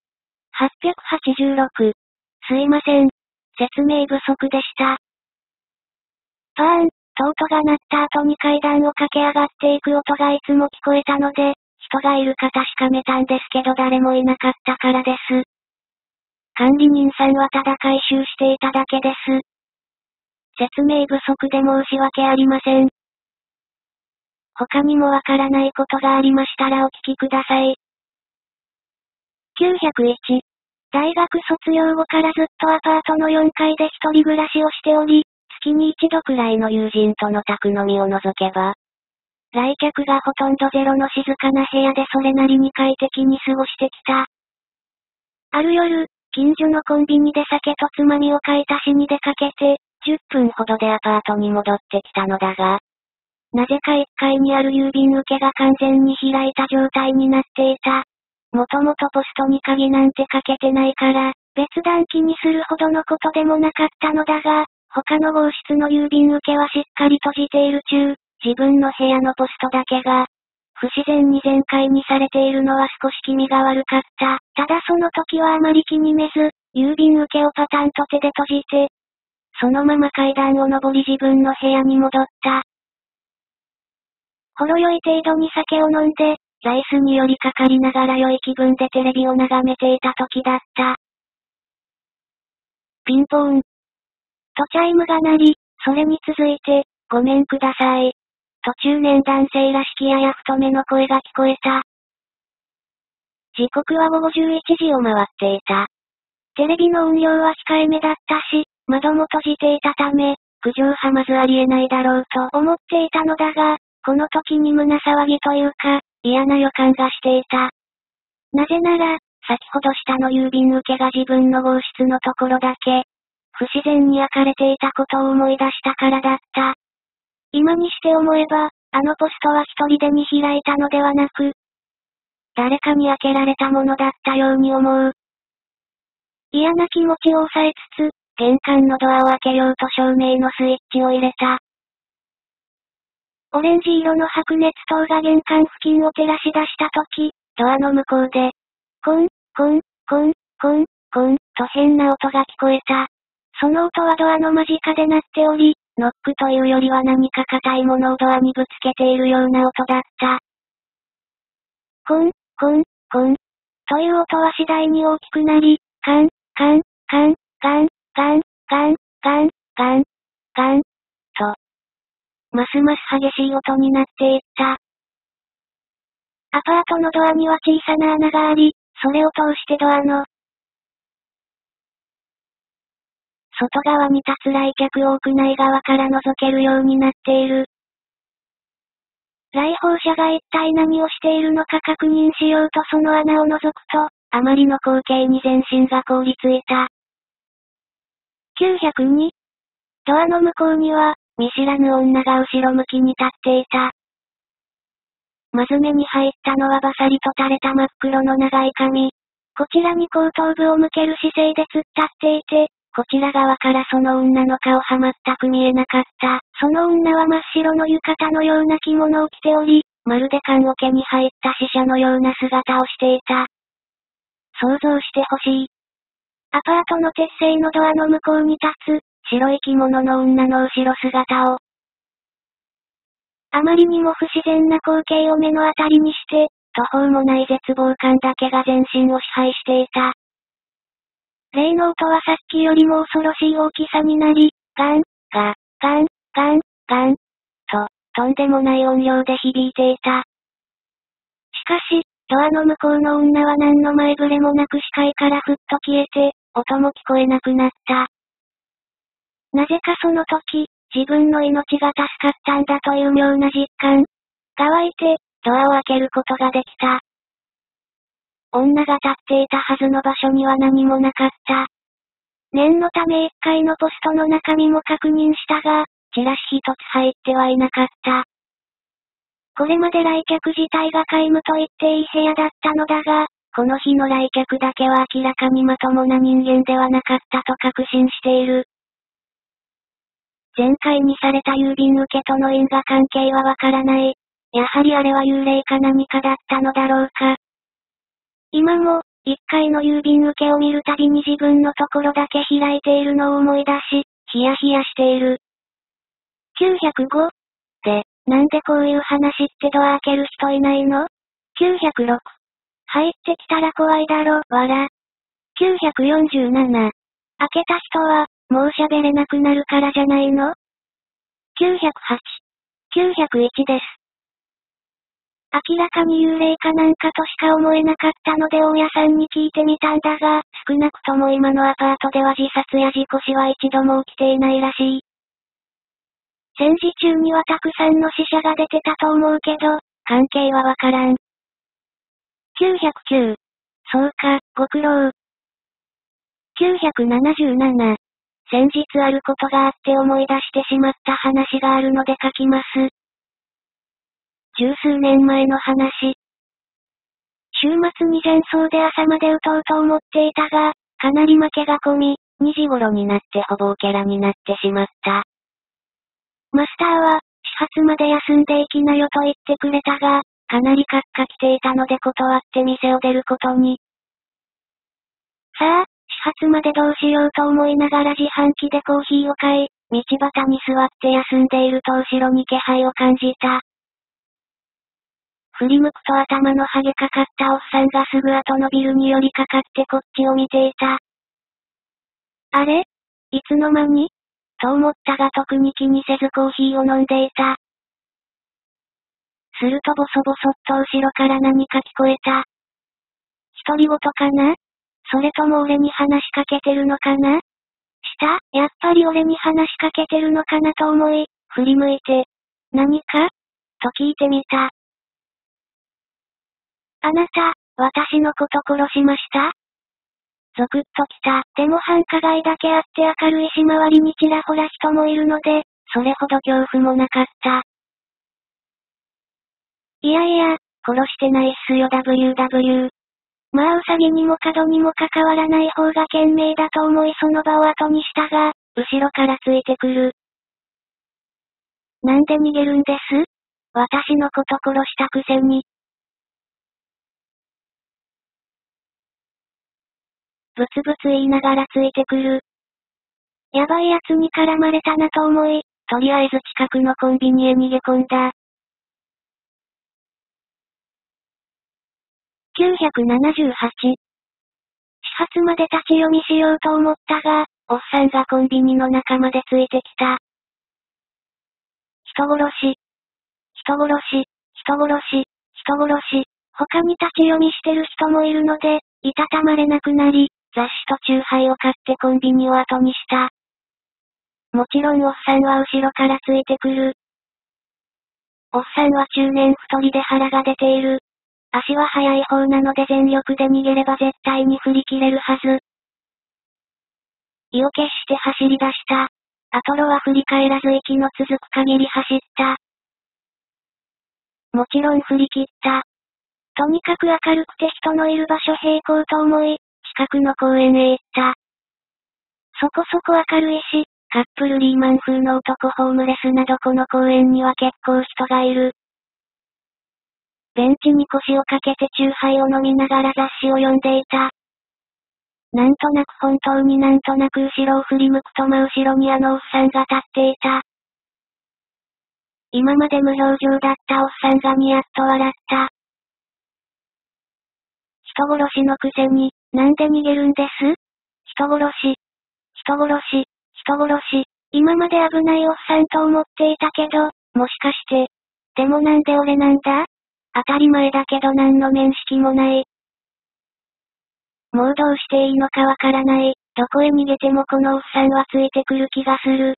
886。すいません。説明不足でした。パーン、と音が鳴った後に階段を駆け上がっていく音がいつも聞こえたので、人がいるか確かめたんですけど誰もいなかったからです。管理人さんはただ回収していただけです。説明不足で申し訳ありません。他にもわからないことがありましたらお聞きください。901、大学卒業後からずっとアパートの4階で一人暮らしをしており、月に一度くらいの友人との宅飲みを除けば、来客がほとんどゼロの静かな部屋でそれなりに快適に過ごしてきた。ある夜、近所のコンビニで酒とつまみを買い足しに出かけて、10分ほどでアパートに戻ってきたのだが、なぜか1階にある郵便受けが完全に開いた状態になっていた。もともとポストに鍵なんてかけてないから、別段気にするほどのことでもなかったのだが、他の号室の郵便受けはしっかり閉じている中、自分の部屋のポストだけが、不自然に全開にされているのは少し気味が悪かった。ただその時はあまり気にめず、郵便受けをパタンと手で閉じて、そのまま階段を上り自分の部屋に戻った。ほろ酔い程度に酒を飲んで、座椅子に寄りかかりながら良い気分でテレビを眺めていた時だった。ピンポーン。とチャイムが鳴り、それに続いて、ごめんください。と中年男性らしきやや太めの声が聞こえた。時刻は午後11時を回っていた。テレビの音量は控えめだったし、窓も閉じていたため、苦情はまずありえないだろうと思っていたのだが、この時に胸騒ぎというか、 嫌な予感がしていた。なぜなら、先ほど下の郵便受けが自分の号室のところだけ、不自然に焼かれていたことを思い出したからだった。今にして思えば、あのポストは一人で見開いたのではなく、誰かに開けられたものだったように思う。嫌な気持ちを抑えつつ、玄関のドアを開けようと照明のスイッチを入れた。オレンジ色の白熱灯が玄関付近を照らし出したとき、ドアの向こうで、コン、コン、コン、コン、コン、と変な音が聞こえた。その音はドアの間近で鳴っており、ノックというよりは何か硬いものをドアにぶつけているような音だった。コン、コン、コン、という音は次第に大きくなり、カン、カン、カン、ガン、ガン、ガン、ガン、ガン、ガン、と、ますます激しい音になっていった。アパートのドアには小さな穴があり、それを通してドアの外側に立つ来客を屋内側から覗けるようになっている。来訪者が一体何をしているのか確認しようとその穴を覗くと、あまりの光景に全身が凍りついた。902。ドアの向こうには、見知らぬ女が後ろ向きに立っていた。まず目に入ったのはバサリと垂れた真っ黒の長い髪。こちらに後頭部を向ける姿勢で突っ立っていて、こちら側からその女の顔は全く見えなかった。その女は真っ白の浴衣のような着物を着ており、まるで棺桶に入った死者のような姿をしていた。想像してほしい。アパートの鉄製のドアの向こうに立つ、白い着物の女の後ろ姿を。あまりにも不自然な光景を目の当たりにして、途方もない絶望感だけが全身を支配していた。例の音はさっきよりも恐ろしい大きさになり、ガン、ガ、ガン、ガン、ガン、と、とんでもない音量で響いていた。しかし、ドアの向こうの女は何の前触れもなく視界からふっと消えて、音も聞こえなくなった。なぜかその時、自分の命が助かったんだという妙な実感が湧いて、ドアを開けることができた。女が立っていたはずの場所には何もなかった。念のため1階のポストの中身も確認したが、チラシ一つ入ってはいなかった。これまで来客自体が皆無と言っていい部屋だったのだが、この日の来客だけは明らかにまともな人間ではなかったと確信している。前回にされた郵便受けとの因果関係はわからない。やはりあれは幽霊か何かだったのだろうか。今も、1階の郵便受けを見るたびに自分のところだけ開いているのを思い出し、ヒヤヒヤしている。905。で、なんでこういう話ってドア開ける人いないの？ 906。入ってきたら怖いだろ、わら。947。開けた人は、もう喋れなくなるからじゃないの？ 908。901です。明らかに幽霊かなんかとしか思えなかったので大家さんに聞いてみたんだが、少なくとも今のアパートでは自殺や事故死は一度も起きていないらしい。戦時中にはたくさんの死者が出てたと思うけど、関係はわからん。909。そうか、ご苦労。977。先日あることがあって思い出してしまった話があるので書きます。十数年前の話。週末に前奏で朝まで打とうと思っていたが、かなり負けが込み、2時頃になってほぼオケラになってしまった。マスターは、始発まで休んでいきなよと言ってくれたが、かなりカッカ来ていたので断って店を出ることに。さあ、始発までどうしようと思いながら自販機でコーヒーを買い、道端に座って休んでいると後ろに気配を感じた。振り向くと頭のハゲかかったおっさんがすぐ後のビルに寄りかかってこっちを見ていた。あれ？いつの間に？と思ったが特に気にせずコーヒーを飲んでいた。するとボソボソっと後ろから何か聞こえた。独り言かな？それとも俺に話しかけてるのかな？やっぱり俺に話しかけてるのかなと思い、振り向いて、何か？と聞いてみた。 あなた、私のこと殺しました？ゾクッときた。でも繁華街だけあって明るいし周りにちらほら人もいるので、それほど恐怖もなかった。いやいや、殺してないっすよ WW。まあウサギにも角にも関わらない方が賢明だと思いその場を後にしたが、後ろからついてくる。なんで逃げるんです？私のこと殺したくせに。ブツブツ言いながらついてくる。やばい奴に絡まれたなと思い、とりあえず近くのコンビニへ逃げ込んだ。978。始発まで立ち読みしようと思ったが、おっさんがコンビニの中までついてきた。人殺し。人殺し。人殺し。人殺し。他に立ち読みしてる人もいるので、いたたまれなくなり、雑誌とチューハイを買ってコンビニを後にした。もちろんおっさんは後ろからついてくる。おっさんは中年太りで腹が出ている。足は速い方なので全力で逃げれば絶対に振り切れるはず。意を決して走り出した。アトロは振り返らず息の続く限り走った。もちろん振り切った。とにかく明るくて人のいる場所へ行こうと思い、近くの公園へ行った。そこそこ明るいし、カップルリーマン風の男ホームレスなどこの公園には結構人がいる。ベンチに腰を掛けてチューハイを飲みながら雑誌を読んでいた。なんとなく本当になんとなく後ろを振り向くと真後ろにあのおっさんが立っていた。今まで無表情だったおっさんがニヤッと笑った。人殺しのくせに、なんで逃げるんです？人殺し。人殺し。人殺し。今まで危ないおっさんと思っていたけど、もしかして。でもなんで俺なんだ？当たり前だけど何の面識もない。もうどうしていいのかわからない。どこへ逃げてもこのおっさんはついてくる気がする。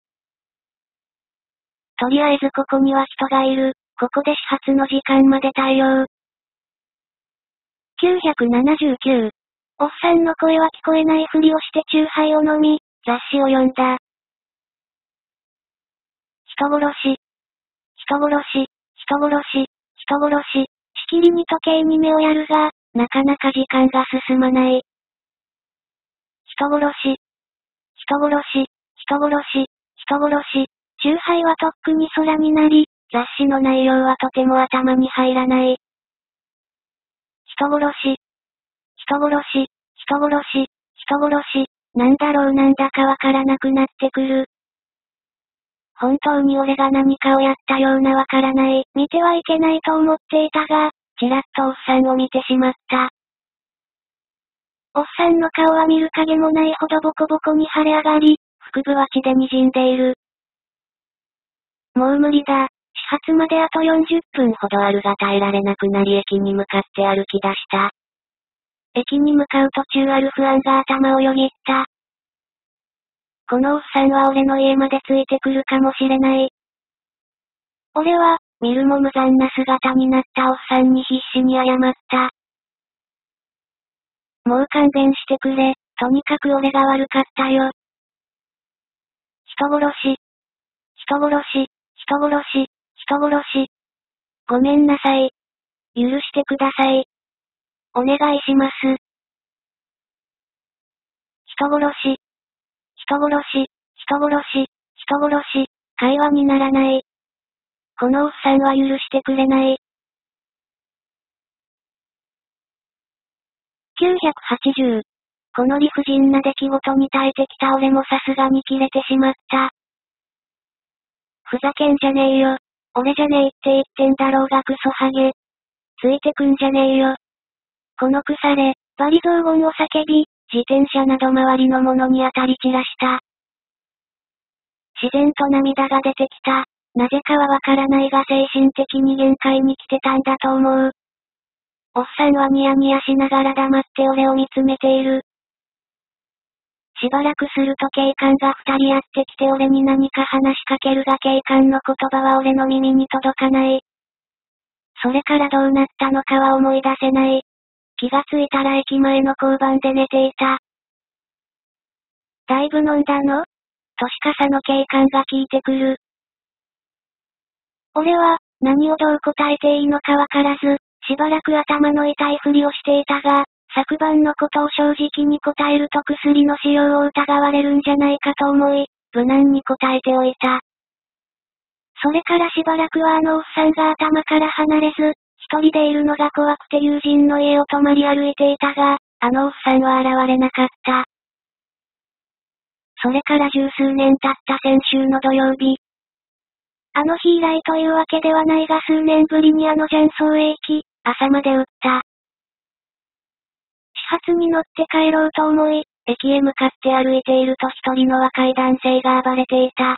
とりあえずここには人がいる。ここで始発の時間まで対応。979。おっさんの声は聞こえないふりをしてチューハイを飲み、雑誌を読んだ。人殺し。人殺し。人殺し。人殺し。しきりに時計に目をやるが、なかなか時間が進まない。人殺し。人殺し。人殺し。人殺し。チューハイはとっくに空になり、雑誌の内容はとても頭に入らない。人殺し。人殺し。人殺し。人殺し。なんだろうなんだかわからなくなってくる。本当に俺が何かをやったようなわからない。見てはいけないと思っていたが、ちらっとおっさんを見てしまった。おっさんの顔は見る影もないほどボコボコに腫れ上がり、腹部は血で滲んでいる。もう無理だ。始発まであと40分ほどあるが耐えられなくなり駅に向かって歩き出した。駅に向かう途中ある不安が頭をよぎった。このおっさんは俺の家までついてくるかもしれない。俺は、見るも無残な姿になったおっさんに必死に謝った。もう勘弁してくれ、とにかく俺が悪かったよ。人殺し。人殺し。人殺し。人殺し。ごめんなさい。許してください。お願いします。人殺し。人殺し。人殺し。人殺し。会話にならない。このおっさんは許してくれない。980。この理不尽な出来事に耐えてきた俺もさすがに切れてしまった。ふざけんじゃねえよ。俺じゃねえって言ってんだろうがクソハゲ。ついてくんじゃねえよ。この腐れ、バリ雑言を叫び、自転車など周りのものに当たり散らした。自然と涙が出てきた。なぜかはわからないが精神的に限界に来てたんだと思う。おっさんはニヤニヤしながら黙って俺を見つめている。しばらくすると警官が二人やってきて俺に何か話しかけるが警官の言葉は俺の耳に届かない。 それからどうなったのかは思い出せない。気がついたら駅前の交番で寝ていた。だいぶ飲んだの？年笠の警官が聞いてくる。俺は、何をどう答えていいのかわからず、しばらく頭の痛いふりをしていたが、昨晩のことを正直に答えると薬の使用を疑われるんじゃないかと思い、無難に答えておいた。それからしばらくはあのおっさんが頭から離れず、一人でいるのが怖くて友人の家を泊まり歩いていたが、あのおっさんは現れなかった。それから十数年経った先週の土曜日。あの日以来というわけではないが数年ぶりにあの雀荘へ行き、朝まで打った。始発に乗って帰ろうと思い、駅へ向かって歩いていると一人の若い男性が暴れていた。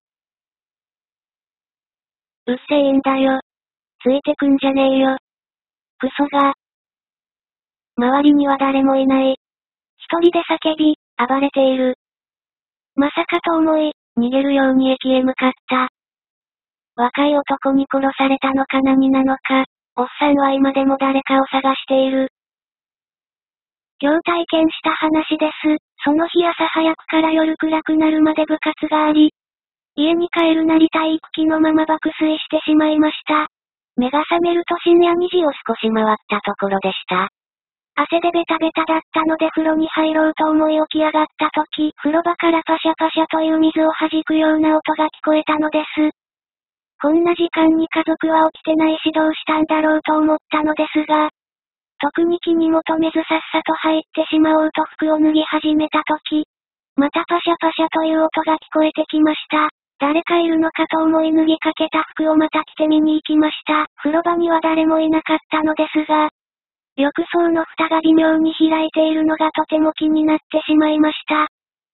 うっせえんだよ。ついてくんじゃねえよ。クソが。周りには誰もいない。一人で叫び、暴れている。まさかと思い、逃げるように駅へ向かった。若い男に殺されたのか何なのか、おっさんは今でも誰かを探している。今日体験した話です。その日朝早くから夜暗くなるまで部活があり、家に帰るなり体育気のまま爆睡してしまいました。目が覚めると深夜2時を少し回ったところでした。汗でベタベタだったので風呂に入ろうと思い起き上がった時、風呂場からパシャパシャという水を弾くような音が聞こえたのです。こんな時間に家族は起きてないしどうしたんだろうと思ったのですが、特に気に求めずさっさと入ってしまおうと服を脱ぎ始めた時、またパシャパシャという音が聞こえてきました。誰かいるのかと思い脱ぎかけた服をまた着て見に行きました。風呂場には誰もいなかったのですが、浴槽の蓋が微妙に開いているのがとても気になってしまいました。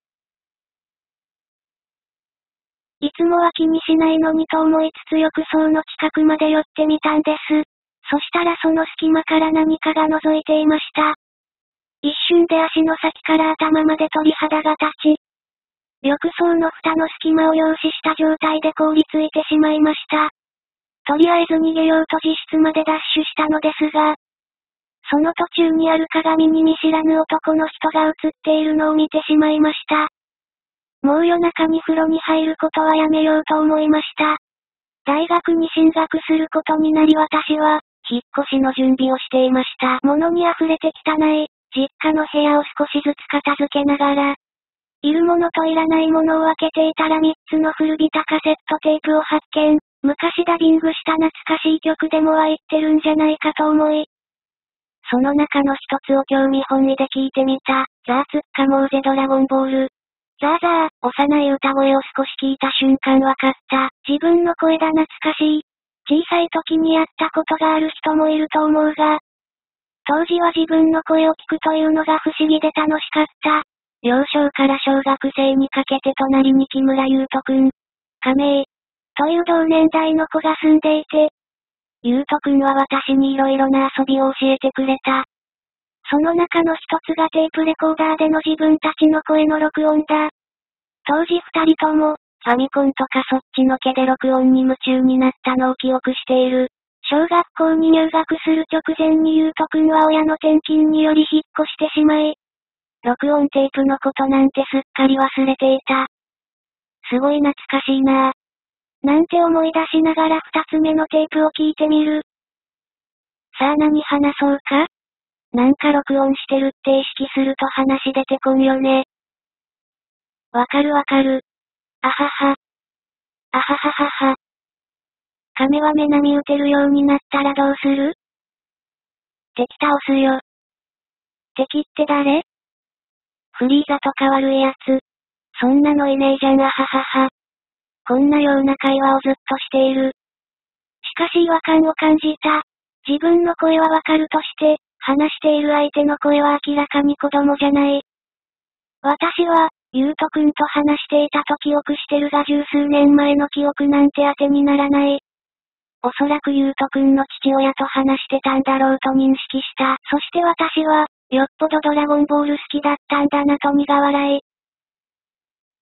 いつもは気にしないのにと思いつつ浴槽の近くまで寄ってみたんです。そしたらその隙間から何かが覗いていました。一瞬で足の先から頭まで鳥肌が立ち、浴槽の蓋の隙間を凝視した状態で凍りついてしまいました。とりあえず逃げようと自室までダッシュしたのですが、その途中にある鏡に見知らぬ男の人が映っているのを見てしまいました。もう夜中に風呂に入ることはやめようと思いました。大学に進学することになり私は、引っ越しの準備をしていました。物に溢れて汚い、実家の部屋を少しずつ片付けながら、いるものといらないものを分けていたら3つの古びたカセットテープを発見。昔ダビングした懐かしい曲でもは言ってるんじゃないかと思い、その中の一つを興味本位で聞いてみた。ザーツッカモーゼドラゴンボール。ザーザー、幼い歌声を少し聞いた瞬間わかった。自分の声だ懐かしい。小さい時にやったことがある人もいると思うが、当時は自分の声を聞くというのが不思議で楽しかった。幼少から小学生にかけて隣に木村優斗くん、亀井、という同年代の子が住んでいて、優斗くんは私に色々な遊びを教えてくれた。その中の一つがテープレコーダーでの自分たちの声の録音だ。当時二人とも、ファミコンとかそっちのけで録音に夢中になったのを記憶している。小学校に入学する直前に優斗くんは親の転勤により引っ越してしまい、録音テープのことなんてすっかり忘れていた。すごい懐かしいなぁ。なんて思い出しながら二つ目のテープを聞いてみる。さあ何話そうか？なんか録音してるって意識すると話出てこんよね。わかるわかる。あはは。あはははは。亀は目波打てるようになったらどうする？敵倒すよ。敵って誰？フリーザとか悪いやつ。そんなのいねえじゃんあははは。こんなような会話をずっとしている。しかし違和感を感じた。自分の声はわかるとして、話している相手の声は明らかに子供じゃない。私は、優斗くんと話していたと記憶してるが十数年前の記憶なんて当てにならない。おそらく優斗くんの父親と話してたんだろうと認識した。そして私は、よっぽどドラゴンボール好きだったんだなと苦笑い。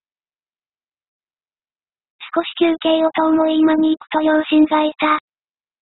少し休憩をと思い今に行くと両親がいた。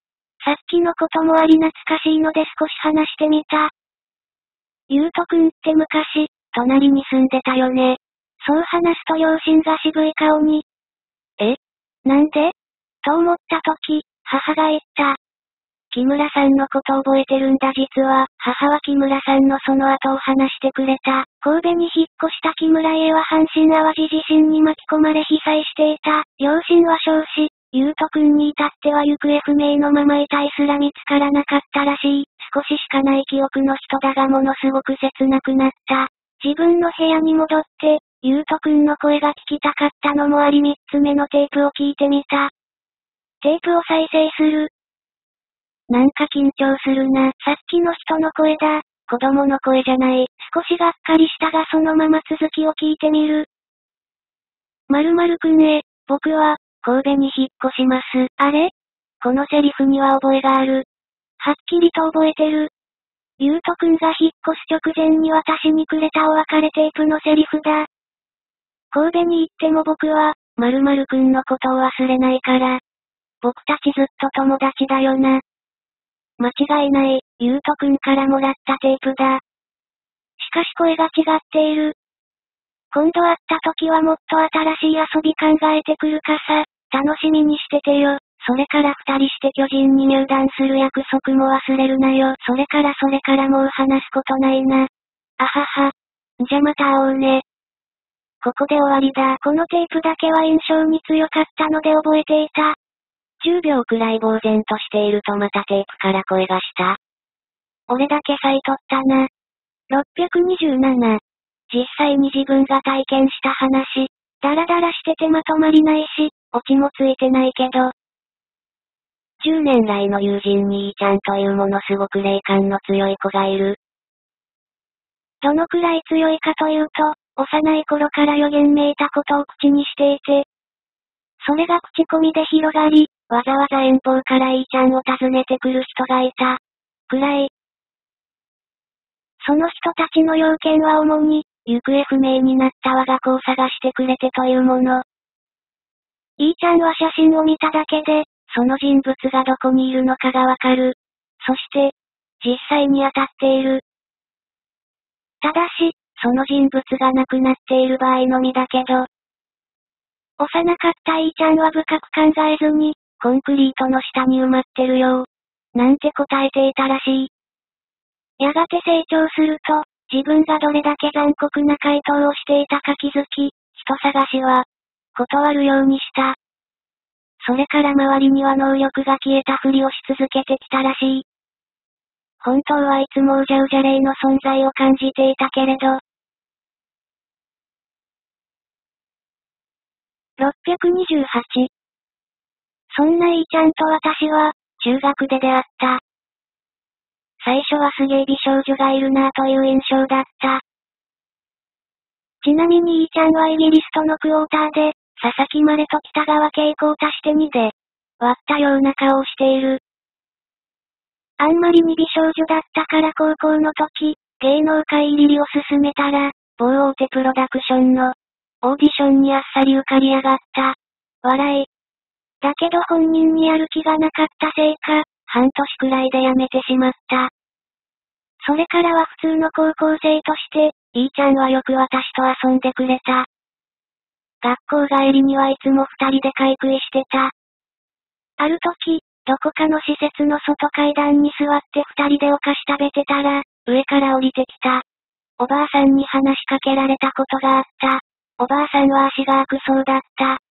さっきのこともあり懐かしいので少し話してみた。ゆうとくんって昔、隣に住んでたよね。そう話すと両親が渋い顔に。え？なんで？と思った時、母が言った。木村さんのこと覚えてるんだ実は、母は木村さんのその後を話してくれた。神戸に引っ越した木村家は阪神淡路地震に巻き込まれ被災していた。両親は焼死。ゆうとくんに至っては行方不明のまま遺体すら見つからなかったらしい。少ししかない記憶の人だがものすごく切なくなった。自分の部屋に戻って、ゆうとくんの声が聞きたかったのもあり3つ目のテープを聞いてみた。テープを再生する。なんか緊張するな。さっきの人の声だ。子供の声じゃない。少しがっかりしたがそのまま続きを聞いてみる。〇〇くんへ、僕は、神戸に引っ越します。あれ？このセリフには覚えがある。はっきりと覚えてる。ゆうとくんが引っ越す直前に私にくれたお別れテープのセリフだ。神戸に行っても僕は、〇〇くんのことを忘れないから。僕たちずっと友達だよな。間違いない、ゆうとくんからもらったテープだ。しかし声が違っている。今度会った時はもっと新しい遊び考えてくるかさ。楽しみにしててよ。それから二人して巨人に入団する約束も忘れるなよ。それからもう話すことないな。あはは。じゃまた会おうね。ここで終わりだ。このテープだけは印象に強かったので覚えていた。10秒くらい呆然としているとまたテープから声がした。俺だけさえ取ったな。627。実際に自分が体験した話。ダラダラしててまとまりないし、オチもついてないけど。10年来の友人にいーちゃんというものすごく霊感の強い子がいる。どのくらい強いかというと、幼い頃から予言めいたことを口にしていて、それが口コミで広がり、わざわざ遠方からいーちゃんを訪ねてくる人がいた。くらい。その人たちの要件は主に、行方不明になった我が子を探してくれてというもの。いーちゃんは写真を見ただけで、その人物がどこにいるのかがわかる。そして、実際に当たっている。ただし、その人物が亡くなっている場合のみだけど、幼かったいーちゃんは深く考えずに、コンクリートの下に埋まってるよ。なんて答えていたらしい。やがて成長すると、自分がどれだけ残酷な回答をしていたか気づき、人探しは、断るようにした。それから周りには能力が消えたふりをし続けてきたらしい。本当はいつもうじゃうじゃ霊の存在を感じていたけれど。628。そんないーちゃんと私は、中学で出会った。最初はすげえ美少女がいるなぁという印象だった。ちなみにいーちゃんはイギリスとのクォーターで、佐々木まれと北川景子を足して2で、割ったような顔をしている。あんまりに美少女だったから高校の時、芸能界入りを勧めたら、某大手プロダクションの、オーディションにあっさり受かりやがった。笑い。だけど本人にやる気がなかったせいか、半年くらいで辞めてしまった。それからは普通の高校生として、いーちゃんはよく私と遊んでくれた。学校帰りにはいつも二人で買い食いしてた。ある時、どこかの施設の外階段に座って二人でお菓子食べてたら、上から降りてきた。おばあさんに話しかけられたことがあった。おばあさんは足が悪そうだった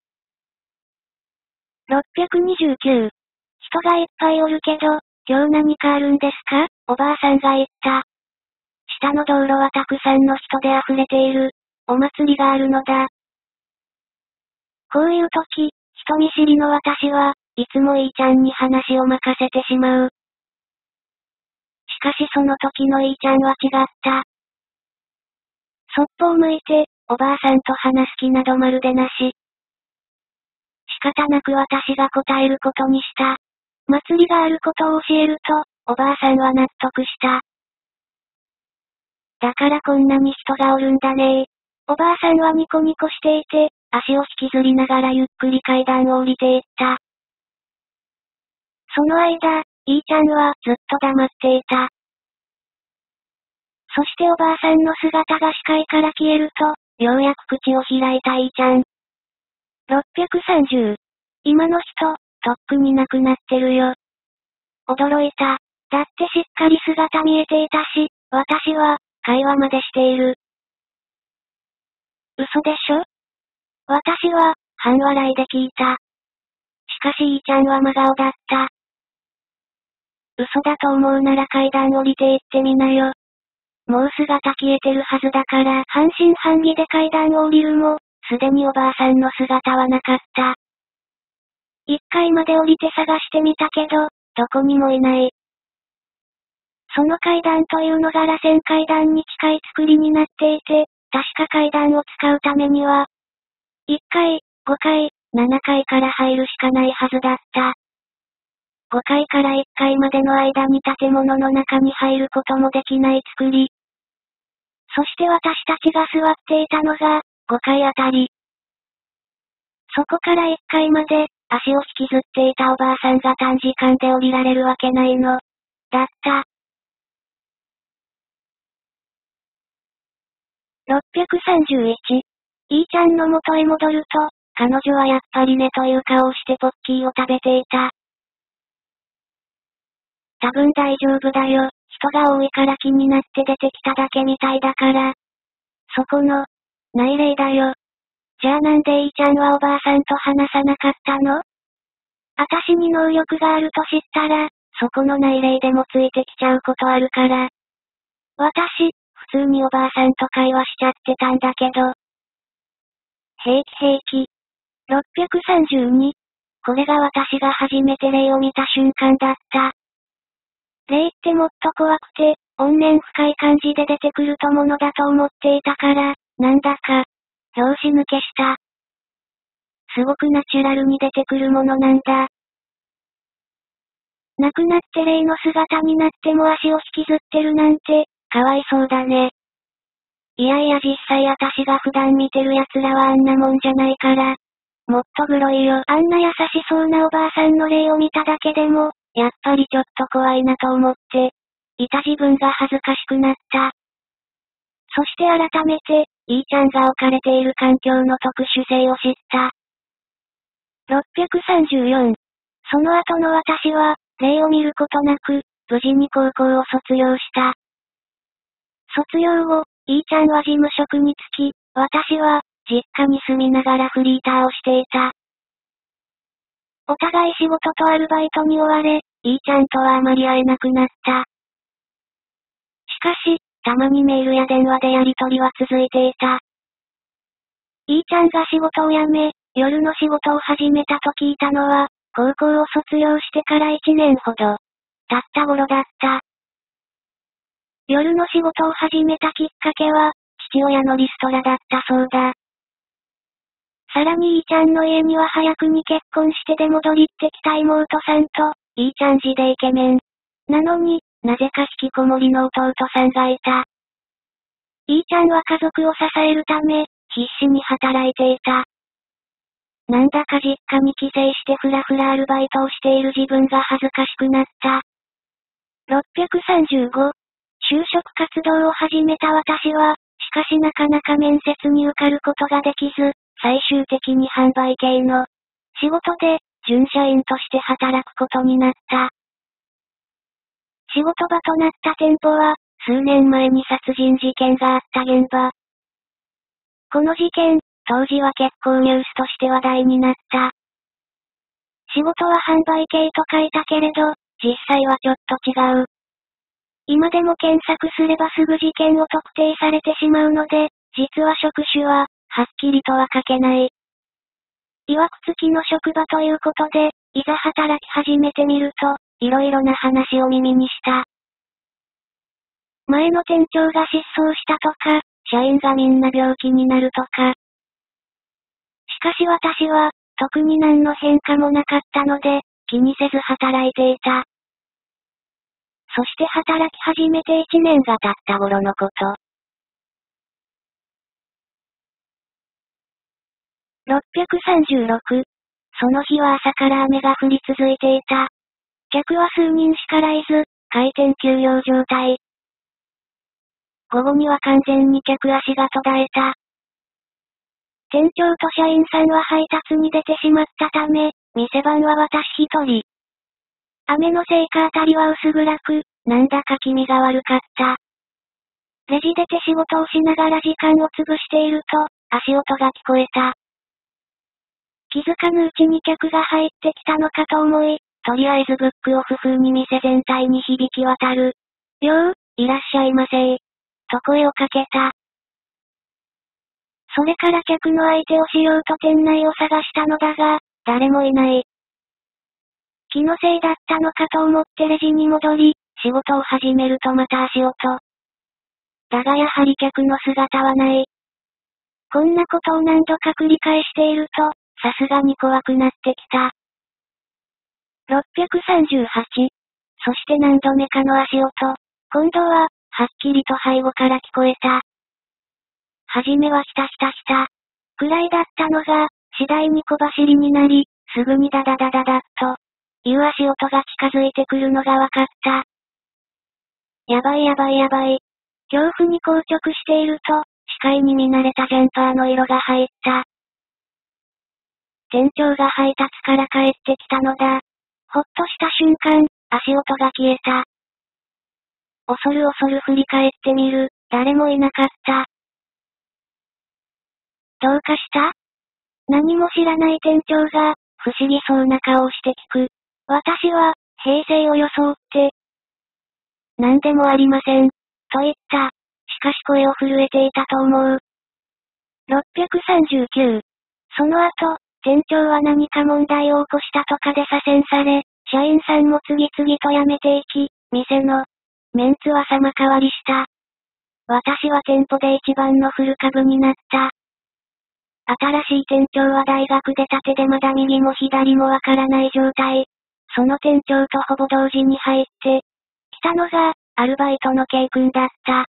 。629。人がいっぱいおるけど、今日何かあるんですか？おばあさんが言った。下の道路はたくさんの人で溢れている。お祭りがあるのだ。こういう時、人見知りの私は、いつもいーちゃんに話を任せてしまう。しかしその時のいーちゃんは違った。そっぽを向いて、おばあさんと話す気などまるでなし。仕方なく私が答えることにした。祭りがあることを教えると、おばあさんは納得した。だからこんなに人がおるんだねー。おばあさんはニコニコしていて、足を引きずりながらゆっくり階段を降りていった。その間、 いーちゃんはずっと黙っていた。そしておばあさんの姿が視界から消えると、ようやく口を開いたいーちゃん。630。今の人、とっくに亡くなってるよ。驚いた。だってしっかり姿見えていたし、私は、会話までしている。嘘でしょ？私は、半笑いで聞いた。しかしいーちゃんは真顔だった。嘘だと思うなら階段降りて行ってみなよ。もう姿消えてるはずだから、半信半疑で階段を降りるも、すでにおばあさんの姿はなかった。1階まで降りて探してみたけど、どこにもいない。その階段というのが螺旋階段に近い作りになっていて、確か階段を使うためには、1階、5階、7階から入るしかないはずだった。5階から1階までの間に建物の中に入ることもできない作り。そして私たちが座っていたのが、5階あたり。そこから1階まで、足を引きずっていたおばあさんが短時間で降りられるわけないの。だった。631。いーちゃんの元へ戻ると、彼女はやっぱりねという顔をしてポッキーを食べていた。多分大丈夫だよ。人が多いから気になって出てきただけみたいだから。そこの、内霊だよ。じゃあなんでいーちゃんはおばあさんと話さなかったの？あたしに能力があると知ったら、そこの内霊でもついてきちゃうことあるから。私、普通におばあさんと会話しちゃってたんだけど。平気平気。632。これが私が初めて霊を見た瞬間だった。霊ってもっと怖くて、怨念深い感じで出てくるとものだと思っていたから、なんだか、拍子抜けした。すごくナチュラルに出てくるものなんだ。亡くなって霊の姿になっても足を引きずってるなんて、かわいそうだね。いやいや実際私が普段見てる奴らはあんなもんじゃないから。もっとグロいよ。あんな優しそうなおばあさんの霊を見ただけでも、やっぱりちょっと怖いなと思って、いた自分が恥ずかしくなった。そして改めて、いーちゃんが置かれている環境の特殊性を知った。634。その後の私は、霊を見ることなく、無事に高校を卒業した。卒業後、いーちゃんは事務職に就き、私は、実家に住みながらフリーターをしていた。お互い仕事とアルバイトに追われ、いーちゃんとはあまり会えなくなった。しかし、たまにメールや電話でやり取りは続いていた。いーちゃんが仕事を辞め、夜の仕事を始めたと聞いたのは、高校を卒業してから1年ほど、経った頃だった。夜の仕事を始めたきっかけは、父親のリストラだったそうだ。さらにいーちゃんの家には早くに結婚して出戻りってきた妹さんと、いーちゃん字でイケメン。なのに、なぜか引きこもりの弟さんがいた。いーちゃんは家族を支えるため、必死に働いていた。なんだか実家に帰省してふらふらアルバイトをしている自分が恥ずかしくなった。635。就職活動を始めた私は、しかしなかなか面接に受かることができず、最終的に販売系の仕事で、準社員として働くことになった。仕事場となった店舗は、数年前に殺人事件があった現場。この事件、当時は結構ニュースとして話題になった。仕事は販売系と書いたけれど、実際はちょっと違う。今でも検索すればすぐ事件を特定されてしまうので、実は職種は、はっきりとは書けない。曰く付きの職場ということで、いざ働き始めてみると、いろいろな話を耳にした。前の店長が失踪したとか、社員がみんな病気になるとか。しかし私は、特に何の変化もなかったので、気にせず働いていた。そして働き始めて1年が経った頃のこと。636。その日は朝から雨が降り続いていた。 客は数人しか来ず、開店休業状態。午後には完全に客足が途絶えた。店長と社員さんは配達に出てしまったため、店番は私一人。雨のせいかあたりは薄暗く、なんだか気味が悪かった。レジ出て仕事をしながら時間を潰していると、足音が聞こえた。気づかぬうちに客が入ってきたのかと思い、とりあえずブックオフ風に店全体に響き渡る。よう、いらっしゃいませと声をかけた。それから客の相手をしようと店内を探したのだが、誰もいない。気のせいだったのかと思ってレジに戻り、仕事を始めるとまた足音。だがやはり客の姿はない。こんなことを何度か繰り返していると、さすがに怖くなってきた。638。そして何度目かの足音。今度は、はっきりと背後から聞こえた。はじめはひたひたひた。くらいだったのが、次第に小走りになり、すぐにダダダダダッと、いう足音が近づいてくるのがわかった。やばいやばいやばい。恐怖に硬直していると、視界に見慣れたジャンパーの色が入った。店長が配達から帰ってきたのだ。ほっとした瞬間、足音が消えた。恐る恐る振り返ってみる、誰もいなかった。どうかした？何も知らない店長が、不思議そうな顔をして聞く。私は、平静を装って。何でもありません。と言った。しかし声を震えていたと思う。639。その後、店長は何か問題を起こしたとかで左遷され、社員さんも次々と辞めていき、店のメンツは様変わりした。私は店舗で一番の古株になった。新しい店長は大学出たてでまだ右も左もわからない状態。その店長とほぼ同時に入って、来たのが、アルバイトの K 君だった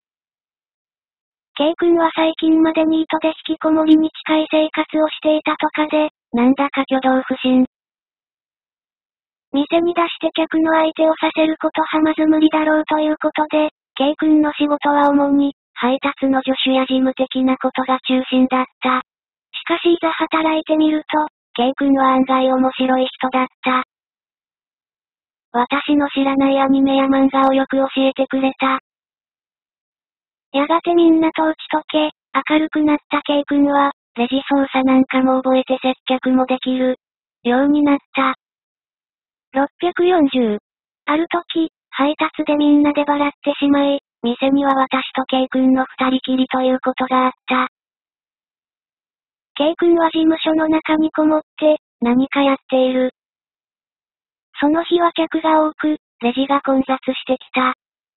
。K 君は最近までニートで引きこもりに近い生活をしていたとかで、なんだか挙動不審。店に出して客の相手をさせることはまず無理だろうということで、K 君の仕事は主に、配達の助手や事務的なことが中心だった。しかしいざ働いてみると、K 君は案外面白い人だった。私の知らないアニメや漫画をよく教えてくれた。やがてみんなと打ち解け、明るくなった K 君は、レジ操作なんかも覚えて接客もできるようになった。640。ある時、配達でみんなで笑ってしまい、店には私と K 君の二人きりということがあった。K 君は事務所の中にこもって、何かやっている。その日は客が多く、レジが混雑してきた。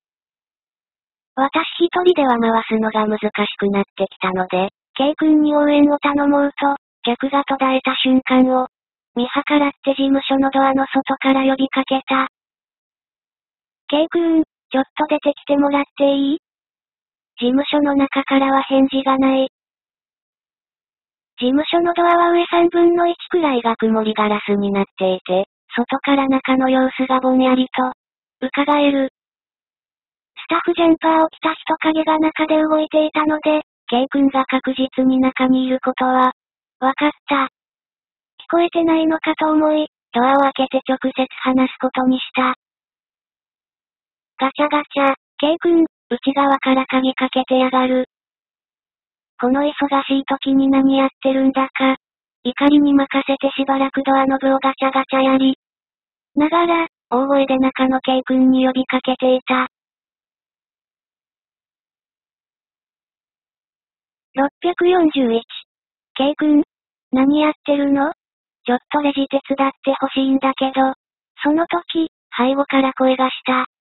私一人では回すのが難しくなってきたので、K 君に応援を頼もうと、客が途絶えた瞬間を、見計らって事務所のドアの外から呼びかけた。K 君、ちょっと出てきてもらっていい？事務所の中からは返事がない。事務所のドアは上3分の1くらいが曇りガラスになっていて、外から中の様子がぼんやりと、伺える。スタッフジャンパーを着た人影が中で動いていたので、K 君が確実に中にいることは、わかった。聞こえてないのかと思い、ドアを開けて直接話すことにした。ガチャガチャ、K 君、内側から鍵かけてやがる。この忙しい時に何やってるんだか。怒りに任せてしばらくドアノブをガチャガチャやり。ながら、大声で中の K 君に呼びかけていた。641。K 君、何やってるの？ちょっとレジ手伝ってほしいんだけど。その時、背後から声がした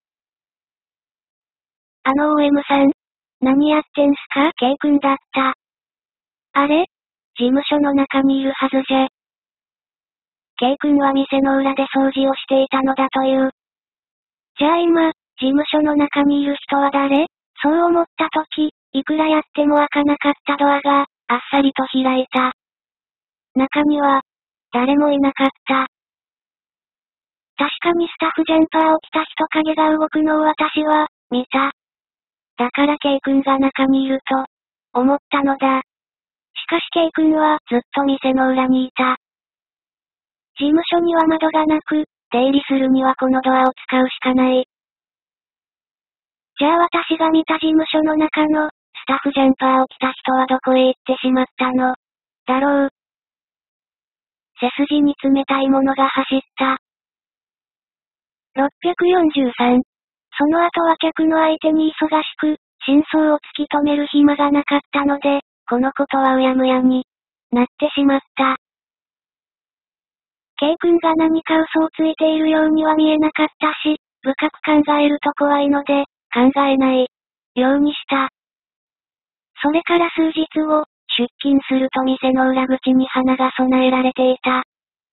。OM さん、何やってんすか？ K 君だった。あれ？事務所の中にいるはずじゃ。K 君は店の裏で掃除をしていたのだという。じゃあ今、事務所の中にいる人は誰？そう思った時、いくらやっても開かなかったドアが、あっさりと開いた。中には、誰もいなかった。 確かにスタッフジャンパーを着た人影が動くのを私は、見た。だから K 君が中にいると、思ったのだ。しかし K 君はずっと店の裏にいた。事務所には窓がなく、出入りするにはこのドアを使うしかない。じゃあ私が見た事務所の中の、スタッフジャンパーを着た人はどこへ行ってしまったのだろう。背筋に冷たいものが走った。643。その後は客の相手に忙しく、真相を突き止める暇がなかったので、このことはうやむやになってしまった。K 君が何か嘘をついているようには見えなかったし、深く考えると怖いので、考えないようにした。それから数日後、出勤すると店の裏口に花が備えられていた。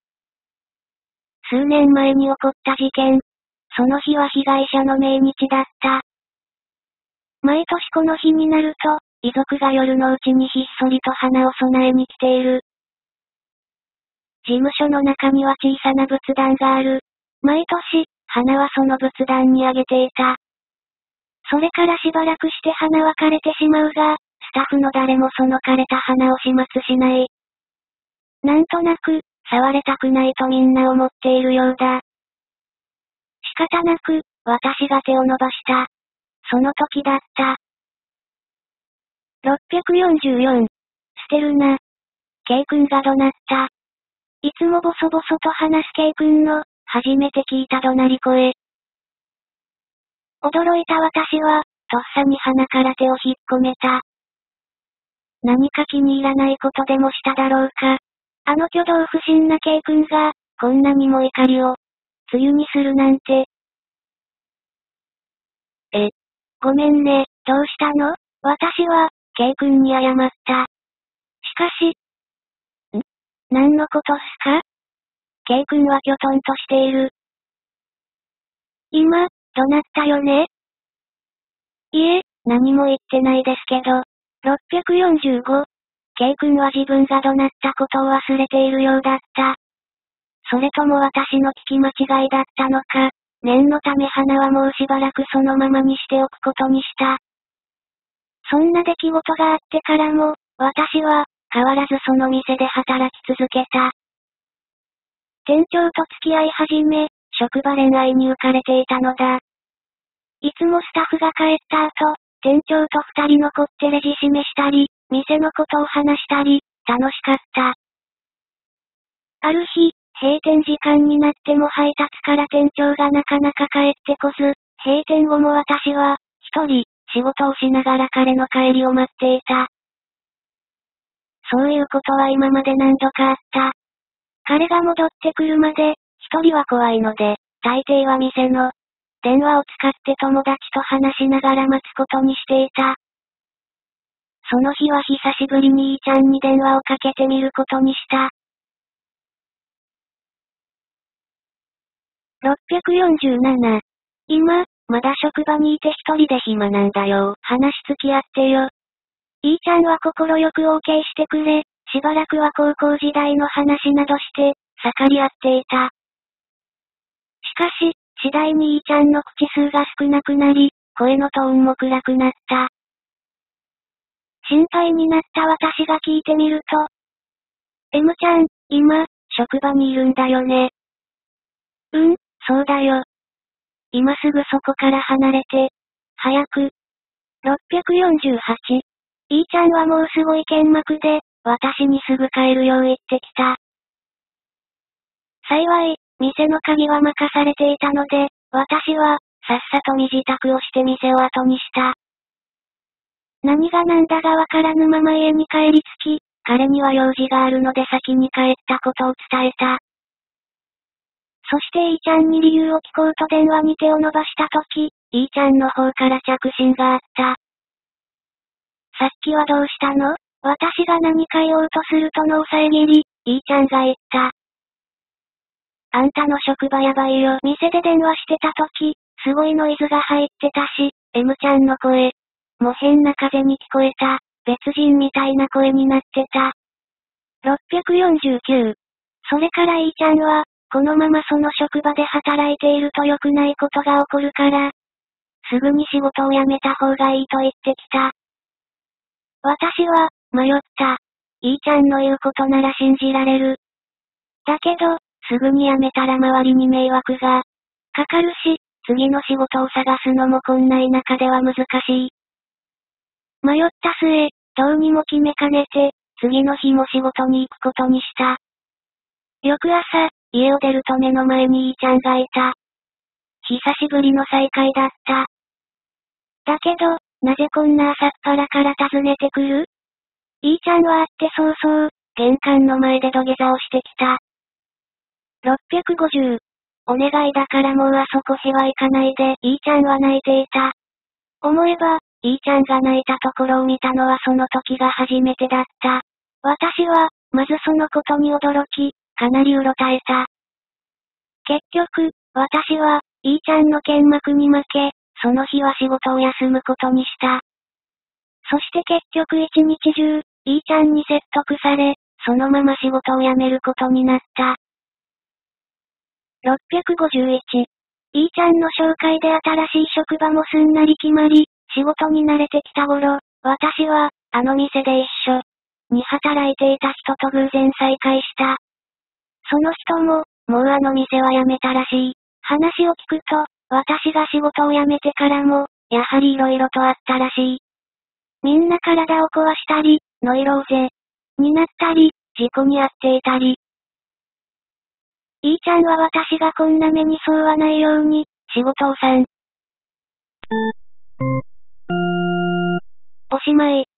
数年前に起こった事件。その日は被害者の命日だった。毎年この日になると、遺族が夜のうちにひっそりと花を供えに来ている。事務所の中には小さな仏壇がある。毎年、花はその仏壇にあげていた。それからしばらくして花は枯れてしまうが、スタッフの誰もその枯れた花を始末しない。なんとなく、触れたくないとみんな思っているようだ。仕方なく、私が手を伸ばした。その時だった。644。捨てるな。K 君が怒鳴った。いつもボソボソと話す K 君の、初めて聞いた怒鳴り声。驚いた私は、とっさに鼻から手を引っ込めた。何か気に入らないことでもしただろうか。あの挙動不審な K 君が、こんなにも怒りを、梅雨にするなんて。ごめんね、どうしたの？私は、K 君に謝った。しかし、何のことっすか？ K 君はきょとんとしている。今、怒鳴ったよね？いえ、何も言ってないですけど。645。K 君は自分が怒鳴ったことを忘れているようだった。それとも私の聞き間違いだったのか。念のため花はもうしばらくそのままにしておくことにした。そんな出来事があってからも、私は、変わらずその店で働き続けた。店長と付き合い始め、職場恋愛に浮かれていたのだ。いつもスタッフが帰った後、店長と二人残ってレジ締めしたり、店のことを話したり、楽しかった。ある日、閉店時間になっても配達から店長がなかなか帰ってこず、閉店後も私は、一人、仕事をしながら彼の帰りを待っていた。そういうことは今まで何度かあった。彼が戻ってくるまで、一人は怖いので、大抵は店の電話を使って友達と話しながら待つことにしていた。その日は久しぶりにいーちゃんに電話をかけてみることにした。647。今、まだ職場にいて一人で暇なんだよ。話付き合ってよ。いーちゃんは心よく OK してくれ、しばらくは高校時代の話などして、盛り合っていた。しかし、次第にいーちゃんの口数が少なくなり、声のトーンも暗くなった。心配になった私が聞いてみると、M ちゃん、今、職場にいるんだよね。そうだよ。今すぐそこから離れて。早く。648。いーちゃんはもうすごい剣幕で、私にすぐ帰るよう言ってきた。幸い、店の鍵は任されていたので、私は、さっさと身支度をして店を後にした。何が何だがわからぬまま家に帰り着き、彼には用事があるので先に帰ったことを伝えた。そしていーちゃんに理由を聞こうと電話に手を伸ばしたとき、いーちゃんの方から着信があった。さっきはどうしたの？私が何か言おうとするとのを遮り、いーちゃんが言った。あんたの職場やばいよ。店で電話してたとき、すごいノイズが入ってたし、M ちゃんの声。もう変な風に聞こえた。別人みたいな声になってた。649。それからいーちゃんは、 このままその職場で働いていると良くないことが起こるから、すぐに仕事を辞めた方がいいと言ってきた。私は、迷った。いいちゃんの言うことなら信じられる。だけど、すぐに辞めたら周りに迷惑がかかるし、次の仕事を探すのもこんな田舎では難しい。迷った末、どうにも決めかねて、次の日も仕事に行くことにした。翌朝、家を出ると目の前にいいちゃんがいた。久しぶりの再会だった。だけど、なぜこんな朝っぱらから訪ねてくる？いいちゃんは会って早々、玄関の前で土下座をしてきた。650。お願いだからもうあそこへは行かないで、いいちゃんは泣いていた。思えば、いいちゃんが泣いたところを見たのはその時が初めてだった。私は、まずそのことに驚き、かなりうろたえた。結局、私は、いいちゃんの剣幕に負け、その日は仕事を休むことにした。そして結局一日中、いいちゃんに説得され、そのまま仕事を辞めることになった。651。いいちゃんの紹介で新しい職場もすんなり決まり、仕事に慣れてきた頃、私は、あの店で一緒に働いていた人と偶然再会した。その人も、もうあの店は辞めたらしい。話を聞くと、私が仕事を辞めてからも、やはり色々とあったらしい。みんな体を壊したり、ノイローゼになったり、事故に遭っていたり。いいちゃんは私がこんな目に遭わないように、仕事をおしまい。